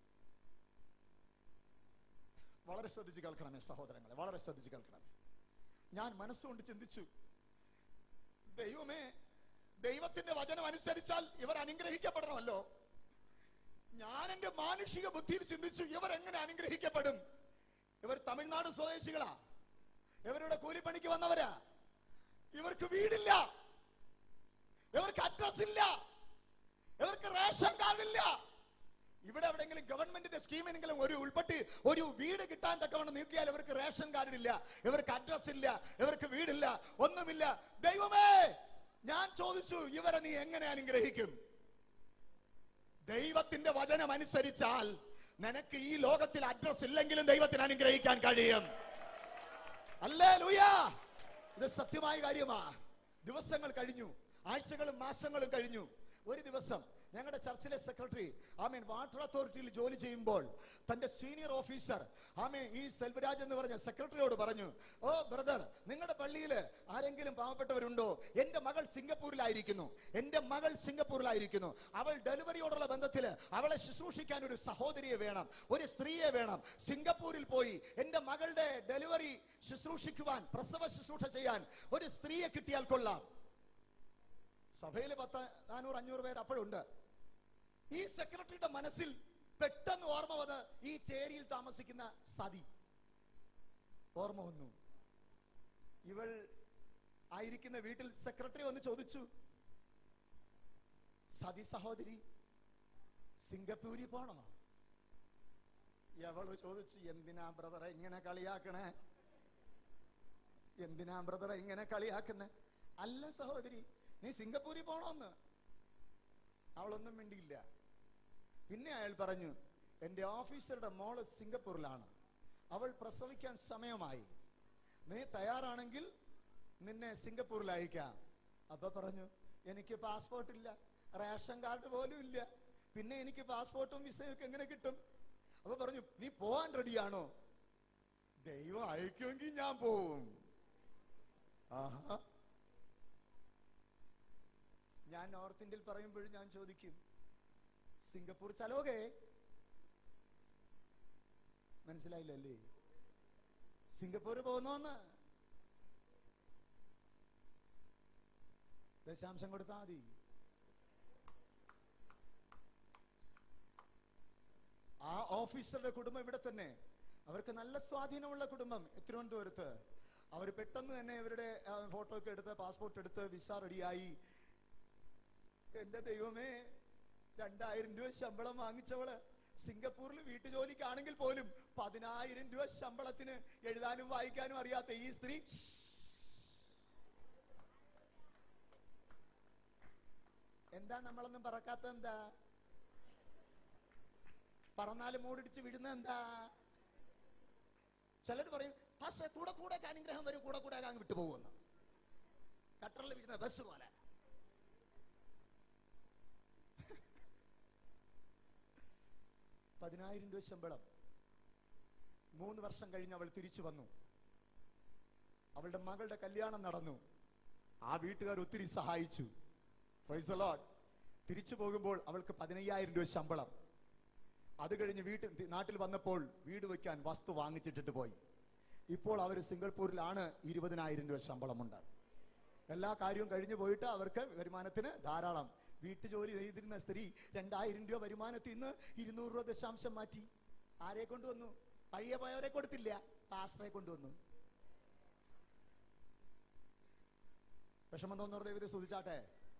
വളരെ ശ്രദ്ധിച്ച് കേൾക്കണമേ സഹോദരങ്ങളെ, വളരെ ശ്രദ്ധിച്ച് കേൾക്കണമേ. ഞാൻ മനസ്സുകൊണ്ട് ചിന്തിച്ചു, ദൈവമേ, ദൈവത്തിന്റെ വചനം അനുസരിച്ചാൽ ഇവർ അനുഗ്രഹിക്കപ്പെടണമല്ലോ. ഞാൻ എന്റെ മാനുഷിക ബുദ്ധിയിൽ ചിന്തിച്ചു, ഇവർ എങ്ങനെ അനുഗ്രഹിക്കപ്പെടും? ഇവർ തമിഴ്നാട് സ്വദേശികളാ, ഇവരുടെ കൂലിപ്പണിക്ക് വന്നവരാ, ഇവർക്ക് വീടില്ല, ഇവർക്ക് അഡ്രസ് ഇല്ല, ഇവർക്ക് റേഷൻ കാർഡ് ഇല്ല. ഇവിടെ എവിടെയെങ്കിലും ഗവൺമെന്റിന്റെ സ്കീമിനെങ്കിലും ഒരു വീട് കിട്ടാൻ തക്കവണ്ണം നീക്കിയാൽ ഇവർക്ക് റേഷൻ കാർഡ് ഇല്ല, ഇവർക്ക് അഡ്രസ് ഇല്ല, ഇവർക്ക് വീടില്ല, ഒന്നുമില്ല. ദൈവമേ, ഞാൻ ചോദിച്ചു, ഇവരെ നീ എങ്ങനെ അനുഗ്രഹിക്കും? ദൈവത്തിന്റെ വചനം അനുസരിച്ചാൽ നിനക്ക് ഈ ലോകത്തിൽ അഡ്രസ് ഇല്ലെങ്കിലും ദൈവത്തിന് അനുഗ്രഹിക്കാൻ കഴിയും. ഹല്ലേലൂയ. ഇത് സത്യമായ കാര്യമാ. ദിവസങ്ങൾ കഴിഞ്ഞു, ആഴ്ചകളും മാസങ്ങളും കഴിഞ്ഞു. ഒരു ദിവസം ഞങ്ങളുടെ ചർച്ചിലെ സെക്രട്ടറി വാട്ടർ അതോറിറ്റിയിൽ ജോലി ചെയ്യുമ്പോൾ തന്റെ സീനിയർ ഓഫീസർ ഈ സെൽവരാജ് എന്ന് പറഞ്ഞ സെക്രട്ടറിയോട് പറഞ്ഞു, ഓ ബ്രദർ, നിങ്ങളുടെ പള്ളിയിൽ ആരെങ്കിലും പാവപ്പെട്ടവരുണ്ടോ? എന്റെ മകൾ സിംഗപ്പൂരിലായിരിക്കുന്നു. അവൾ ഡെലിവറിയോടുള്ള ബന്ധത്തിൽ അവളെ ശുശ്രൂഷിക്കാൻ ഒരു സഹോദരിയെ വേണം, ഒരു സ്ത്രീയെ വേണം. സിംഗപ്പൂരിൽ പോയി എന്റെ മകളുടെ ഡെലിവറി ശുശ്രൂഷിക്കുവാൻ, പ്രസവ ശുശ്രൂഷ ചെയ്യാൻ ഒരു സ്ത്രീയെ കിട്ടിയാൽ കൊള്ളാം. സഭയിൽ 400-500 പേര് അപ്പോഴുണ്ട്. ഈ സെക്രട്ടറിയുടെ മനസ്സിൽ പെട്ടെന്ന് ഓർമ്മ വന്ന് ഈ ചേരിയിൽ താമസിക്കുന്ന സതി ഓർമ്മ വന്നു. ഇവൾ ആയിരിക്കുന്ന വീട്ടിൽ സെക്രട്ടറി വന്ന് ചോദിച്ചു, സതി സഹോദരി സിംഗപ്പൂരിൽ പോണോ? എവള് ചോദിച്ചു, എന്തിനാ ബ്രദറെ ഇങ്ങനെ കളിയാക്കണേ? എന്തിനാ ബ്രദറെ ഇങ്ങനെ കളിയാക്കുന്നേ? അല്ല സഹോദരി, നീ സിംഗപ്പൂരിൽ പോണോന്ന്. അവളൊന്നും മിണ്ടിയില്ല. പിന്നെ അയാൾ പറഞ്ഞു, എന്റെ ഓഫീസറുടെ മോള് സിംഗപ്പൂരിലാണ്, അവൾ പ്രസവിക്കാൻ സമയമായി, നീ തയ്യാറാണെങ്കിൽ നിന്നെ സിംഗപ്പൂരിൽ അയക്കാം. അപ്പൊ പറഞ്ഞു, എനിക്ക് പാസ്പോർട്ട് ഇല്ല, റേഷൻ കാർഡ് പോലും ഇല്ല, പിന്നെ എനിക്ക് പാസ്പോർട്ടും വിസയും ഒക്കെ എങ്ങനെ കിട്ടും? അപ്പൊ പറഞ്ഞു, നീ പോവാൻ റെഡിയാണോ? ദൈവം അയക്കുമെങ്കിൽ ഞാൻ പോവും. ആഹാ. ഞാൻ നോർത്ത് ഇന്ത്യയിൽ പറയുമ്പോഴും ഞാൻ ചോദിക്കും, സിംഗപ്പൂർ ചലോകെ? മനസ്സിലായില്ലല്ലേ? സിംഗപ്പൂർ പോകുന്നോന്ന് ദശാംശം കൊടുത്താൽ മതി. ആ ഓഫീസറുടെ കുടുംബം ഇവിടെ തന്നെ, അവർക്ക് നല്ല സ്വാധീനമുള്ള കുടുംബം തിരുവനന്തപുരത്ത്. അവർ പെട്ടെന്ന് തന്നെ ഇവരുടെ ഫോട്ടോ ഒക്കെ എടുത്ത് പാസ്പോർട്ട് എടുത്ത് വിസ റെഡിയായി. എന്റെ ദൈവമേ, 2000 രൂപ ശമ്പളം വാങ്ങിച്ചവള് സിംഗപ്പൂരിൽ വീട്ടുജോലിക്കാണെങ്കിൽ പോലും 10,000 രൂപ ശമ്പളത്തിന് എഴുതാനും വായിക്കാനും അറിയാത്ത ഈ സ്ത്രീ എന്താ നമ്മളൊന്നും പറക്കാത്ത? എന്താ പറന്നാലും മൂടിടിച്ച് വിടുന്ന എന്താ? ചിലർ പറയും, പക്ഷേ കൂടെ കൂടെ അനുഗ്രഹം വരും, കൂടെ കൂടെ അങ്ങ് വിട്ടുപോകുന്നു. കട്ടറിൽ വിടുന്ന ബസ് പോലെ. $10,000 രൂപ ശമ്പളം. 3 വർഷം കഴിഞ്ഞ് അവൾ തിരിച്ചു വന്നു. അവളുടെ മകളുടെ കല്യാണം നടന്നു. ആ വീട്ടുകാർ ഒത്തിരി സഹായിച്ചു. Praise the lord. തിരിച്ചു പോകുമ്പോൾ അവൾക്ക് 15,000 രൂപ ശമ്പളം. അത് കഴിഞ്ഞ് നാട്ടിൽ വന്നപ്പോൾ വീട് വയ്ക്കാൻ വസ്തു വാങ്ങിച്ചിട്ടിട്ട് പോയി. ഇപ്പോൾ അവർ സിംഗപ്പൂരിലാണ്. 20,000 രൂപ ശമ്പളമുണ്ട്. എല്ലാ കാര്യവും കഴിഞ്ഞു പോയിട്ട് അവർക്ക് വരുമാനത്തിന് ധാരാളം. വീട്ടുജോലി ചെയ്തിരുന്ന സ്ത്രീ 2,000 രൂപ വരുമാനത്തിൽ നിന്ന് 200 രൂപ ദശാംശം മാറ്റി. ആരെ കൊണ്ടുവന്നു? പഴയ പോയവരെ കൊടുത്തില്ല, പാസ്റ്ററെ കൊണ്ടുവന്നു. വിഷമം തോന്നുന്നവർ ദൈവത്തെ സ്തുതിച്ചാട്ടെ.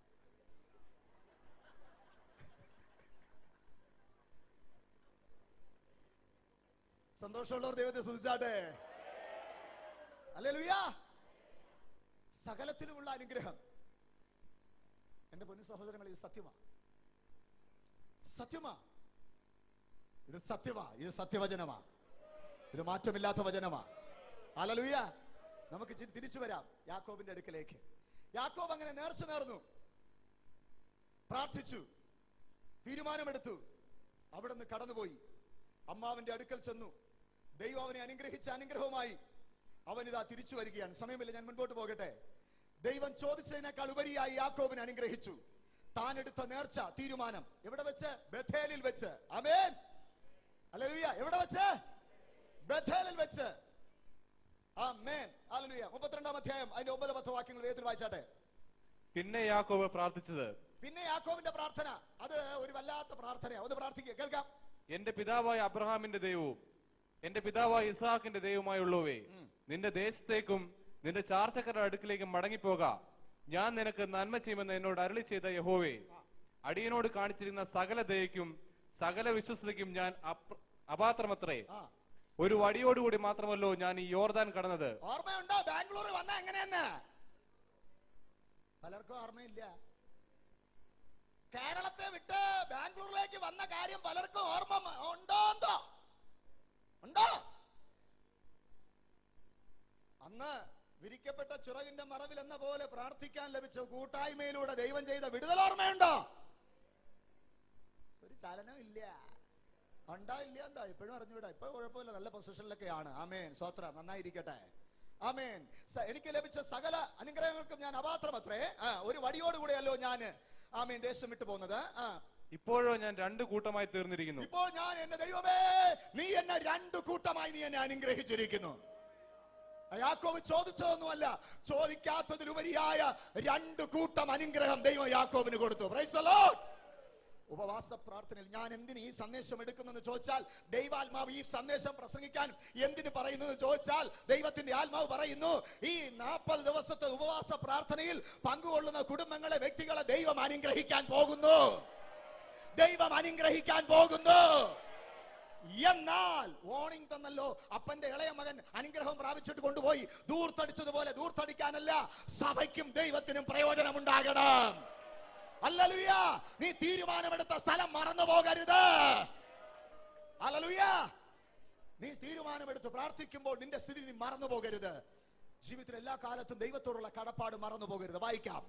സന്തോഷമുള്ളവർ ദൈവത്തെ സ്തുതിച്ചാട്ടെ. ഹല്ലേലൂയ. സകലത്തിലുമുള്ള അനുഗ്രഹം. എന്റെ പൊന്നു സഹോദരങ്ങൾ, ഇത് സത്യമാ, സത്യമാ, ഇത് സത്യമാ, ഇത് സത്യവചനമാ, ഇത് മാറ്റമില്ലാത്ത വചനമാ. ഹല്ലേലൂയ. നമുക്ക് തിരിച്ചു വരാം യാക്കോബിന്റെ അടുക്കലേക്ക്. യാക്കോബ് അങ്ങനെ നേർച്ച നേർന്നു, പ്രാർത്ഥിച്ചു, തീരുമാനമെടുത്തു. അവിടെ നിന്ന് കടന്നുപോയി അമ്മാവന്റെ അടുക്കൽ ചെന്നു. ദൈവം അവനെ അനുഗ്രഹിച്ച അനുഗ്രഹവുമായി അവനിതാ തിരിച്ചു വരികയാണ്. സമയമില്ല, ഞാൻ മുൻപോട്ട് പോകട്ടെ. ദൈവം ചോദിച്ചതിനേക്കാൾ ഉപരിയായി യാക്കോബിനെ അനുഗ്രഹിച്ചു. താൻ എടുത്ത നേർച്ച തീരുമാനം എവിടെ വെച്ച്? ബേഥേലിൽ വെച്ച്. ആമേൻ. ഹല്ലേലൂയ. എവിടെ വെച്ച്? ബേഥേലിൽ വെച്ച്. ആമേൻ. ഹല്ലേലൂയ. 32-ാം അധ്യായം അതിന്റെ 9-10 വാക്യങ്ങൾ വേഗത്തിൽ വായിച്ചാട്ടെ. പിന്നെ യാക്കോബ് പ്രാർത്ഥിച്ചത്. പിന്നെ യാക്കോബിന്റെ പ്രാർത്ഥന അത് ഒരു വല്ലാത്ത പ്രാർത്ഥനയാണ്. ഒന്ന് പ്രാർത്ഥിക്കുക, കേൾക്കാം. എന്റെ പിതാവായ അബ്രഹാമിന്റെ ദൈവവും എന്റെ പിതാവായ ഇസ്ഹാക്കിന്റെ ദൈവമായുള്ളവേ, നിന്റെ ദേശത്തേക്കും നിന്റെ ചാർച്ചക്കാരുടെ അടുക്കിലേക്കും മടങ്ങിപ്പോക. ഞാൻ നിനക്ക് നന്മ ചെയ്യുമെന്ന് എന്നോട് അരുളി ചെയ്ത യഹോവേ, അടിയനോട് കാണിച്ചിരുന്ന സകല ദയയ്ക്കും സകല വിശ്വസ്തയ്ക്കും ഞാൻ അപാത്രമത്രേ. ഒരു വടിയോടുകൂടി മാത്രമല്ലോ ഞാൻ ഈ യോർദാൻ കടന്നത്. ഓർമ്മയുണ്ടോ ബാംഗ്ലൂർ വന്ന എങ്ങനെയെന്ന്? പലർക്കും ഓർമ്മയില്ല. കേരളത്തെ വിട്ട് ബാംഗ്ലൂരിലേക്ക് വന്ന കാര്യം പലർക്കും ഓർമ്മ ഉണ്ടോ? ഉണ്ടോ? അന്ന് വിരിക്കപ്പെട്ട ചിറകിന്റെ മറവിൽ എന്ന പോലെ പ്രാർത്ഥിക്കാൻ ലഭിച്ച കൂട്ടായ്മയിലൂടെ ദൈവം ചെയ്ത വിടുതൽ ഓർമ്മയുണ്ടോ? ഒരു ചലനം ഇല്ല. ഉണ്ടോ ഇല്ല? എന്താ ഇപ്പോഴും അറിഞ്ഞുവിടാ. ഇപ്പൊ കുഴപ്പമില്ല, നല്ല പൊസിഷനിലൊക്കെയാണ്. ആമേൻ. സ്വത്രം നന്നായിരിക്കട്ടെ. ആമേൻ. എനിക്ക് ലഭിച്ച സകല അനുഗ്രഹങ്ങൾക്കും ഞാൻ അപാത്രമത്രേ. ഒരു വടിയോടുകൂടെയല്ലോ ഞാൻ ആമേൻ ദേശം വിട്ടു പോകുന്നത്. ഇപ്പോഴോ ഞാൻ 2 കൂട്ടമായി തീർന്നിരിക്കുന്നു. ഇപ്പോൾ ഞാൻ എന്റെ ദൈവമേ, നീ എന്നെ 2 കൂട്ടമായി നീ എന്നെ അനുഗ്രഹിച്ചിരിക്കുന്നു. യാക്കോബ് ചോദിച്ചതൊന്നുമല്ല, ചോദിക്കാത്തതിലുപരിയായ 2 കൂട്ടം അനുഗ്രഹം ദൈവം യാക്കോബിന് കൊടുത്തു. Praise the lord. ഉപവാസ പ്രാർത്ഥനയിൽ ഞാൻ എന്തിന് ഈ സന്ദേശം എടുക്കുന്നെന്ന് ചോദിച്ചാൽ, ദൈവാത്മാവ് ഈ സന്ദേശം പ്രസംഗിക്കാൻ എന്തിന് പറയുന്നത് ചോദിച്ചാൽ, ദൈവത്തിന്റെ ആത്മാവ് പറയുന്നു, ഈ 40 ദിവസത്തെ ഉപവാസ പ്രാർത്ഥനയിൽ പങ്കുകൊള്ളുന്ന കുടുംബങ്ങളെ, വ്യക്തികളെ ദൈവം അനുഗ്രഹിക്കാൻ പോകുന്നു. ദൈവം അനുഗ്രഹിക്കാൻ പോകുന്നു. എന്നാൽ വാർണിംഗ് തന്നല്ലോ, അപ്പന്റെ ഇളയ മകൻ അനുഗ്രഹം പ്രാപിച്ചിട്ട് കൊണ്ടുപോയി ദൂർത്തടിച്ചതുപോലെ ദൂർത്തടിക്കാനല്ല, സഭയ്ക്കും ദൈവത്തിനും പ്രയോജനം ഉണ്ടാകണം. ഹല്ലേലൂയ. നീ തീരുമാനമെടുത്ത സ്ഥലം മറന്നു പോകരുത്. ഹല്ലേലൂയ. നീ തീരുമാനമെടുത്ത് പ്രാർത്ഥിക്കുമ്പോൾ നിന്റെ സ്ഥിതി നീ മറന്നു പോകരുത്. ജീവിതത്തിൽ എല്ലാ കാലത്തും ദൈവത്തോടുള്ള കടപ്പാട് മറന്നു പോകരുത്. വായിക്കാം.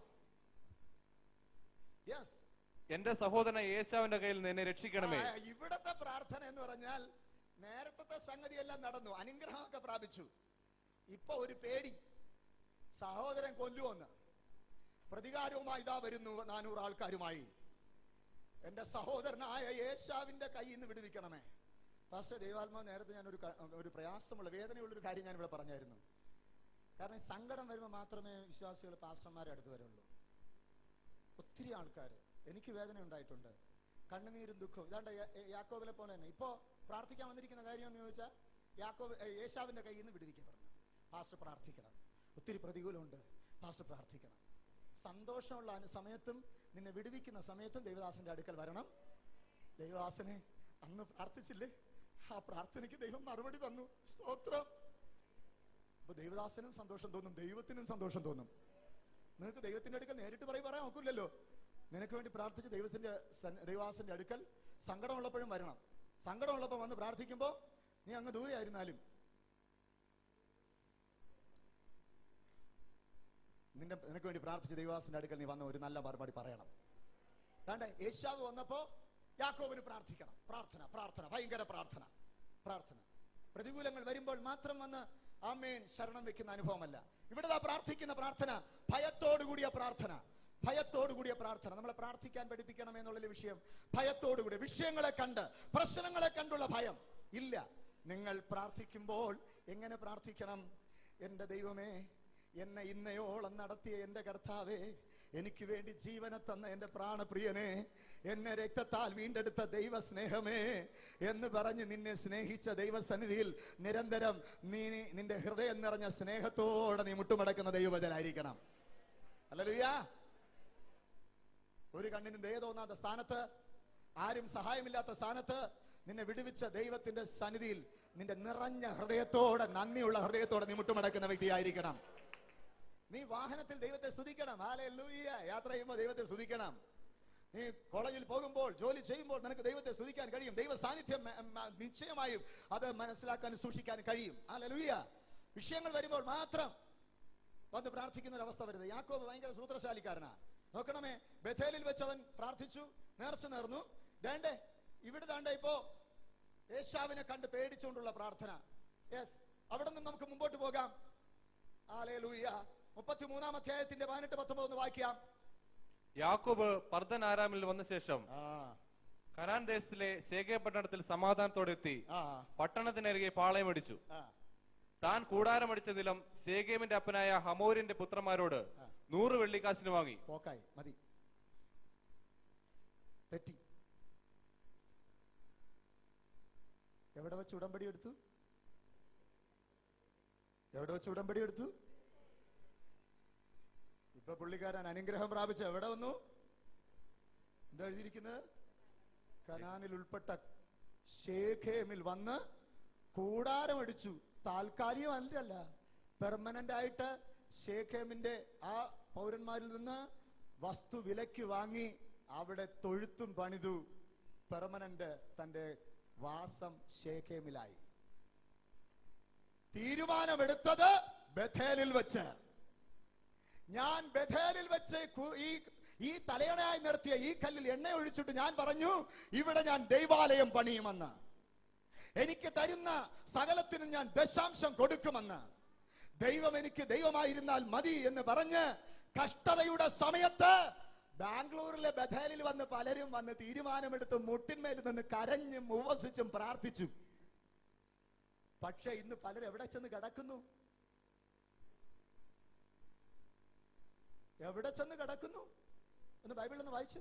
യെസ്. എന്റെ സഹോദരൻ ഏശാവിന്റെ കയ്യിൽ നിന്നെ രക്ഷിക്കണമേ. ഇവിടത്തെ പ്രാർത്ഥന എന്ന് പറഞ്ഞാൽ നേരത്തെ സംഗതിയെല്ലാം നടന്നു, അനുഗ്രഹമൊക്കെ പ്രാപിച്ചു. ഇപ്പൊ ഒരു പേടി, സഹോദരൻ കൊല്ലുവെന്ന്. പ്രതികാരവുമായി ഇതാ വരുന്നു 400 ആൾക്കാരുമായി. എന്റെ സഹോദരനായ ഏശാവിന്റെ കയ്യിൽ നിന്ന് വിടുവിക്കണമേ. പാസ്റ്റർ ദൈവാത്മാവ് നേരത്തെ ഞാൻ ഒരു പ്രയാസമുള്ള വേദനയുള്ളൊരു കാര്യം ഞാൻ ഇവിടെ പറഞ്ഞായിരുന്നു. കാരണം സങ്കടം വരുമ്പോൾ മാത്രമേ വിശ്വാസികൾ പാസ്റ്റർമാരെ അടുത്ത് വരുള്ളൂ. ഒത്തിരി ആൾക്കാർ, എനിക്ക് വേദന ഉണ്ടായിട്ടുണ്ട്, കണ്ണുനീരും ദുഃഖവും. ഇതാണ്ട് യാക്കോബിനെ പോലെ തന്നെ ഇപ്പോ പ്രാർത്ഥിക്കാൻ വന്നിരിക്കുന്ന കാര്യം എന്ന് ചോദിച്ചാൽ ഏശാവിന്റെ കയ്യിൽ നിന്ന് വിടുവിക്കാൻ പറഞ്ഞു. പാസ്റ്റർ പ്രാർത്ഥിക്കണം, ഒത്തിരി പ്രതികൂലമുണ്ട്, പാസ്റ്റർ പ്രാർത്ഥിക്കണം. സന്തോഷമുള്ള സമയത്തും നിന്നെ വിടുവിക്കുന്ന സമയത്തും ദൈവദാസന്റെ അടുക്കൽ വരണം. ദൈവദാസനെ അന്ന് പ്രാർത്ഥിച്ചില്ലേ, ആ പ്രാർത്ഥനയ്ക്ക് ദൈവം മറുപടി തന്നു. സ്തോത്രം. അപ്പൊ ദൈവദാസനും സന്തോഷം തോന്നും, ദൈവത്തിനും സന്തോഷം തോന്നും. നിനക്ക് ദൈവത്തിന്റെ അടുക്കൽ നേരിട്ട് പറയാൻ നോക്കില്ലല്ലോ. നിനക്ക് വേണ്ടി പ്രാർത്ഥിച്ച് ദൈവദാസന്റെ അടുക്കൽ സങ്കടമുള്ളപ്പോഴും വരണം. സങ്കടമുള്ളപ്പോൾ വന്ന് പ്രാർത്ഥിക്കുമ്പോ നീ അങ്ങ് ദൂരെ ആയിരുന്നാലും നിനക്ക് വേണ്ടി പ്രാർത്ഥിച്ച് ദൈവദാസന്റെ അടുക്കൽ നീ വന്ന ഒരു നല്ല മറുപടി പറയണം. അതാണ്ട് ഏശാവ് വന്നപ്പോ യാക്കോബിന് പ്രാർത്ഥിക്കണം. പ്രാർത്ഥന, പ്രാർത്ഥന, ഭയങ്കര പ്രാർത്ഥന, പ്രാർത്ഥന. പ്രതികൂലങ്ങൾ വരുമ്പോൾ മാത്രം വന്ന് ആമേൻ ശരണം വെക്കുന്ന അനുഭവമല്ല. ഇവിടെ പ്രാർത്ഥിക്കുന്ന പ്രാർത്ഥന ഭയത്തോടുകൂടിയ പ്രാർത്ഥന, ഭയത്തോടുകൂടിയ പ്രാർത്ഥന. നമ്മളെ പ്രാർത്ഥിക്കാൻ പഠിപ്പിക്കണം എന്നുള്ള വിഷയം. ഭയത്തോടുകൂടി, വിഷയങ്ങളെ കണ്ട്, പ്രശ്നങ്ങളെ കണ്ടുള്ള ഭയം ഇല്ല. നിങ്ങൾ പ്രാർത്ഥിക്കുമ്പോൾ എങ്ങനെ പ്രാർത്ഥിക്കണം? എന്റെ ദൈവമേ, എന്നെ ഇന്നയോളം നടത്തിയ എന്റെ കർത്താവേ, എനിക്ക് വേണ്ടി ജീവനെ തന്ന എന്റെ പ്രാണപ്രിയനെ, എന്നെ രക്തത്താൽ വീണ്ടെടുത്ത ദൈവ സ്നേഹമേ എന്ന് പറഞ്ഞ് നിന്നെ സ്നേഹിച്ച ദൈവസന്നിധിയിൽ നിരന്തരം നിന്റെ ഹൃദയം നിറഞ്ഞ സ്നേഹത്തോടെ നീ മുട്ടുമടക്കുന്ന ദൈവവചനായിരിക്കണം. ഹല്ലേലൂയ. ഒരു കണ്ണിനും ദയ തോന്നാത്ത സ്ഥാനത്ത്, ആരും സഹായമില്ലാത്ത സ്ഥാനത്ത് നിന്നെ വിടുവിച്ച ദൈവത്തിന്റെ സന്നിധിയിൽ നിന്റെ നിറഞ്ഞ ഹൃദയത്തോടെ, നന്ദിയുള്ള ഹൃദയത്തോടെ നീ മുട്ടുമടക്കുന്ന വ്യക്തിയായിരിക്കണം. നീ വാഹനത്തിൽ ദൈവത്തെ സ്തുതിക്കണം. ഹല്ലേലൂയ. യാത്ര ചെയ്യുമ്പോൾ ദൈവത്തെ സ്തുതിക്കണം. നീ കോളേജിൽ പോകുമ്പോൾ, ജോലി ചെയ്യുമ്പോൾ നിനക്ക് ദൈവത്തെ സ്തുതിക്കാൻ കഴിയും. ദൈവ സാന്നിധ്യം നിശ്ചയമായും അത് മനസ്സിലാക്കാൻ, സൂക്ഷിക്കാൻ കഴിയും. ഹല്ലേലൂയ. വിഷയങ്ങൾ വരുമ്പോൾ മാത്രം വന്ന് പ്രാർത്ഥിക്കുന്ന ഒരു അവസ്ഥ വരുന്നത്. യാക്കോബ് ഭയങ്കര സൂത്രശാലിക്കാരനാ. നോക്കണമേ, ബഥേലിൽ വെച്ചവൻ പ്രാർത്ഥിച്ചു, നേർച്ച നേർന്നു. വേണ്ടേ ഇവിടെ താണ്ടേ ഇപ്പോ ഏശാവിനെ കണ്ട് പേടിച്ചുകൊണ്ടുള്ള പ്രാർത്ഥന. യെസ്, അവിടെ നിന്ന് നമുക്ക് മുമ്പോട്ട് പോകാം. ഹല്ലേലൂയ. 33-ാം അധ്യായത്തിന്റെ 18-19 വായിക്കാം. യാക്കോബ് പർദ്ദൻ ആരാമിൽ വന്ന ശേഷം കനാൻ ദേശത്തിലെ ശേഖേ പട്ടണത്തിൽ സമാധാനത്തോടെ എത്തി പട്ടണത്തിനരികെ പാളയമടിച്ചു. താൻ കൂടാരമടിച്ച നിലം ശേഖേമിന്റെ അപ്പനായ ഹമോരിന്റെ പുത്രന്മാരോട് 100 വെള്ളിക്കാശിന് വാങ്ങി. പോക്കായി മതി, തെറ്റി. എവിടെ വെച്ച് ഉടമ്പടി എടുത്തു? എവിടെ വെച്ച് ഉടമ്പടി എടുത്തു? ഇപ്പൊ പുള്ളിക്കാരൻ അനുഗ്രഹം പ്രാപിച്ച എവിടെ വന്നു? എന്താ എഴുതിയിരിക്കുന്നത്? കനാനിൽ ഉൾപ്പെട്ട ശേഖേമിൽ വന്ന് കൂടാരമടിച്ചു. താൽക്കാലികമല്ല, പെർമനന്റ് ആയിട്ട് ശേഖേമിന്റെ ആ പൗരന്മാരിൽ നിന്ന് വസ്തു വിലയ്ക്ക് വാങ്ങി അവിടെ തൊഴുത്തും പണിതു. പെർമനന്റ് തന്റെ വാസം ശേഖേമിലായി. തീരുമാനമെടുത്തത് ബഥേലിൽ വെച്ച്. ഞാൻ ബഥേലിൽ വെച്ച് ഈ തലയണയായി നിർത്തിയ ഈ കല്ലിൽ എണ്ണ ഒഴിച്ചിട്ട് ഞാൻ പറഞ്ഞു, ഇവിടെ ഞാൻ ദൈവാലയം പണിയുമെന്ന്. എനിക്ക് തരുന്ന സകലത്തിനും ഞാൻ ദശാംശം കൊടുക്കുമെന്ന്. ദൈവം എനിക്ക് ദൈവമായിരുന്നാൽ മതി എന്ന് പറഞ്ഞ് കഷ്ടതയുടെ സമയത്ത് ബാംഗ്ലൂരിലെ ബഥേലിൽ വന്ന് പലരും വന്ന് തീരുമാനമെടുത്ത് മുട്ടിന്മേൽ നിന്ന് കരഞ്ഞും ഉപവസിച്ചും പ്രാർത്ഥിച്ചു. പക്ഷെ ഇന്ന് പലരും എവിടെ ചെന്ന് കിടക്കുന്നു? എവിടെ ചെന്ന് കിടക്കുന്നു എന്ന് ബൈബിളിൽ ഒന്ന് വായിച്ചു.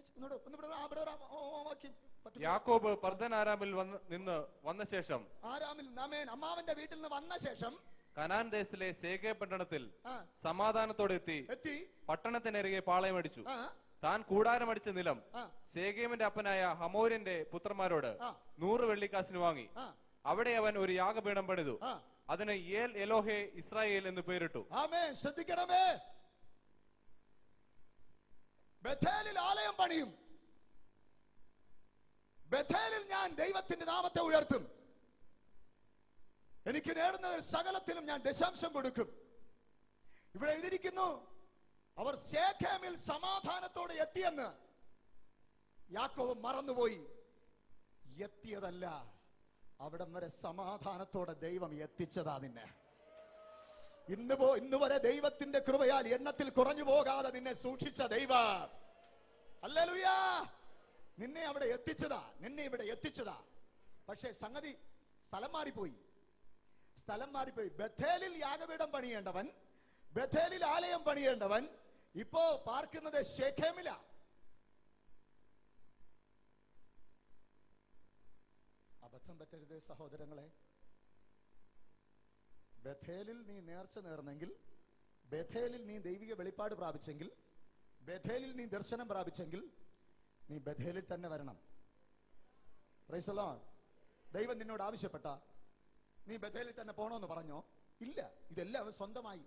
യാക്കോബ് പർദ്ദൻ ആരാമിൽ നിന്ന് വന്ന ശേഷം, ആരാമിൽ അമ്മാവന്റെ വീട്ടിൽ നിന്ന് വന്ന ശേഷം കനാൻ ദേശത്തിലെ ശേഖേ പട്ടണത്തിൽ സമാധാനത്തോടെ എത്തി പട്ടണത്തിനരികെ പാളയമടിച്ചു. താൻ കൂടാരമടിച്ച നിലം ശേഖേമിന്റെ അപ്പനായ ഹമോരിന്റെ പുത്രന്മാരോട് 100 വെള്ളിക്കാശിന് വാങ്ങി. അവിടെ അവൻ ഒരു യാഗപീഠം പണിതു. അതിന് ഏൽ എലോഹെ ഇസ്രായേൽ എന്ന് പേരിട്ടു. ആമേൻ. ശ്രദ്ധിക്കണമേ, ബഥേലിൽ ആലയം പണിയും. ബഥേലിൽ ഞാൻ ദൈവത്തിന്റെ നാമത്തെ ഉയർത്തും. എനിക്ക് നേടുന്ന സകലത്തിലും ഞാൻ ദശാംശം കൊടുക്കും. ഇവിടെ എഴുതിയിരിക്കുന്നു, അവർ ശേഖേമിൽ സമാധാനത്തോടെ എത്തിയെന്ന്. യാക്കോബ് മറന്നുപോയി. എത്തിയതല്ല, അവിടം വരെ സമാധാനത്തോടെ ദൈവം എത്തിച്ചതാ നിന്നെ. ഇന്ന് വരെ ദൈവത്തിന്റെ കൃപയാൽ എണ്ണത്തിൽ കുറഞ്ഞു പോകാതെ നിന്നെ സൂക്ഷിച്ച ദൈവം, ഹല്ലേലൂയ, നിന്നെ അവിടെ എത്തിച്ചതാ, നിന്നെ ഇവിടെ എത്തിച്ചതാ. പക്ഷേ സംഗതി സ്ഥലം മാറിപ്പോയി. ബഥേലിൽ യാഗപീഠം പണിയേണ്ടവൻ, ബഥേലിൽ ആലയം പണിയേണ്ടവൻ ഇപ്പോ പാർക്കുന്നത് ശെഖേമിലാ. അബദ്ധം പറ്റരുത് സഹോദരങ്ങളെ. ബഥേലിൽ നീ നേർച്ച നേർന്നെങ്കിൽ, ബഥേലിൽ നീ ദൈവിക വെളിപ്പാട് പ്രാപിച്ചെങ്കിൽ, ബഥേലിൽ നീ ദർശനം പ്രാപിച്ചെങ്കിൽ, നീ ബഥേലിൽ തന്നെ വരണം. Praise the lord. ദൈവം നിന്നോട് ആവശ്യപ്പെട്ട നീ ബഥേലിൽ തന്നെ പോണോന്ന് പറഞ്ഞോ? ഇല്ല. ഇതെല്ലാം സ്വന്തമായി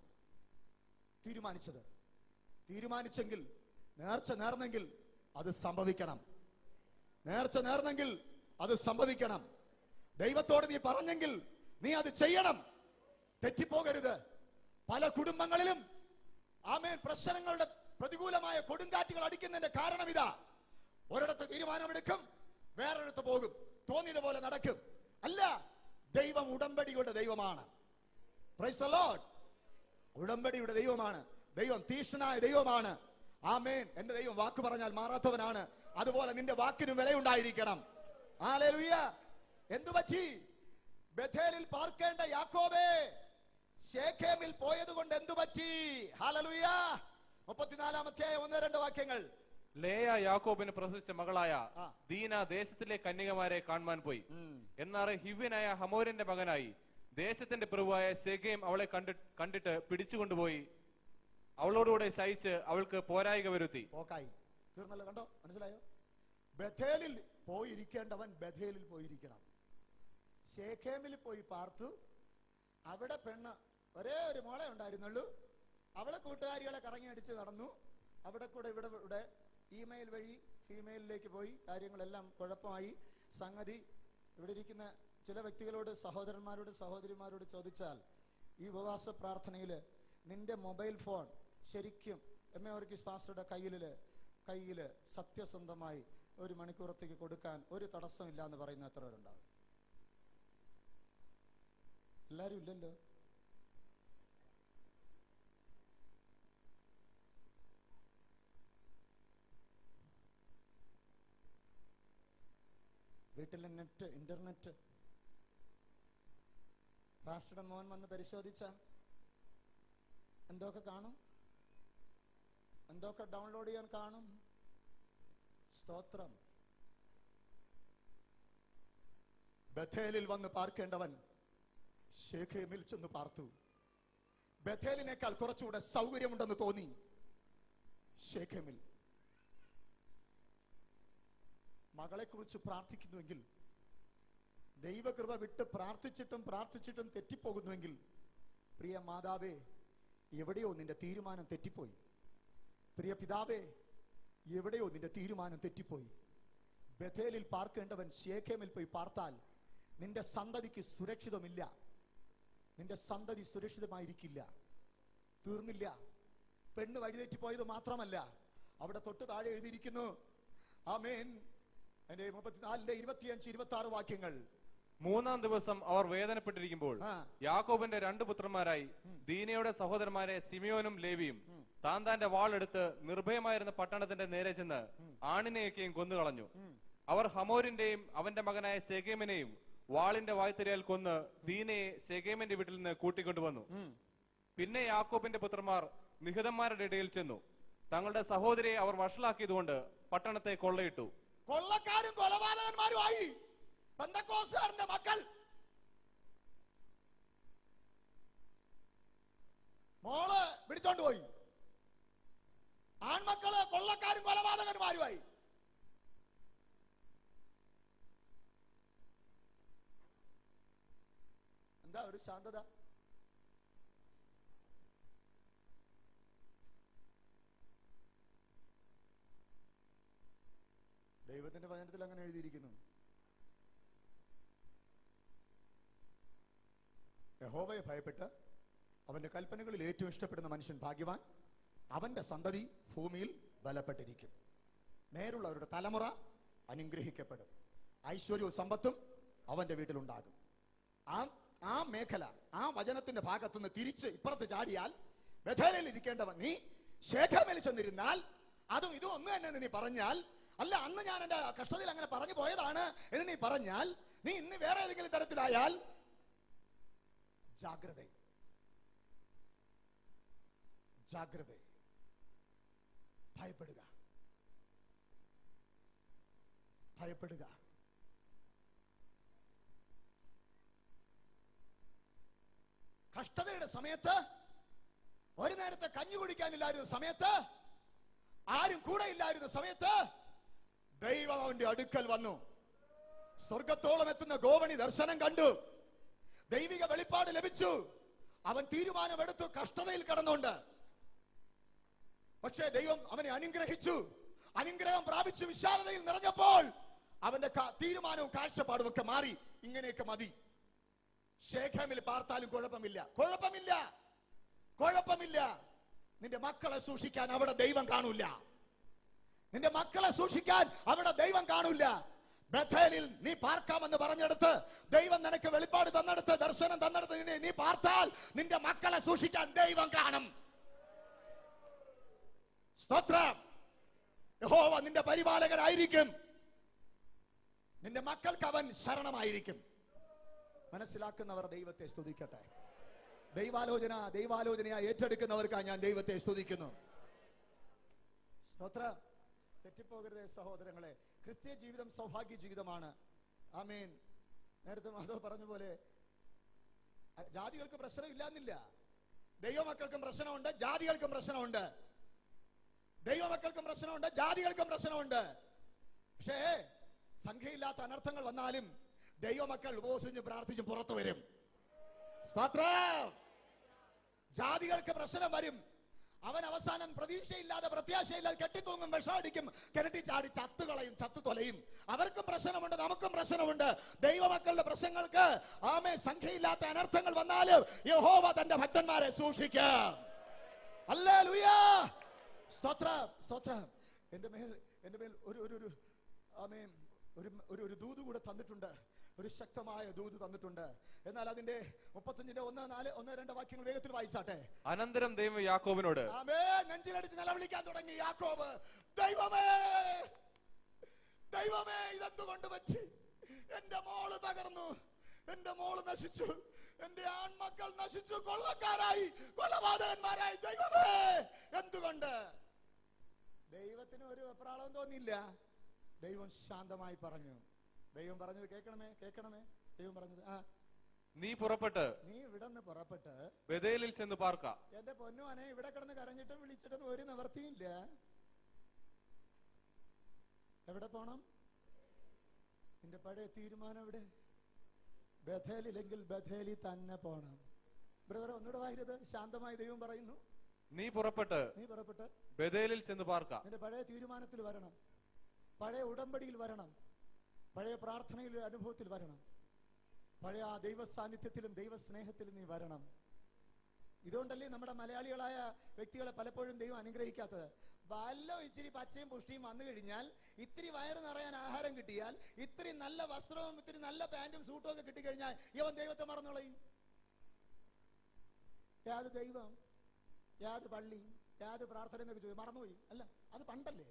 തീരുമാനിച്ചെങ്കിൽ, നേർച്ച നേർന്നെങ്കിൽ അത് സംഭവിക്കണം. നേർച്ച നേർന്നെങ്കിൽ അത് സംഭവിക്കണം. ദൈവത്തോട് നീ പറഞ്ഞെങ്കിൽ നീ അത് ചെയ്യണം. തെറ്റിപ്പോകരുത്. പല കുടുംബങ്ങളിലും ആമേൻ പ്രശ്നങ്ങളുടെ പ്രതികൂലമായ കൊടുങ്കാറ്റുകൾ അടിക്കുന്നതിന്റെ കാരണം ഇതാ. ഒരിടത്ത് തീരുമാനമെടുക്കും, വേറൊരിടത്ത് പോകും, തോന്നിയതുപോലെ നടക്കും. അല്ല, ദൈവം ഉടമ്പടിയുടെ ദൈവമാണ്. Praise the lord. ഉടമ്പടിയുടെ ദൈവമാണ്. ദൈവം തീക്ഷ്ണനായ ദൈവമാണ്. ആമേൻ. എന്റെ ദൈവം വാക്ക് പറഞ്ഞാൽ മാറാത്തവനാണ്. അതുപോലെ നിന്റെ വാക്കിനും വിലയുണ്ടായിരിക്കണം. ഹല്ലേലൂയ. എന്തു പറ്റി? ബഥേലിൽ പാർക്കേണ്ട യാക്കോബേ ശെഖേമിൽ പോയത് കൊണ്ട് എന്തു പറ്റി? ഹല്ലേലൂയ. 34-ാം അധ്യായം 1-2 വാക്യങ്ങൾ. ലേയ യാക്കോബിന് പ്രസവിച്ച മകളായ ദീന ദേശത്തിലെ കന്യകമാരെ കാണുവാൻ പോയി. എന്നാൽ ഹിവ്യനായ ഹമോരിന്റെ മകനായി ദേശത്തിന്റെ പ്രഭുവായ ശെഖേം അവളെ കണ്ടിട്ട് പിടിച്ചുകൊണ്ടുപോയി അവളോടുകൂടെ ശയിച്ച് അവൾക്ക് പോരായിക വരുത്തി. പോക്കായി തീർന്നല്ലോ. കണ്ടോ? മനസ്സിലായോ? ബഥേലിൽ പോയിരിക്കേണ്ടവൻ ബഥേലിൽ പോയിരിക്കണം. ശെഖേമിൽ പോയി പാർത്തു. അവിടെ പെണ്ണ് ഒരേ ഒരു മോളെ ഉണ്ടായിരുന്നുള്ളൂ. അവളെ കൂട്ടുകാരികളെ കറങ്ങി അടിച്ച് നടന്നു. അവിടെ കൂടെ ഇവിടെ ഇമെയിൽ വഴി ഫീമെയിലിലേക്ക് പോയി. കാര്യങ്ങളെല്ലാം കുഴപ്പമായി. സംഗതി ഇവിടെ ഇരിക്കുന്ന ചില വ്യക്തികളോട്, സഹോദരന്മാരോട്, സഹോദരിമാരോട് ചോദിച്ചാൽ, ഈ ഉപവാസ പ്രാർത്ഥനയിൽ നിന്റെ മൊബൈൽ ഫോൺ ശരിക്കും എംഎവർഗീസ് പാസ്റ്ററുടെ കയ്യില് സത്യസന്ധമായി 1 മണിക്കൂറത്തേക്ക് കൊടുക്കാൻ ഒരു തടസ്സമില്ല എന്ന് പറയുന്ന എത്ര പേരുണ്ടാവും? എല്ലാരും ഇല്ലല്ലോ. വീട്ടിലെ നെറ്റ്, ഇന്റർനെറ്റ് പാസ്റ്ററുടെ മോൻ വന്ന് പരിശോധിച്ച എന്തൊക്കെ കാണും, എന്തൊക്കെ ഡൗൺലോഡ് ചെയ്യാൻ കാണും. സ്തോത്രം. ബഥേലിൽ വന്ന് പാർക്കേണ്ടവൻ ശെഖേമിൽ ചെന്ന് പാർത്തു. ബഥേലിനേക്കാൾ കുറച്ചുകൂടെ സൗകര്യമുണ്ടെന്ന് തോന്നി ശെഖേമിൽ. മകളെ കുറിച്ച് പ്രാർത്ഥിക്കുന്നുവെങ്കിൽ, ദൈവകൃപ വിട്ട് പ്രാർത്ഥിച്ചിട്ടും തെറ്റിപ്പോകുന്നുവെങ്കിൽ, പ്രിയ മാതാവേ, എവിടെയോ നിന്റെ തീരുമാനം തെറ്റിപ്പോയി. പ്രിയ പിതാവേ, എവിടെയോ നിന്റെ തീരുമാനം തെറ്റിപ്പോയി. ബഥേലിൽ പാർക്കേണ്ടവൻ ശെഖേമിൽ പോയി പാർത്താൽ നിന്റെ സന്തതിക്ക് സുരക്ഷിതമില്ല. നിന്റെ സന്തതി സുരക്ഷിതമായിരിക്കില്ല. തീർന്നില്ല. പെണ്ണ് വഴിതെറ്റിപ്പോയത് മാത്രമല്ല, അവിടെ തൊട്ട് താഴെ എഴുതിയിരിക്കുന്നു. ആമേൻ. 34-25-26 വാക്യങ്ങൾ. 3-ാം ദിവസം അവർ വേദനപ്പെട്ടിരിക്കുമ്പോൾ യാക്കോബിന്റെ 2 പുത്രന്മാരായി ദീനയുടെ സഹോദരന്മാരെ സിമിയോനും ലേവിയും താന്റെ വാളെടുത്ത് നിർഭയമായിരുന്ന പട്ടണത്തിന്റെ നേരെ ചെന്ന് ആണിനെയൊക്കെയും കൊന്നുകളഞ്ഞു. അവർ ഹമോരിന്റെയും അവന്റെ മകനായ ശെഖേമിനെയും വാളിന്റെ വായ്ത്തരിയാൽ കൊന്ന് ദീനയെ ശെഖേമിന്റെ വീട്ടിൽ നിന്ന് കൂട്ടിക്കൊണ്ടുവന്നു. പിന്നെ യാക്കോബിന്റെ പുത്രന്മാർ നിഹിതന്മാരുടെ ഇടയിൽ ചെന്നു. തങ്ങളുടെ സഹോദരിയെ അവർ വഷളാക്കിയതുകൊണ്ട് പട്ടണത്തെ കൊള്ളയിട്ടു. കൊള്ളക്കാരും കൊലപാതകന്മാരുമായി പെന്തക്കോസ്തുകാരന്റെ മക്കൾ. മോള് പിടിച്ചോണ്ട് പോയി. ആൺമക്കള് കൊള്ളക്കാരും കൊലപാതകന്മാരുമായി. എന്താ ഒരു ശാന്തത? ദൈവത്തിന്റെ വചനത്തിൽ അങ്ങനെ എഴുതിയിരിക്കുന്നു. യഹോവയെ ഭയപ്പെട്ട് അവന്റെ കൽപ്പനകളിൽ ഏറ്റവും ഇഷ്ടപ്പെടുന്ന മനുഷ്യൻ ഭാഗ്യവാൻ. അവന്റെ സന്തതി ഭൂമിയിൽ ബലപ്പെട്ടിരിക്കും. നേരുള്ളവരുടെ തലമുറ അനുഗ്രഹിക്കപ്പെടും. ഐശ്വര്യവും സമ്പത്തും അവന്റെ വീട്ടിലുണ്ടാകും. ആ മേഖല, ആ വചനത്തിന്റെ ഭാഗത്തുനിന്ന് തിരിച്ച് ഇപ്പുറത്ത് ചാടിയാൽ, ബഥേലിൽ ഇരിക്കേണ്ടവൻ നീ ശേഖേമിൽ ചെന്നിരുന്നാൽ, അതും ഇതും ഒന്ന് തന്നെ നീ പറഞ്ഞാൽ, അല്ല അന്ന് ഞാൻ എന്റെ കഷ്ടതയിൽ അങ്ങനെ പറഞ്ഞു പോയതാണ് എന്ന് നീ പറഞ്ഞാൽ, നീ ഇന്ന് വേറെ ഏതെങ്കിലും തരത്തിലായാൽ ജാഗ്രത, ജാഗ്രത, ഭയപ്പെടുക, ഭയപ്പെടുക. കഷ്ടതയുടെ സമയത്ത്, ഒരു നേരത്തെ കഞ്ഞി കുടിക്കാനില്ലായിരുന്ന സമയത്ത്, ആരും കൂടെ ഇല്ലായിരുന്ന സമയത്ത് ദൈവം അവന്റെ അടുക്കൽ വന്നു. സ്വർഗത്തോളം എത്തുന്ന ഗോവണി ദർശനം കണ്ടു. ദൈവിക വെളിപ്പാട് ലഭിച്ചു. അവൻ തീരുമാനമെടുത്തു കഷ്ടതയിൽ കടന്നുകൊണ്ട്. പക്ഷേ ദൈവം അവനെ അനുഗ്രഹിച്ചു. അനുഗ്രഹം പ്രാപിച്ചു വിശാലതയിൽ നിറഞ്ഞപ്പോൾ അവന്റെ തീരുമാനവും കാഴ്ചപ്പാടും ഒക്കെ മാറി. ഇങ്ങനെയൊക്കെ മതി, ശേഖേമിൽ പാർത്താലും കുഴപ്പമില്ല, കുഴപ്പമില്ല, കുഴപ്പമില്ല. നിന്റെ മക്കളെ സൂക്ഷിക്കാൻ അവിടെ ദൈവം കാണൂല. നിന്റെ മക്കളെ സൂക്ഷിക്കാൻ അവിടെ ദൈവം കാണൂല. ബഥേലിൽ നീ പാർക്കാമെന്ന് പറഞ്ഞെടുത്ത്, ദൈവം നിനക്ക് വെളിപ്പാട് തന്നെടുത്ത്, ദർശനം തന്നെടുത്ത് നീ പാർത്താൽ നിന്റെ മക്കളെ സൂക്ഷിക്കാൻ ദൈവം കാണും. സ്തോത്രം. യഹോവ നിന്റെ പരിപാലകനായിരിക്കും. നിന്റെ മക്കൾക്ക് അവൻ ശരണമായിരിക്കും. മനസ്സിലാക്കുന്നവർ ദൈവത്തെ സ്തുതിക്കട്ടെ. ദൈവാലോചനയായി ഏറ്റെടുക്കുന്നവർക്കാണ് ഞാൻ ദൈവത്തെ സ്തുതിക്കുന്നു. സ്തോത്രം. തെറ്റിപ്പോകരുതേ സഹോദരങ്ങളെ. ക്രിസ്തീയ ജീവിതം സൗഭാഗ്യ ജീവിതമാണ്. ആമേൻ. നേരത്തെ മാധവ് പറഞ്ഞ പോലെ ജാതികൾക്ക് പ്രശ്നം ഇല്ലാന്നില്ല. ദൈവമക്കൾക്കും പ്രശ്നമുണ്ട്, ജാതികൾക്കും പ്രശ്നമുണ്ട്. ദൈവമക്കൾക്കും പ്രശ്നമുണ്ട്, ജാതികൾക്കും പ്രശ്നമുണ്ട്. പക്ഷേ സംഖ്യയില്ലാത്ത അനർത്ഥങ്ങൾ വന്നാലും ദൈവമക്കൾ ഉപവസിച്ചും പ്രാർത്ഥിച്ചും പുറത്തു വരും. സ്തോത്രം. ജാതികൾക്ക് പ്രശ്നം വരും. അവൻ അവസാനം പ്രതീക്ഷയില്ലാതെ പ്രത്യാശയില്ലാതെ കെട്ടിത്തൂങ്ങും, വിഷമടിക്കും, കിണറ്റി ചാടി ചത്തുകളയും, ചത്തുതൊലയും. അവർക്കും പ്രശ്നമുണ്ട്, നമുക്കും പ്രശ്നമുണ്ട്. ദൈവമക്കളുടെ പ്രശ്നങ്ങൾക്ക് ആമേ സംഖ്യയില്ലാത്ത അനർത്ഥങ്ങൾ വന്നാലും യഹോവ തന്റെ ഭക്തന്മാരെ സൂക്ഷിക്കാം. ഹല്ലേലൂയ. സ്തോത്രം, സ്തോത്രം. എന്റെ മേൽ ഒരു ആമേൻ ഒരു ദൂത് കൂടെ തന്നിട്ടുണ്ട്. ഒരു ശക്തമായ ദൂത് തന്നിട്ടുണ്ട്. എന്നാൽ അതിന്റെ 35-ന്റെ 1-2 വാക്യങ്ങൾ വേഗത്തിൽ വായിച്ചാട്ടെ. അനന്തരം ദൈവം യാക്കോബിനോട്, നെഞ്ചിലടിച്ച് നിലവിളിക്കാൻ തുടങ്ങി യാക്കോബ്. ദൈവമേ, ദൈവമേ, ഇതെന്തുകൊണ്ട് പറ്റി? എന്റെ മോള് തകർന്നു, എന്റെ മോള് നശിച്ചു, എന്റെ ആൺമക്കൾ നശിച്ചു, കൊള്ളക്കാരായി, കൊലപാതകന്മാരായി. ദൈവമേ, എന്തുകൊണ്ട്? ദൈവത്തിന് ഒരു വെപ്രാളവും തോന്നിയില്ല. ദൈവം ശാന്തമായി പറഞ്ഞു. ദൈവം പറഞ്ഞത് കേൾക്കണമേ. ദൈവം പറഞ്ഞത്, നീ പുറപ്പെട്ട് ബഥേലിൽ ചെന്ന് പാർക്ക. എന്റെ പൊന്നുവാനെ, ഇവിടെ കിടന്ന് കരഞ്ഞിട്ടും വിളിച്ചിട്ടും ഒരു നിവർത്തിയില്ല. എവിടെ പോണം? നിന്റെ പഴയ തീരുമാനം എവിടെ? ബഥേലില്ലെങ്കിൽ ബഥേലി തന്നെ പോണം. ബ്രദർ, ഒന്നുകൂടെ വായിരത്. ശാന്തമായി ദൈവം പറയുന്നു, നീ പുറപ്പെട്ട് ബഥേലിൽ ചെന്ന് പാർക്ക. നിന്റെ പഴയ തീരുമാനത്തിൽ വരണം, പഴയ ഉടമ്പടിയിൽ വരണം, പഴയ പ്രാർത്ഥനയിലെ അനുഭവത്തിൽ വരണം, പഴയ ആ ദൈവ സാന്നിധ്യത്തിലും ദൈവസ്നേഹത്തിലും നീ വരണം. ഇതുകൊണ്ടല്ലേ നമ്മുടെ മലയാളികളായ വ്യക്തികളെ പലപ്പോഴും ദൈവം അനുഗ്രഹിക്കാത്തത്. വല്ല ഇച്ചിരി പച്ചയും പുഷ്ടിയും വന്നു കഴിഞ്ഞാൽ, ഇത്തിരി വയറ് നിറയാൻ ആഹാരം കിട്ടിയാൽ, ഇത്തിരി നല്ല വസ്ത്രവും ഇത്തിരി നല്ല പാന്റും സൂട്ടും ഒക്കെ കിട്ടിക്കഴിഞ്ഞാൽ ഇവൻ ദൈവത്തെ മറന്നുകളയും. യാത് ദൈവം, യാത് പള്ളി, യാത് പ്രാർത്ഥന എന്നൊക്കെ ചോദിച്ചു മറന്നുപോയി. അല്ല, അത് പണ്ടല്ലേ.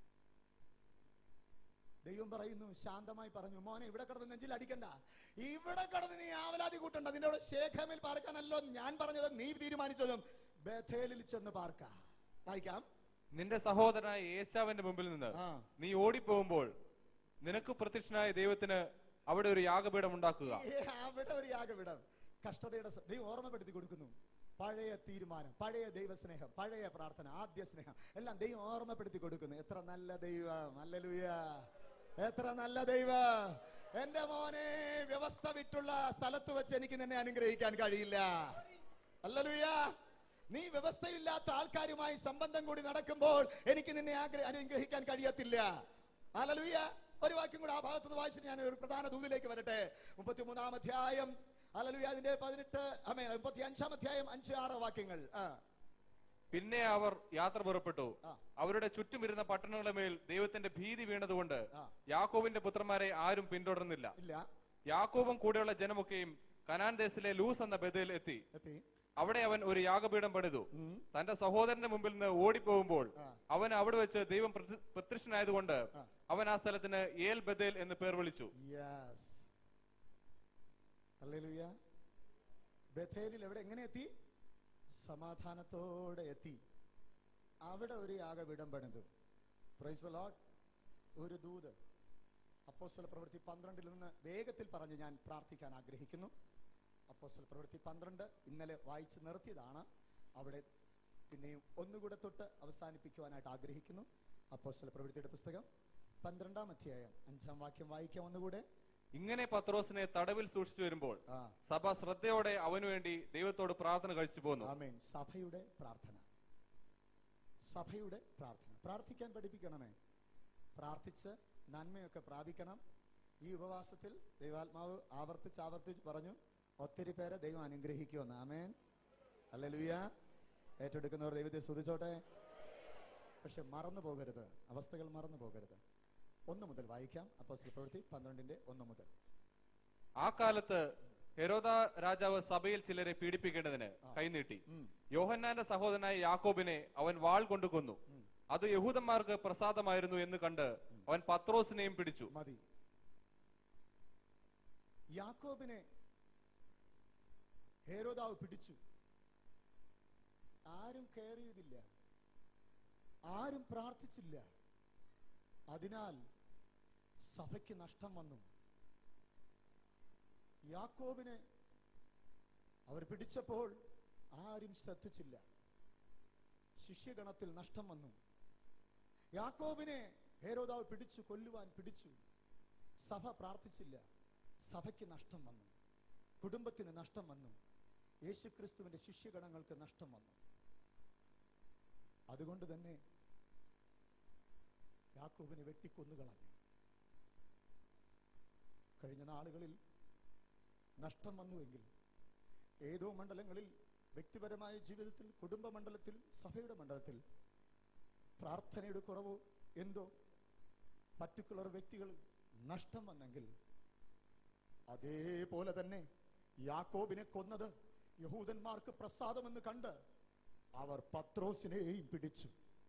ദൈവം പറയുന്നു, ശാന്തമായി പറഞ്ഞു, മോനെ ഇവിടെ കിടന്ന് നെഞ്ചിൽ അടിക്കണ്ട, ഇവിടെ കിടന്ന് നീ ആവലാതി കൂട്ടണ്ട. നിന്റെ അവിടെ ശേഖേമിൽ പാർക്കാനല്ലോ ഞാൻ പറഞ്ഞത്, നീ തീരുമാനിച്ചതും. ബഥേലിൽ ചെന്ന് പാർക്ക. വായിക്കാം. നിന്റെ സഹോദരനായ ഏശാവിന്റെ മുമ്പിൽ നിന്ന് നീ ഓടിപ്പോകുമ്പോൾ നിനക്ക് പ്രത്യക്ഷനായ ദൈവത്തിന് അവിടെ ഒരു യാഗപീഠം ഉണ്ടാക്കുക. അവിടെ ഒരു യാഗപീഠം. കഷ്ടതയുടെ ദൈവം ഓർമ്മപ്പെടുത്തി കൊടുക്കുന്നു. പഴയ തീരുമാനം, പഴയ ദൈവസ്നേഹം, പഴയ പ്രാർത്ഥന, ആദ്യ സ്നേഹം എല്ലാം ദൈവം ഓർമ്മപ്പെടുത്തി കൊടുക്കുന്നു. എത്ര നല്ല ദൈവം! ഹല്ലേലൂയ! എത്ര നല്ല ദൈവം! എന്റെ മോനെ, വ്യവസ്ഥ വിട്ടുള്ള സ്ഥലത്ത് വെച്ച് എനിക്ക് നിന്നെ അനുഗ്രഹിക്കാൻ കഴിയില്ല. ഹല്ലേലൂയ! നീ വ്യവസ്ഥയില്ലാത്ത ആൾക്കാരുമായി സംബന്ധം കൂടി നടക്കുമ്പോൾ എനിക്ക് നിന്നെ അനുഗ്രഹിക്കാൻ കഴിയത്തില്ല. ഹല്ലേലൂയ! ഒരു വാക്യം കൂടെ ആ ഭാഗത്തുനിന്ന് വായിച്ചിട്ട് ഞാൻ ഒരു പ്രധാന ദൂതിലേക്ക് വരട്ടെ. 33-ാം അധ്യായം ഹല്ലേലൂയ. അതിന്റെ 18 ആമേൻ 35-ാം അധ്യായം 5-6 വാക്യങ്ങൾ. പിന്നെ അവർ യാത്ര പുറപ്പെട്ടു. അവരുടെ ചുറ്റുമിരുന്ന പട്ടണങ്ങളുടെ മേൽ ദൈവത്തിന്റെ ഭീതി വീണതുകൊണ്ട് യാക്കോബിന്റെ പുത്രന്മാരെ ആരും പിന്തുടർന്നില്ല. യാക്കോബും കൂടെയുള്ള ജനമൊക്കെയും കനാൻ ദേശത്തിലെ ലൂസ് എന്ന ബേഥേൽ എത്തി. അവിടെ അവൻ ഒരു യാഗപീഠം പണിതു. തന്റെ സഹോദരന്റെ മുമ്പിൽ നിന്ന് ഓടിപ്പോകുമ്പോൾ അവൻ അവിടെ വെച്ച് ദൈവം പ്രത്യക്ഷനായതുകൊണ്ട് അവൻ ആ സ്ഥലത്തിന് ഏൽ ബേഥേൽ എന്ന് പേർ വിളിച്ചു. ബേഥേലിൽ എവിടെ എങ്ങനെ എത്തി? സമാധാനത്തോടെ എത്തി. അവിടെ ഒരു യാഗപീഠം പണിതു. Praise the lord. ഒരു ദൂത് അപ്പോസ്തല പ്രവൃത്തി 12 നിന്ന് വേഗത്തിൽ പറഞ്ഞ് ഞാൻ പ്രാർത്ഥിക്കാൻ ആഗ്രഹിക്കുന്നു. അപ്പോസ്തല പ്രവൃത്തി 12 ഇന്നലെ വായിച്ച് നിർത്തിയതാണ്. അവിടെ പിന്നെയും ഒന്നുകൂടെ തൊട്ട് അവസാനിപ്പിക്കുവാനായിട്ട് ആഗ്രഹിക്കുന്നു. അപ്പോസ്തല പ്രവൃത്തിയുടെ പുസ്തകം 12-ാം അധ്യായം 5-ാം വാക്യം വായിക്കാം ഒന്നുകൂടെ. ഇങ്ങനെ പത്രോസിനെ തടവിൽ സൂക്ഷിച്ചു വരുമ്പോൾ സഭ ശ്രദ്ധയോടെ അവനു വേണ്ടി ദൈവത്തോട് പ്രാർത്ഥന കഴിച്ചു പോന്നു. ആമേൻ. സഭയുടെ പ്രാർത്ഥന, സഭയുടെ പ്രാർത്ഥന. പ്രാർത്ഥിക്കാൻ പഠിപ്പിക്കണമേ. പ്രാർത്ഥിച്ച് നന്മയൊക്കെ പ്രാപിക്കണം. ഈ ഉപവാസത്തിൽ ദൈവാത്മാവ് ആവർത്തിച്ച് പറഞ്ഞു, ഒത്തിരി പേരെ ദൈവം അനുഗ്രഹിക്കുമെന്ന്. ആമേൻ. ഹല്ലേലൂയ. ഏറ്റെടുക്കുന്നവർ ദൈവത്തെ സ്തുതിച്ചോട്ടെ. പക്ഷെ മറന്നു പോകരുത്, അവസ്ഥകൾ മറന്നു പോകരുത്. 1 മുതൽ വായിക്കാം. അപ്പോസ്തല പ്രവൃത്തി 12-ന്റെ 1 മുതൽ. ആ കാലത്ത് ഹെരോദ രാജാവ് സഭയിൽ ചിലരെ പീഡിപ്പിക്കേണ്ടതിന് കൈനീട്ടി. യോഹന്നാന്റെ സഹോദരനായ യാക്കോബിനെ അവൻ വാൾ കൊണ്ട് കൊന്നു. അത് യഹൂദന്മാർക്ക് പ്രസാദമായിരുന്നു എന്ന് കണ്ട് അവൻ പത്രോസിനെയും പിടിച്ചു. മതി. യാക്കോബിനെ ഹെരോദാവ് പിടിച്ചു. ആരും കെയർ ചെയ്തില്ല, ആരും പ്രാർത്ഥിച്ചില്ല. അതിനാൽ സഭയ്ക്ക് നഷ്ടം വന്നു. യാക്കോബിനെ അവർ പിടിച്ചപ്പോൾ ആരും ശ്രദ്ധിച്ചില്ല. ശിഷ്യഗണത്തിൽ നഷ്ടം വന്നു. യാക്കോബിനെ ഹെരോദാവ് പിടിച്ചു, കൊല്ലുവാൻ പിടിച്ചു. സഭ പ്രാർത്ഥിച്ചില്ല. സഭയ്ക്ക് നഷ്ടം വന്നു, കുടുംബത്തിന് നഷ്ടം വന്നു, യേശുക്രിസ്തുവിന്റെ ശിഷ്യഗണങ്ങൾക്ക് നഷ്ടം വന്നു. അതുകൊണ്ട് തന്നെ യാക്കോബിനെ വെട്ടിക്കൊന്നു കളഞ്ഞു. കഴിഞ്ഞ നാളുകളിൽ നഷ്ടം വന്നുവെങ്കിൽ ഏതോ മണ്ഡലങ്ങളിൽ, വ്യക്തിപരമായ ജീവിതത്തിൽ, കുടുംബ മണ്ഡലത്തിൽ, സഭയുടെ മണ്ഡലത്തിൽ പ്രാർത്ഥനയുടെ കുറവോ എന്തോ പർട്ടിക്കുലർ വ്യക്തികൾ നഷ്ടം വന്നെങ്കിൽ അതേപോലെ തന്നെ യാക്കോബിനെ കൊന്നത് യഹൂദന്മാർക്ക് പ്രസാദമെന്ന് കണ്ട് അവർ പത്രോസിനെയും പിടിച്ചു.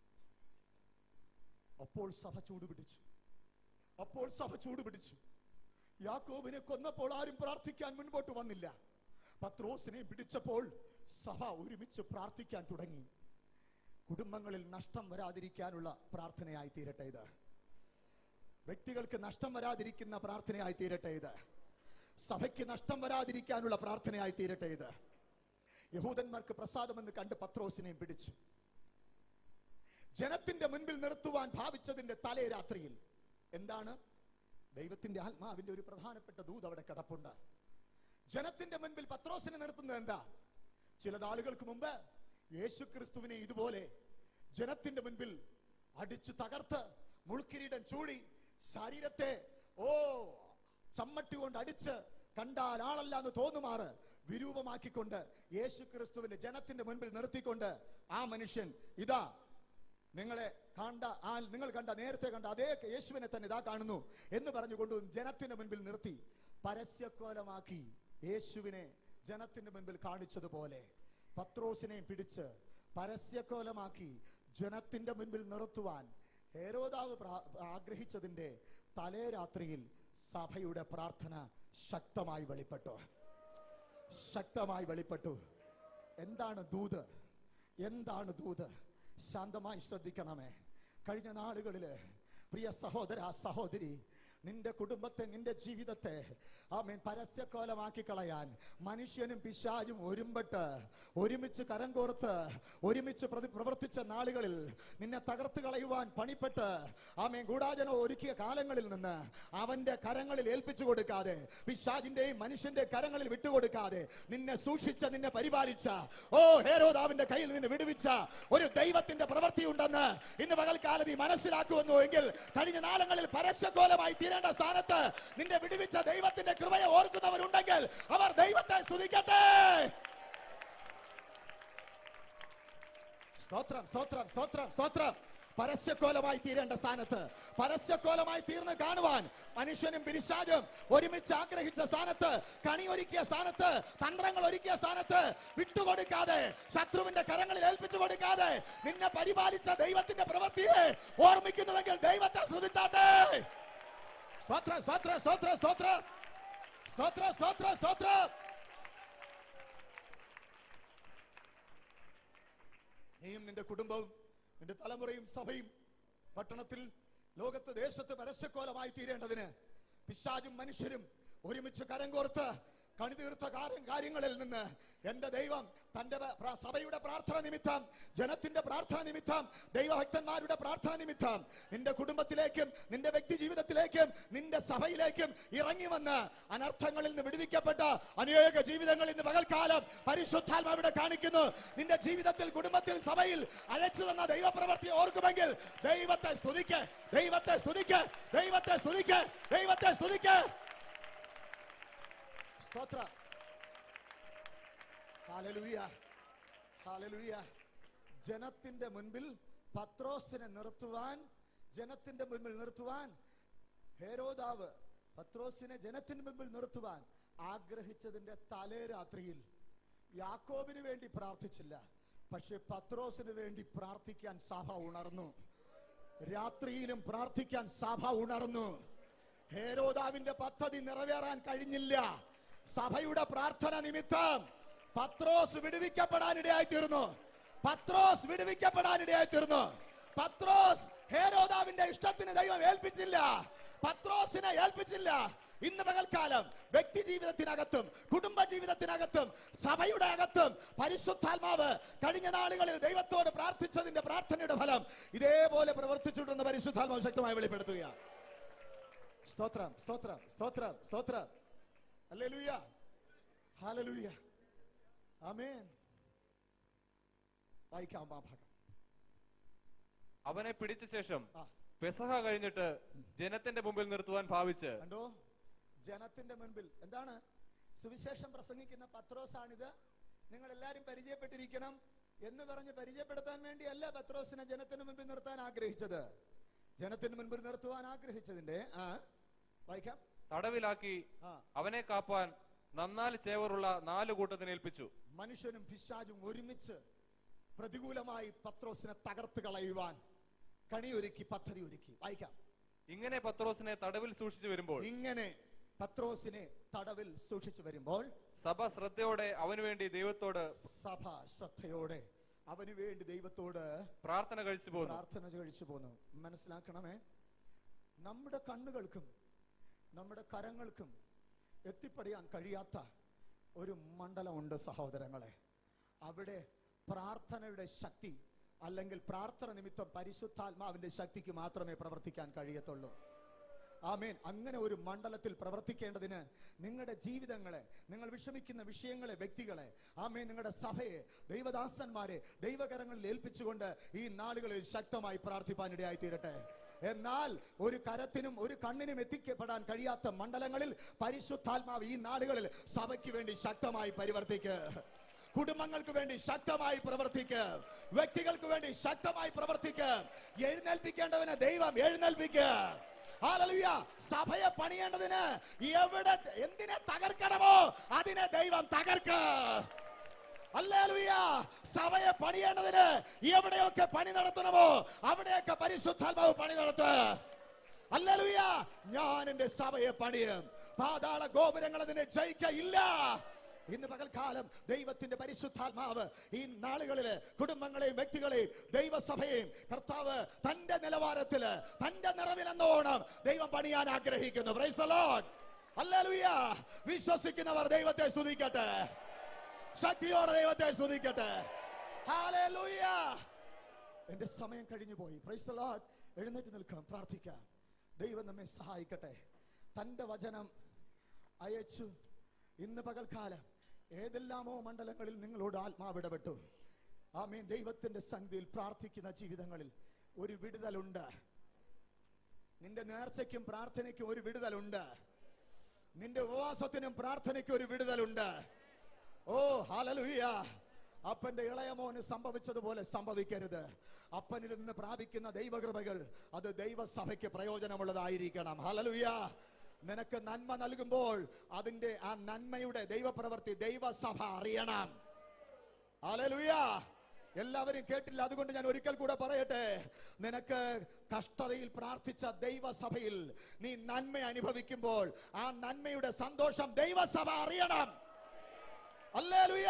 അപ്പോൾ സഭ ചൂടുപിടിച്ചു. യാക്കോബിനെ കൊന്നപ്പോൾ ആരും പ്രാർത്ഥിക്കാൻ മുൻപോട്ട് വന്നില്ല. പത്രോസിനെ പിടിച്ചപ്പോൾ സഭ ഒരുമിച്ച് പ്രാർത്ഥിക്കാൻ തുടങ്ങി. കുടുംബങ്ങളിൽ നഷ്ടം വരാതിരിക്കാനുള്ള പ്രാർത്ഥനയായി തീരട്ടെ ഇത്. വ്യക്തികൾക്ക് നഷ്ടം വരാതിരിക്കുന്ന പ്രാർത്ഥനയായി തീരട്ടെ ഇത്. സഭയ്ക്ക് നഷ്ടം വരാതിരിക്കാനുള്ള പ്രാർത്ഥനയായി തീരട്ടെ ഇത്. യഹൂദന്മാർക്ക് പ്രസാദമെന്ന് കണ്ട് പത്രോസിനെയും പിടിച്ചു. ജനത്തിന്റെ മുൻപിൽ നിർത്തുവാൻ ഭാവിച്ചതിന്റെ തലേ രാത്രിയിൽ എന്താണ്? ദൈവത്തിന്റെ ആത്മാവിന്റെ ഒരു പ്രധാനപ്പെട്ട ദൂത് അവിടെ കിടപ്പുണ്ട്. ജനത്തിന്റെ മുൻപിൽ പത്രോസിനെ നിർത്തുന്നത് എന്താ? ചില നാളുകൾക്ക് മുമ്പ് യേശുക്രിസ്തുവിനെ ഇതുപോലെ ജനത്തിന്റെ മുൻപിൽ അടിച്ചു തകർത്ത്, മുൾക്കിരീടം ചൂടി, ശരീരത്തെ ചമ്മട്ടി കൊണ്ട് അടിച്ച് കണ്ടാൽ ആളല്ല എന്ന് തോന്നുമാറ് വിരൂപമാക്കിക്കൊണ്ട് യേശുക്രിസ്തുവിന്റെ ജനത്തിന്റെ മുൻപിൽ നിർത്തിക്കൊണ്ട് ആ മനുഷ്യൻ ഇതാ നിങ്ങൾ കണ്ട നേരത്തെ കണ്ട അതേ യേശുവിനെ തന്നെ ഇതാ കാണുന്നു എന്ന് പറഞ്ഞുകൊണ്ട് ജനത്തിന്റെ മുൻപിൽ നിർത്തി പരസ്യക്കോലമാക്കി യേശുവിനെ ജനത്തിന്റെ മുൻപിൽ കാണിച്ചതുപോലെ പത്രോസിനെയും പിടിച്ച് പരസ്യക്കോലമാക്കി ജനത്തിന്റെ മുൻപിൽ നിർത്തുവാൻ ഹെരോദാവ് ആഗ്രഹിച്ചതിന്റെ തലേ രാത്രിയിൽ സഭയുടെ പ്രാർത്ഥന ശക്തമായി വെളിപ്പെട്ടു. എന്താണ് ദൂത്? ശാന്തമായി ശ്രദ്ധിക്കണമേ. കഴിഞ്ഞ നാളുകളില് പ്രിയ സഹോദര സഹോദരി, നിന്റെ കുടുംബത്തെ, നിന്റെ ജീവിതത്തെ പരസ്യക്കോലമാക്കി കളയാൻ മനുഷ്യനും പിശാചും ഒരുമിച്ച് കരം കോർത്ത് ഒരുമിച്ച് പ്രവർത്തിച്ച നാളുകളിൽ നിന്നെ തകർത്ത് കളയുവാൻ പണിപ്പെട്ട് ഗൂഢാചനം ഒരുക്കിയ കാലങ്ങളിൽ നിന്ന് അവന്റെ കരങ്ങളിൽ ഏൽപ്പിച്ചു കൊടുക്കാതെ, പിശാചിന്റെയും മനുഷ്യന്റെ കരങ്ങളിൽ വിട്ടുകൊടുക്കാതെ നിന്നെ സൂക്ഷിച്ച, നിന്നെ പരിപാലിച്ച, ഹെരോദാവിന്റെ കയ്യിൽ നിന്ന് വിടുവിച്ച ഒരു ദൈവത്തിന്റെ പ്രവൃത്തി ഉണ്ടെന്ന് ഇന്ന് പകൽക്കാലം നീ മനസ്സിലാക്കുമെന്നു എങ്കിൽ കഴിഞ്ഞ നാളുകളിൽ പരസ്യക്കോലമായി തീരേണ്ട സ്ഥാനത്ത് നിന്നെ വിടുവിച്ച ദൈവത്തിന്റെ കൃപയെ ഓർക്കുന്നവരുണ്ടെങ്കിൽ അവർ ദൈവത്തെ സ്തുതിക്കട്ടെ. സ്തോത്രം, സ്തോത്രം, സ്തോത്രം, സ്തോത്രം. പരസ്യക്കോലമായി തീരേണ്ട സ്ഥാനത്ത് പരസ്യക്കോലമായി തീർന്ന് കാണുവാൻ മനുഷ്യനും പിശാചും ഒരുമിച്ച് ആഗ്രഹിച്ച സ്ഥാനത്ത്, കണിയൊരുക്കിയ സ്ഥാനത്ത്, തന്ത്രങ്ങൾ ഒരുക്കിയ സ്ഥാനത്ത് വിട്ടുകൊടുക്കാതെ, ശത്രുവിന്റെ കരങ്ങളിൽ ഏൽപ്പിച്ചു കൊടുക്കാതെ നിന്നെ പരിപാലിച്ച ദൈവത്തിന്റെ പ്രവൃത്തിയെ ഓർമ്മിക്കുന്നുവെങ്കിൽ ദൈവത്തെ സ്തുതിച്ചാട്ടെ. സ്തോത്ര, സ്തോത്ര, സ്തോത്ര, സ്തോത്ര, സ്തോത്ര, സ്തോത്ര, സ്തോത്ര. നീയും നിന്റെ കുടുംബവും നിന്റെ തലമുറയും സഭയും പട്ടണത്തിൽ, ലോകത്ത്, ദേശത്ത് പരസ്യക്കോലമായി തീരേണ്ടതിന് പിശാചും മനുഷ്യരും ഒരുമിച്ച് കരം കോർത്ത് കണിതീർത്ത കാര്യങ്ങളിൽ നിന്ന് എന്റെ ദൈവം തന്റെ സഭയുടെ പ്രാർത്ഥന നിമിത്തം, ജനത്തിന്റെ പ്രാർത്ഥന നിമിത്തം, ദൈവഭക്തന്മാരുടെ പ്രാർത്ഥന നിമിത്തം നിന്റെ കുടുംബത്തിലേക്കും നിന്റെ വ്യക്തി ജീവിതത്തിലേക്കും നിന്റെ സഭയിലേക്കും ഇറങ്ങി വന്ന് അനർത്ഥങ്ങളിൽ നിന്ന് വിടുവിക്കപ്പെട്ട അനേക ജീവിതങ്ങൾ ഇന്ന് പകൽക്കാലം പരിശുദ്ധാത്മാവിടെ കാണിക്കുന്നു. നിന്റെ ജീവിതത്തിൽ, കുടുംബത്തിൽ, സഭയിൽ അയച്ചു തന്ന ദൈവപ്രവൃത്തി ഓർക്കുമെങ്കിൽ ദൈവത്തെ സ്തുതിക്ക്, ദൈവത്തെ സ്തുതിക്ക്, ദൈവത്തെ സ്തുതിക്ക്, ദൈവത്തെ സ്തുതിക്ക്. സ്തോത്രം. ഹല്ലേലൂയ, ഹല്ലേലൂയ. ജനത്തിന്റെ മുൻപിൽ പത്രോസിനെ നിർത്തുവാൻ, ജനത്തിന്റെ മുൻപിൽ നിർത്തുവാൻ ഹേരോദാവ് പത്രോസിനെ ജനത്തിന് മുൻപിൽ നിർത്തുവാൻ ആഗ്രഹിച്ചതിന്റെ തലേ രാത്രിയിൽ യാക്കോബിന് വേണ്ടി പ്രാർത്ഥിച്ചില്ല, പക്ഷെ പത്രോസിന് വേണ്ടി പ്രാർത്ഥിക്കാൻ സഭ ഉണർന്നു. രാത്രിയിലും പ്രാർത്ഥിക്കാൻ സഭ ഉണർന്നു. ഹേരോദാവിന്റെ പദ്ധതി നിറവേറാൻ കഴിഞ്ഞില്ല. സഭയുടെ പ്രാർത്ഥന നിമിത്തം പത്രോസ് വിടുവിക്കപ്പെടാനിടയായി തീർന്നു. പത്രോസ് വിടുവിക്കപ്പെടാനിടയായി തീർന്നു. പത്രോസ് ഹേരോദാവിന്റെ ഇഷ്ടത്തിന് ദൈവം ഏൽപ്പിച്ചില്ല, പത്രോസിനെ ഏൽപ്പിച്ചില്ല. ഇന്ന് പകൽക്കാലം വ്യക്തി ജീവിതത്തിനകത്തും കുടുംബ ജീവിതത്തിനകത്തും സഭയുടെ അകത്തും പരിശുദ്ധാത്മാവ് കഴിഞ്ഞ നാളുകളിൽ ദൈവത്തോട് പ്രാർത്ഥിച്ചതിന്റെ പ്രാർത്ഥനയുടെ ഫലം ഇതേപോലെ പ്രവർത്തിച്ചിട്ടുണ്ടെന്ന് പരിശുദ്ധാത്മാവ് ശക്തമായി വെളിപ്പെടുത്തുകയാണ്. സ്തോത്രം, സ്തോത്രം, സ്തോത്രം, സ്തോത്രം. ഹല്ലേലൂയ, ഹല്ലേലൂയ, ആമേൻ. വായിക്കാം ആ ഭാഗം. അവനെ പിടിച്ച ശേഷം പെസഹ കഴിഞ്ഞിട്ട് ജനത്തിന്റെ മുമ്പിൽ നിർത്തുവാൻ ഭാവിച്ച്. കണ്ടോ, ജനത്തിന്റെ മുൻപിൽ. എന്താണ്? സുവിശേഷം പ്രസംഗിക്കുന്ന പത്രോസാണിത്, നിങ്ങൾ എല്ലാരും പരിചയപ്പെട്ടിരിക്കണം എന്ന് പറഞ്ഞ് പരിചയപ്പെടുത്താൻ വേണ്ടിയല്ല പത്രോസിനെ ജനത്തിന് മുൻപിൽ നിർത്താൻ ആഗ്രഹിച്ചത്. ജനത്തിന് മുൻപിൽ നിർത്തുവാൻ ആഗ്രഹിച്ചതിന്റെ വായിക്കാം. തടവിലാക്കി അവനെ കാപ്പാൻ നന്നാല് ചേവറുള്ള 4 കൂട്ടത്തിനെ ഏൽപ്പിച്ചു. മനുഷ്യനും പിശാചും ഒരുമിച്ച് പ്രതികൂലമായി പത്രോസിനെ തകർത്ത് കളയുവാൻ കണിയൊരുക്കി, പദ്ധതി ഒരുക്കി. വായിക്കാം. ഇങ്ങനെ പത്രോസിനെ തടവിൽ സൂക്ഷിച്ചു വരുമ്പോൾ, ഇങ്ങനെ പത്രോസിനെ തടവിൽ സൂക്ഷിച്ചു വരുമ്പോൾ സഭ ശ്രദ്ധയോടെ അവന് വേണ്ടി ദൈവത്തോട്, സഭ ശ്രദ്ധയോടെ അവന് വേണ്ടി ദൈവത്തോട് പ്രാർത്ഥന കഴിച്ചു പോന്നു. മനസ്സിലാക്കണമേ, നമ്മുടെ കണ്ണുകൾക്കും നമ്മുടെ കരങ്ങൾക്കും എത്തിപ്പടിയാൻ കഴിയാത്ത ഒരു മണ്ഡലമുണ്ട് സഹോദരങ്ങളെ. അവിടെ പ്രാർത്ഥനയുടെ ശക്തി, അല്ലെങ്കിൽ പ്രാർത്ഥന നിമിത്തം പരിശുദ്ധാത്മാവിന്റെ ശക്തിക്ക് മാത്രമേ പ്രവർത്തിക്കാൻ കഴിയത്തുള്ളൂ. ആമേൻ. അങ്ങനെ ഒരു മണ്ഡലത്തിൽ പ്രവർത്തിക്കേണ്ടതിന് നിങ്ങളുടെ ജീവിതങ്ങളെ, നിങ്ങൾ വിഷമിക്കുന്ന വിഷയങ്ങളെ, വ്യക്തികളെ, ആമേൻ, നിങ്ങളുടെ സഭയെ, ദൈവദാസന്മാരെ ദൈവകരങ്ങളിൽ ഏൽപ്പിച്ചുകൊണ്ട് ഈ നാളുകളിൽ ശക്തമായി പ്രാർത്ഥിപ്പാനിടയായി തീരട്ടെ. എന്നാൽ ഒരു കരത്തിനും ഒരു കണ്ണിനും എത്തിക്കപ്പെടാൻ കഴിയാത്ത മണ്ഡലങ്ങളിൽ പരിശുദ്ധാത്മാവ് ഈ നാടുകളിൽ സഭയ്ക്ക് വേണ്ടി ശക്തമായി പരിവർത്തിക്കുക, കുടുംബങ്ങൾക്ക് വേണ്ടി ശക്തമായി പ്രവർത്തിക്കുക, വ്യക്തികൾക്ക് വേണ്ടി ശക്തമായി പ്രവർത്തിക്കുക. എഴുന്നേൽപ്പിക്കേണ്ടവനെ ദൈവം എഴുന്നേൽപ്പിക്കുക. ഹല്ലേലൂയ. സഭയെ പണിയേണ്ടതിന് എവിടെ എന്തിനെ തകർക്കണമോ അതിനെ ദൈവം തകർക്കുക. ഹല്ലേലൂയ. സഭയെ പണിയേണ്ടതിന് എവിടെയൊക്കെ പണി നടത്തണമോ അവിടെയൊക്കെ പരിശുദ്ധാത്മാവ് പണി നടത്തുക. ഹല്ലേലൂയ. ഞാൻ എന്റെ സഭയെ പണിയും, പാതാള ഗോപുരങ്ങൾ അതിനെ ജയിക്കയില്ല. ഇന്ന് പകൽക്കാലം ദൈവത്തിന്റെ പരിശുദ്ധാത്മാവ് ഈ നാളുകളില് കുടുംബങ്ങളെയും വ്യക്തികളെയും ദൈവസഭയെയും കർത്താവ് തന്റെ നിലവാരത്തില് തന്റെ നിറവിലെന്നോണം ദൈവം പണിയാൻ ആഗ്രഹിക്കുന്നു. Praise the lord. ഹല്ലേലൂയ. വിശ്വസിക്കുന്നവർ ദൈവത്തെ സ്തുതിക്കട്ടെ, ശക്തിയോടെ ദൈവത്തെ സ്തുതിക്കട്ടെ. ഹല്ലേലൂയ. എന്റെ സമയം കഴിഞ്ഞു പോയി. Praise the lord. എഴുന്നേറ്റ് നിൽക്കണം, പ്രാർത്ഥിക്കാം. ദൈവം നമ്മെ സഹായിക്കട്ടെ. തന്റെ വചനം അയച്ചു. ഇന്ന് പകൽക്കാലം ഏതെല്ലാമോ മണ്ഡലങ്ങളിൽ നിങ്ങളോട് ആത്മാവ് ഇടപെട്ടു. ആമേൻ. ദൈവത്തിന്റെ സന്നിധിയിൽ പ്രാർത്ഥിക്കുന്ന ജീവിതങ്ങളിൽ ഒരു വിടുതലുണ്ട്, നിന്റെ നേർച്ചയ്ക്കും പ്രാർത്ഥനയ്ക്കും ഒരു വിടുതലുണ്ട്. നിന്റെ ഉപവാസത്തിനും പ്രാർത്ഥനയ്ക്കും ഒരു വിടുതലുണ്ട്. ഓ ഹല്ലേലൂയ. അപ്പന്റെ ഇളയമോന് സംഭവിച്ചതുപോലെ സംഭവിക്കരുത്. അപ്പനിൽ നിന്ന് പ്രാപിക്കുന്ന ദൈവകൃപകൾ അത് ദൈവസഭയ്ക്ക് പ്രയോജനമുള്ളതായിരിക്കണം. ഹല്ലേലൂയ. നിനക്ക് നന്മ നൽകുമ്പോൾ അതിന്റെ ആ നന്മയുടെ ദൈവപ്രവൃത്തി ദൈവസഭ അറിയണം. ഹല്ലേലൂയ. എല്ലാവരും കേട്ടില്ല, അതുകൊണ്ട് ഞാൻ ഒരിക്കൽ കൂടെ പറയട്ടെ. നിനക്ക് കഷ്ടതയിൽ പ്രാർത്ഥിച്ച ദൈവസഭയിൽ നീ നന്മ അനുഭവിക്കുമ്പോൾ ആ നന്മയുടെ സന്തോഷം ദൈവസഭ അറിയണം. ഹല്ലേലൂയ.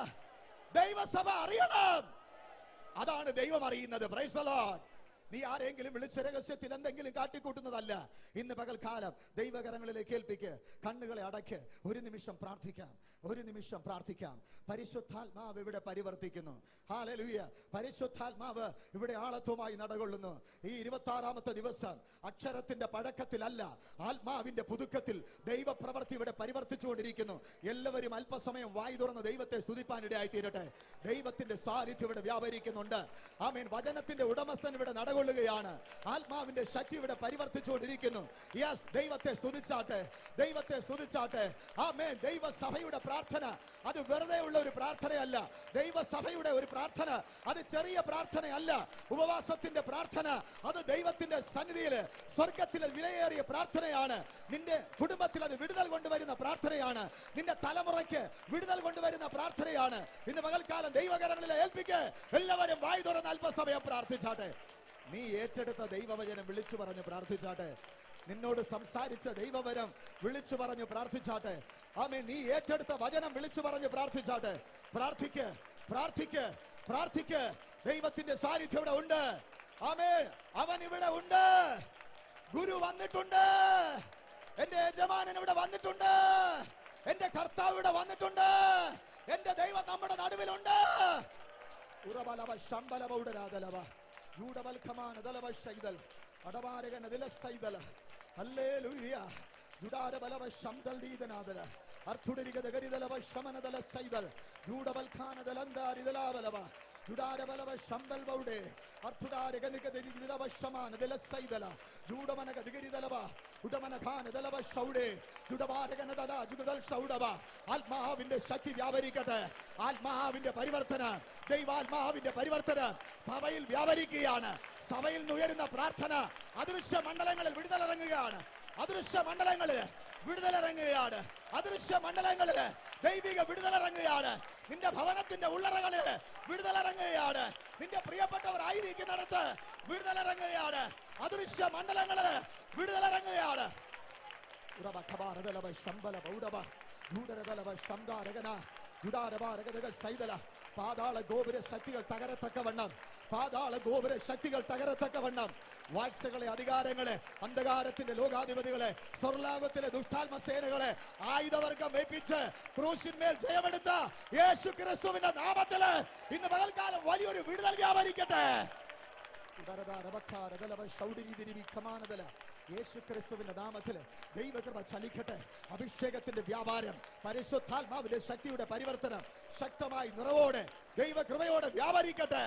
ദൈവസഭ അറിയണം. അതാണ് ദൈവം അറിയുന്നത്. Praise the lord. നീ ആരെങ്കിലും വിളിച്ച രഹസ്യത്തിൽ എന്തെങ്കിലും കാട്ടിക്കൂട്ടുന്നതല്ല. ഇന്ന് പകൽക്കാലം ദൈവകരങ്ങളിലേക്ക് ഏൽപ്പിക്ക്. കണ്ണുകളെ അടയ്ക്ക്. ഒരു നിമിഷം പ്രാർത്ഥിക്കാം. ഒരു നിമിഷം പ്രാർത്ഥിക്കാം. പരിശുദ്ധാത്മാവ് ഇവിടെ പരിവർത്തിക്കുന്നു. ഹല്ലേലൂയ. പരിശുദ്ധാത്മാവ് ഇവിടെ ആളത്വമായി നടകൊള്ളുന്നു. ഈ 26ാമത്തെ ദിവസം അക്ഷരത്തിന്റെ പഴക്കത്തിലല്ല, ആത്മാവിന്റെ പുതുക്കത്തിൽ ദൈവപ്രവൃത്തി ഇവിടെ പരിവർത്തിച്ചുകൊണ്ടിരിക്കുന്നു. എല്ലാവരും അല്പസമയം വായി തുറന്ന് ദൈവത്തെ സ്തുതിപ്പാനിടയായി തീരട്ടെ. ദൈവത്തിന്റെ സാന്നിധ്യം ഇവിടെ വ്യാപരിക്കുന്നുണ്ട്. ആമേൻ. വചനത്തിന്റെ ഉടമസ്ഥൻ ഇവിടെ നടകൊള്ളുകയാണ്. ആത്മാവിന്റെ ശക്തി ഇവിടെ പരിവർത്തിച്ചുകൊണ്ടിരിക്കുന്നു. യെസ്, ദൈവത്തെ സ്തുതിച്ചാട്ടെ. ദൈവത്തെ സ്തുതിച്ചാട്ടെ. ആമേൻ. ദൈവസഭയുടെ പ്രാർത്ഥന അത് വെറുതെ ഉള്ള ഒരു പ്രാർത്ഥനയല്ല. ദൈവസഭയുടെ ഒരു പ്രാർത്ഥന അത് ചെറിയ പ്രാർത്ഥനയല്ല. ഉപവാസത്തിന്റെ പ്രാർത്ഥന അത് ദൈവത്തിന്റെ സന്നിധിയിൽ സ്വർഗത്തിലെ വിലയേറിയ പ്രാർത്ഥനയാണ്. നിന്റെ കുടുംബത്തിൽ അത് വിടുതൽ കൊണ്ടുവരുന്ന പ്രാർത്ഥനയാണ്. നിന്റെ തലമുറയ്ക്ക് വിടുതൽ കൊണ്ടുവരുന്ന പ്രാർത്ഥനയാണ്. ഇന്ന് പകൽക്കാലം ദൈവകരങ്ങളിൽ ഏൽപ്പിക്ക്. എല്ലാവരും വായി തുറന്ന് അല്പസമയം പ്രാർത്ഥിച്ചാട്ടെ. നീ ഏറ്റെടുത്ത ദൈവവചനം വിളിച്ചു പറഞ്ഞ് പ്രാർത്ഥിച്ചാട്ടെ. നിന്നോട് സംസാരിച്ച ദൈവവരം വിളിച്ചു പറഞ്ഞു പ്രാർത്ഥിച്ചാട്ടെ. ആമേൻ. നീ ഏറ്റെടുത്ത വചനം വിളിച്ചു പറഞ്ഞു പ്രാർത്ഥിച്ചാട്ടെ. പ്രാർത്ഥിക്ക്, പ്രാർത്ഥിക്ക്, പ്രാർത്ഥിക്ക്. ദൈവത്തിന്റെ സാന്നിധ്യം ഇവിടെ ഉണ്ട്. ആമേൻ. അവൻ ഇവിടെ ഉണ്ട്. ഗുരു വന്നിട്ടുണ്ട്. എന്റെ യജമാനൻ ഇവിടെ വന്നിട്ടുണ്ട്. എന്റെ കർത്താവ് ഇവിടെ വന്നിട്ടുണ്ട്. എന്റെ ദൈവം നമ്മുടെ നടുവിലുണ്ട്. ഉറബലവ ശംബലവ ഉടരാതലവ യൂഡവൽഖമാനദലവ ശൈദൽ അടവാരകനദില സൈദല. ഹല്ലേലൂയ. ജുഡാരബലവ ശംദൽ ദീദനാദല അർത്തുടരികദഗരിദലവ ശമനദല സൈദൽ ജൂഡവൽഖാനദലന്ദാരിദലാവലവ ജുഡാരബലവ ശംദൽ ബൗഡേ അർത്തുടാരകനികദരിദലവ ശമാനദല സൈദല ജൂഡമനകദിഗരിദലവ ഉടമനഖാനദലവ ശൗഡേ ജുഡവാരകനദല ജുഗദൽ ശൗഡവ. ആത്മാവിന്റെ ശക്തി വ്യാപരിക്കട്ടെ. ആത്മാവിന്റെ പരിവർത്തനം, ദൈവാത്മാവിന്റെ പരിവർത്തനം സഭയിൽ വ്യാപരിക്കുകയാണ്. സഭയിൽ ഉയരുന്ന പ്രാർത്ഥന അദൃശ്യ മണ്ഡലങ്ങളിൽ വിടുതലിറങ്ങുകയാണ്. അദൃശ്യ മണ്ഡലങ്ങളിൽ വിടുതലിറങ്ങുകയാണ്. അദൃശ്യ മണ്ഡലങ്ങളിൽ ദൈവിക വിടുതലിറങ്ങുകയാണ്. നിന്റെ ഭവനത്തിന്റെ ഉള്ളറകളിൽ വിടുതലിറങ്ങുകയാണ്. നിന്റെ പ്രിയപ്പെട്ടവർ ആയിരിക്കുന്നിടത്ത് വിടുതലിറങ്ങുകയാണ്. അദൃശ്യ മണ്ഡലങ്ങളിൽ വിടുതലിറങ്ങുകയാണ്. പാതാള ഗോപുര ശക്തികൾ തകരത്തക്കവണ്ണം, പാതാള ഗോപുര ശക്തികൾ തകരത്തക്കവണ്ണം വാഴ്ചകളെ, അധികാരങ്ങളെ, അന്ധകാരത്തിന്റെ ലോകാധിപതികളെ, സ്വർലോകത്തിലെ ദുഷ്ടാത്മ സേനകളെ ആയുധവർഗം വെപ്പിച്ച് ക്രൂശിന്മേൽ ജയമെടുത്ത യേശു ക്രിസ്തുവിന്റെ നാമത്തില് ഇന്ന് പകൽക്കാലം വലിയൊരു വിടുതൽ വ്യാപരിക്കട്ടെ. യേശു ക്രിസ്തുവിന്റെ നാമത്തില് ദൈവകൃപ ചലിക്കട്ടെ. അഭിഷേകത്തിന്റെ വ്യാപാരം, പരിശുദ്ധാത്മാവിന്റെ ശക്തിയുടെ പരിവർത്തനം ശക്തമായി നിറവോടെ ദൈവകൃപയോടെ വ്യാപരിക്കട്ടെ.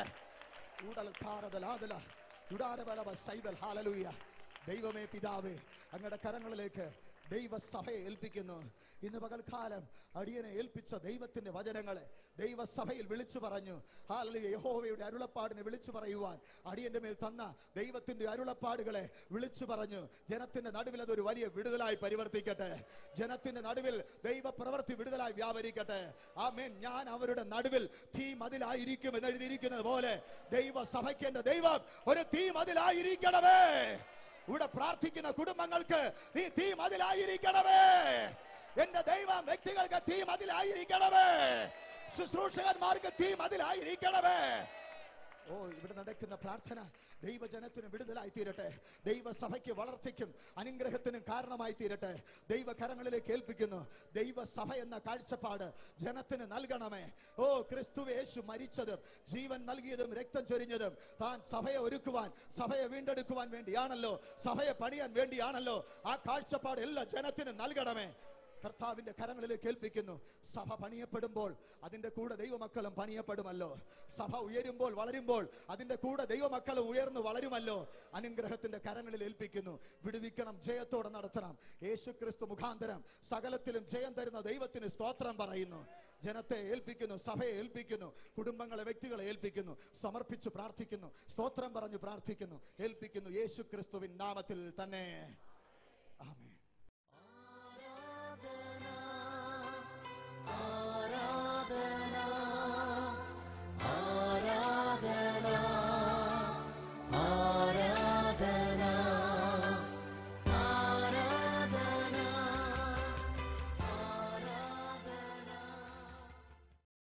ദൈവമേ പിതാവേ, അങ്ങയുടെ കരങ്ങളിലേക്ക് ദൈവസഭയെ ഏൽപ്പിക്കുന്നു. ഇന്ന് പകൽക്കാലം അടിയനെ ഏൽപ്പിച്ച ദൈവത്തിന്റെ വചനങ്ങളെ ദൈവസഭയിൽ വിളിച്ചു പറഞ്ഞു. ഹല്ലേലൂയ. യഹോവയുടെ അരുളപ്പാടിനെ വിളിച്ചു പറയുവാൻ അടിയന്റെ മേൽ തന്ന ദൈവത്തിന്റെ അരുളപ്പാടുകളെ വിളിച്ചു പറഞ്ഞു. ജനത്തിന്റെ നടുവിൽ അതൊരു വലിയ വിടുതലായി പരിവർത്തിക്കട്ടെ. ജനത്തിന്റെ നടുവിൽ ദൈവ പ്രവൃത്തി വിടുതലായി വ്യാപരിക്കട്ടെ. ആമേൻ. ഞാൻ അവരുടെ നടുവിൽ തീ മതിലായിരിക്കും എന്ന് എഴുതിയിരിക്കുന്നത് പോലെ ദൈവസഭയ്ക്ക് എന്റെ ദൈവം ഒരു തീ മതിലായിരിക്കണമേ. ഇവിടെ പ്രാർത്ഥിക്കുന്ന കുടുംബങ്ങൾക്ക് നീ തീ മതിലായിരിക്കണമേ. എന്റെ ദൈവം വ്യക്തികൾക്ക് തീ മതിലായിരിക്കണമേ. ശുശ്രൂഷകന്മാർക്ക് തീ മതിലായിരിക്കണമേ. ഓ, ഇവിടെ നടക്കുന്ന പ്രാർത്ഥന ദൈവജനത്തിന് വിടുതലായി തീരട്ടെ. ദൈവസഭയ്ക്ക് വളർച്ചയ്ക്കും അനുഗ്രഹത്തിനും കാരണമായി തീരട്ടെ. ദൈവകരങ്ങളിലേക്ക് ഏൽപ്പിക്കുന്നു. ദൈവസഭ എന്ന കാഴ്ചപ്പാട് ജനത്തിന് നൽകണമേ. ഓ, ക്രിസ്തു യേശു മരിച്ചതും ജീവൻ നൽകിയതും രക്തം ചൊരിഞ്ഞതും താൻ സഭയെ ഒരുക്കുവാൻ, സഭയെ വീണ്ടെടുക്കുവാൻ വേണ്ടിയാണല്ലോ, സഭയെ പണിയാൻ വേണ്ടിയാണല്ലോ. ആ കാഴ്ചപ്പാട് എല്ലാ ജനത്തിനും നൽകണമേ. കർത്താവിന്റെ കരങ്ങളിലേക്ക് ഏൽപ്പിക്കുന്നു. സഭ പണിയപ്പെടുമ്പോൾ അതിന്റെ കൂടെ ദൈവമക്കളും പണിയപ്പെടുമല്ലോ. സഭ ഉയരുമ്പോൾ വളരുമ്പോൾ അതിന്റെ കൂടെ ദൈവമക്കളും ഉയർന്നു വളരുമല്ലോ. അനുഗ്രഹത്തിന്റെ കരങ്ങളിൽ ഏൽപ്പിക്കുന്നു. വിടുവിക്കണം, ജയത്തോടെ നടത്തണം. യേശുക്രിസ്തു മുഖാന്തരം സകലത്തിലും ജയം തരുന്ന ദൈവത്തിന് സ്തോത്രം പറയുന്നു. ജനത്തെ ഏൽപ്പിക്കുന്നു, സഭയെ ഏൽപ്പിക്കുന്നു, കുടുംബങ്ങളെ, വ്യക്തികളെ ഏൽപ്പിക്കുന്നു. സമർപ്പിച്ചു പ്രാർത്ഥിക്കുന്നു, സ്തോത്രം പറഞ്ഞു പ്രാർത്ഥിക്കുന്നു, ഏൽപ്പിക്കുന്നു യേശുക്രിസ്തുവിൻ നാമത്തിൽ തന്നെ. ആമേൻ.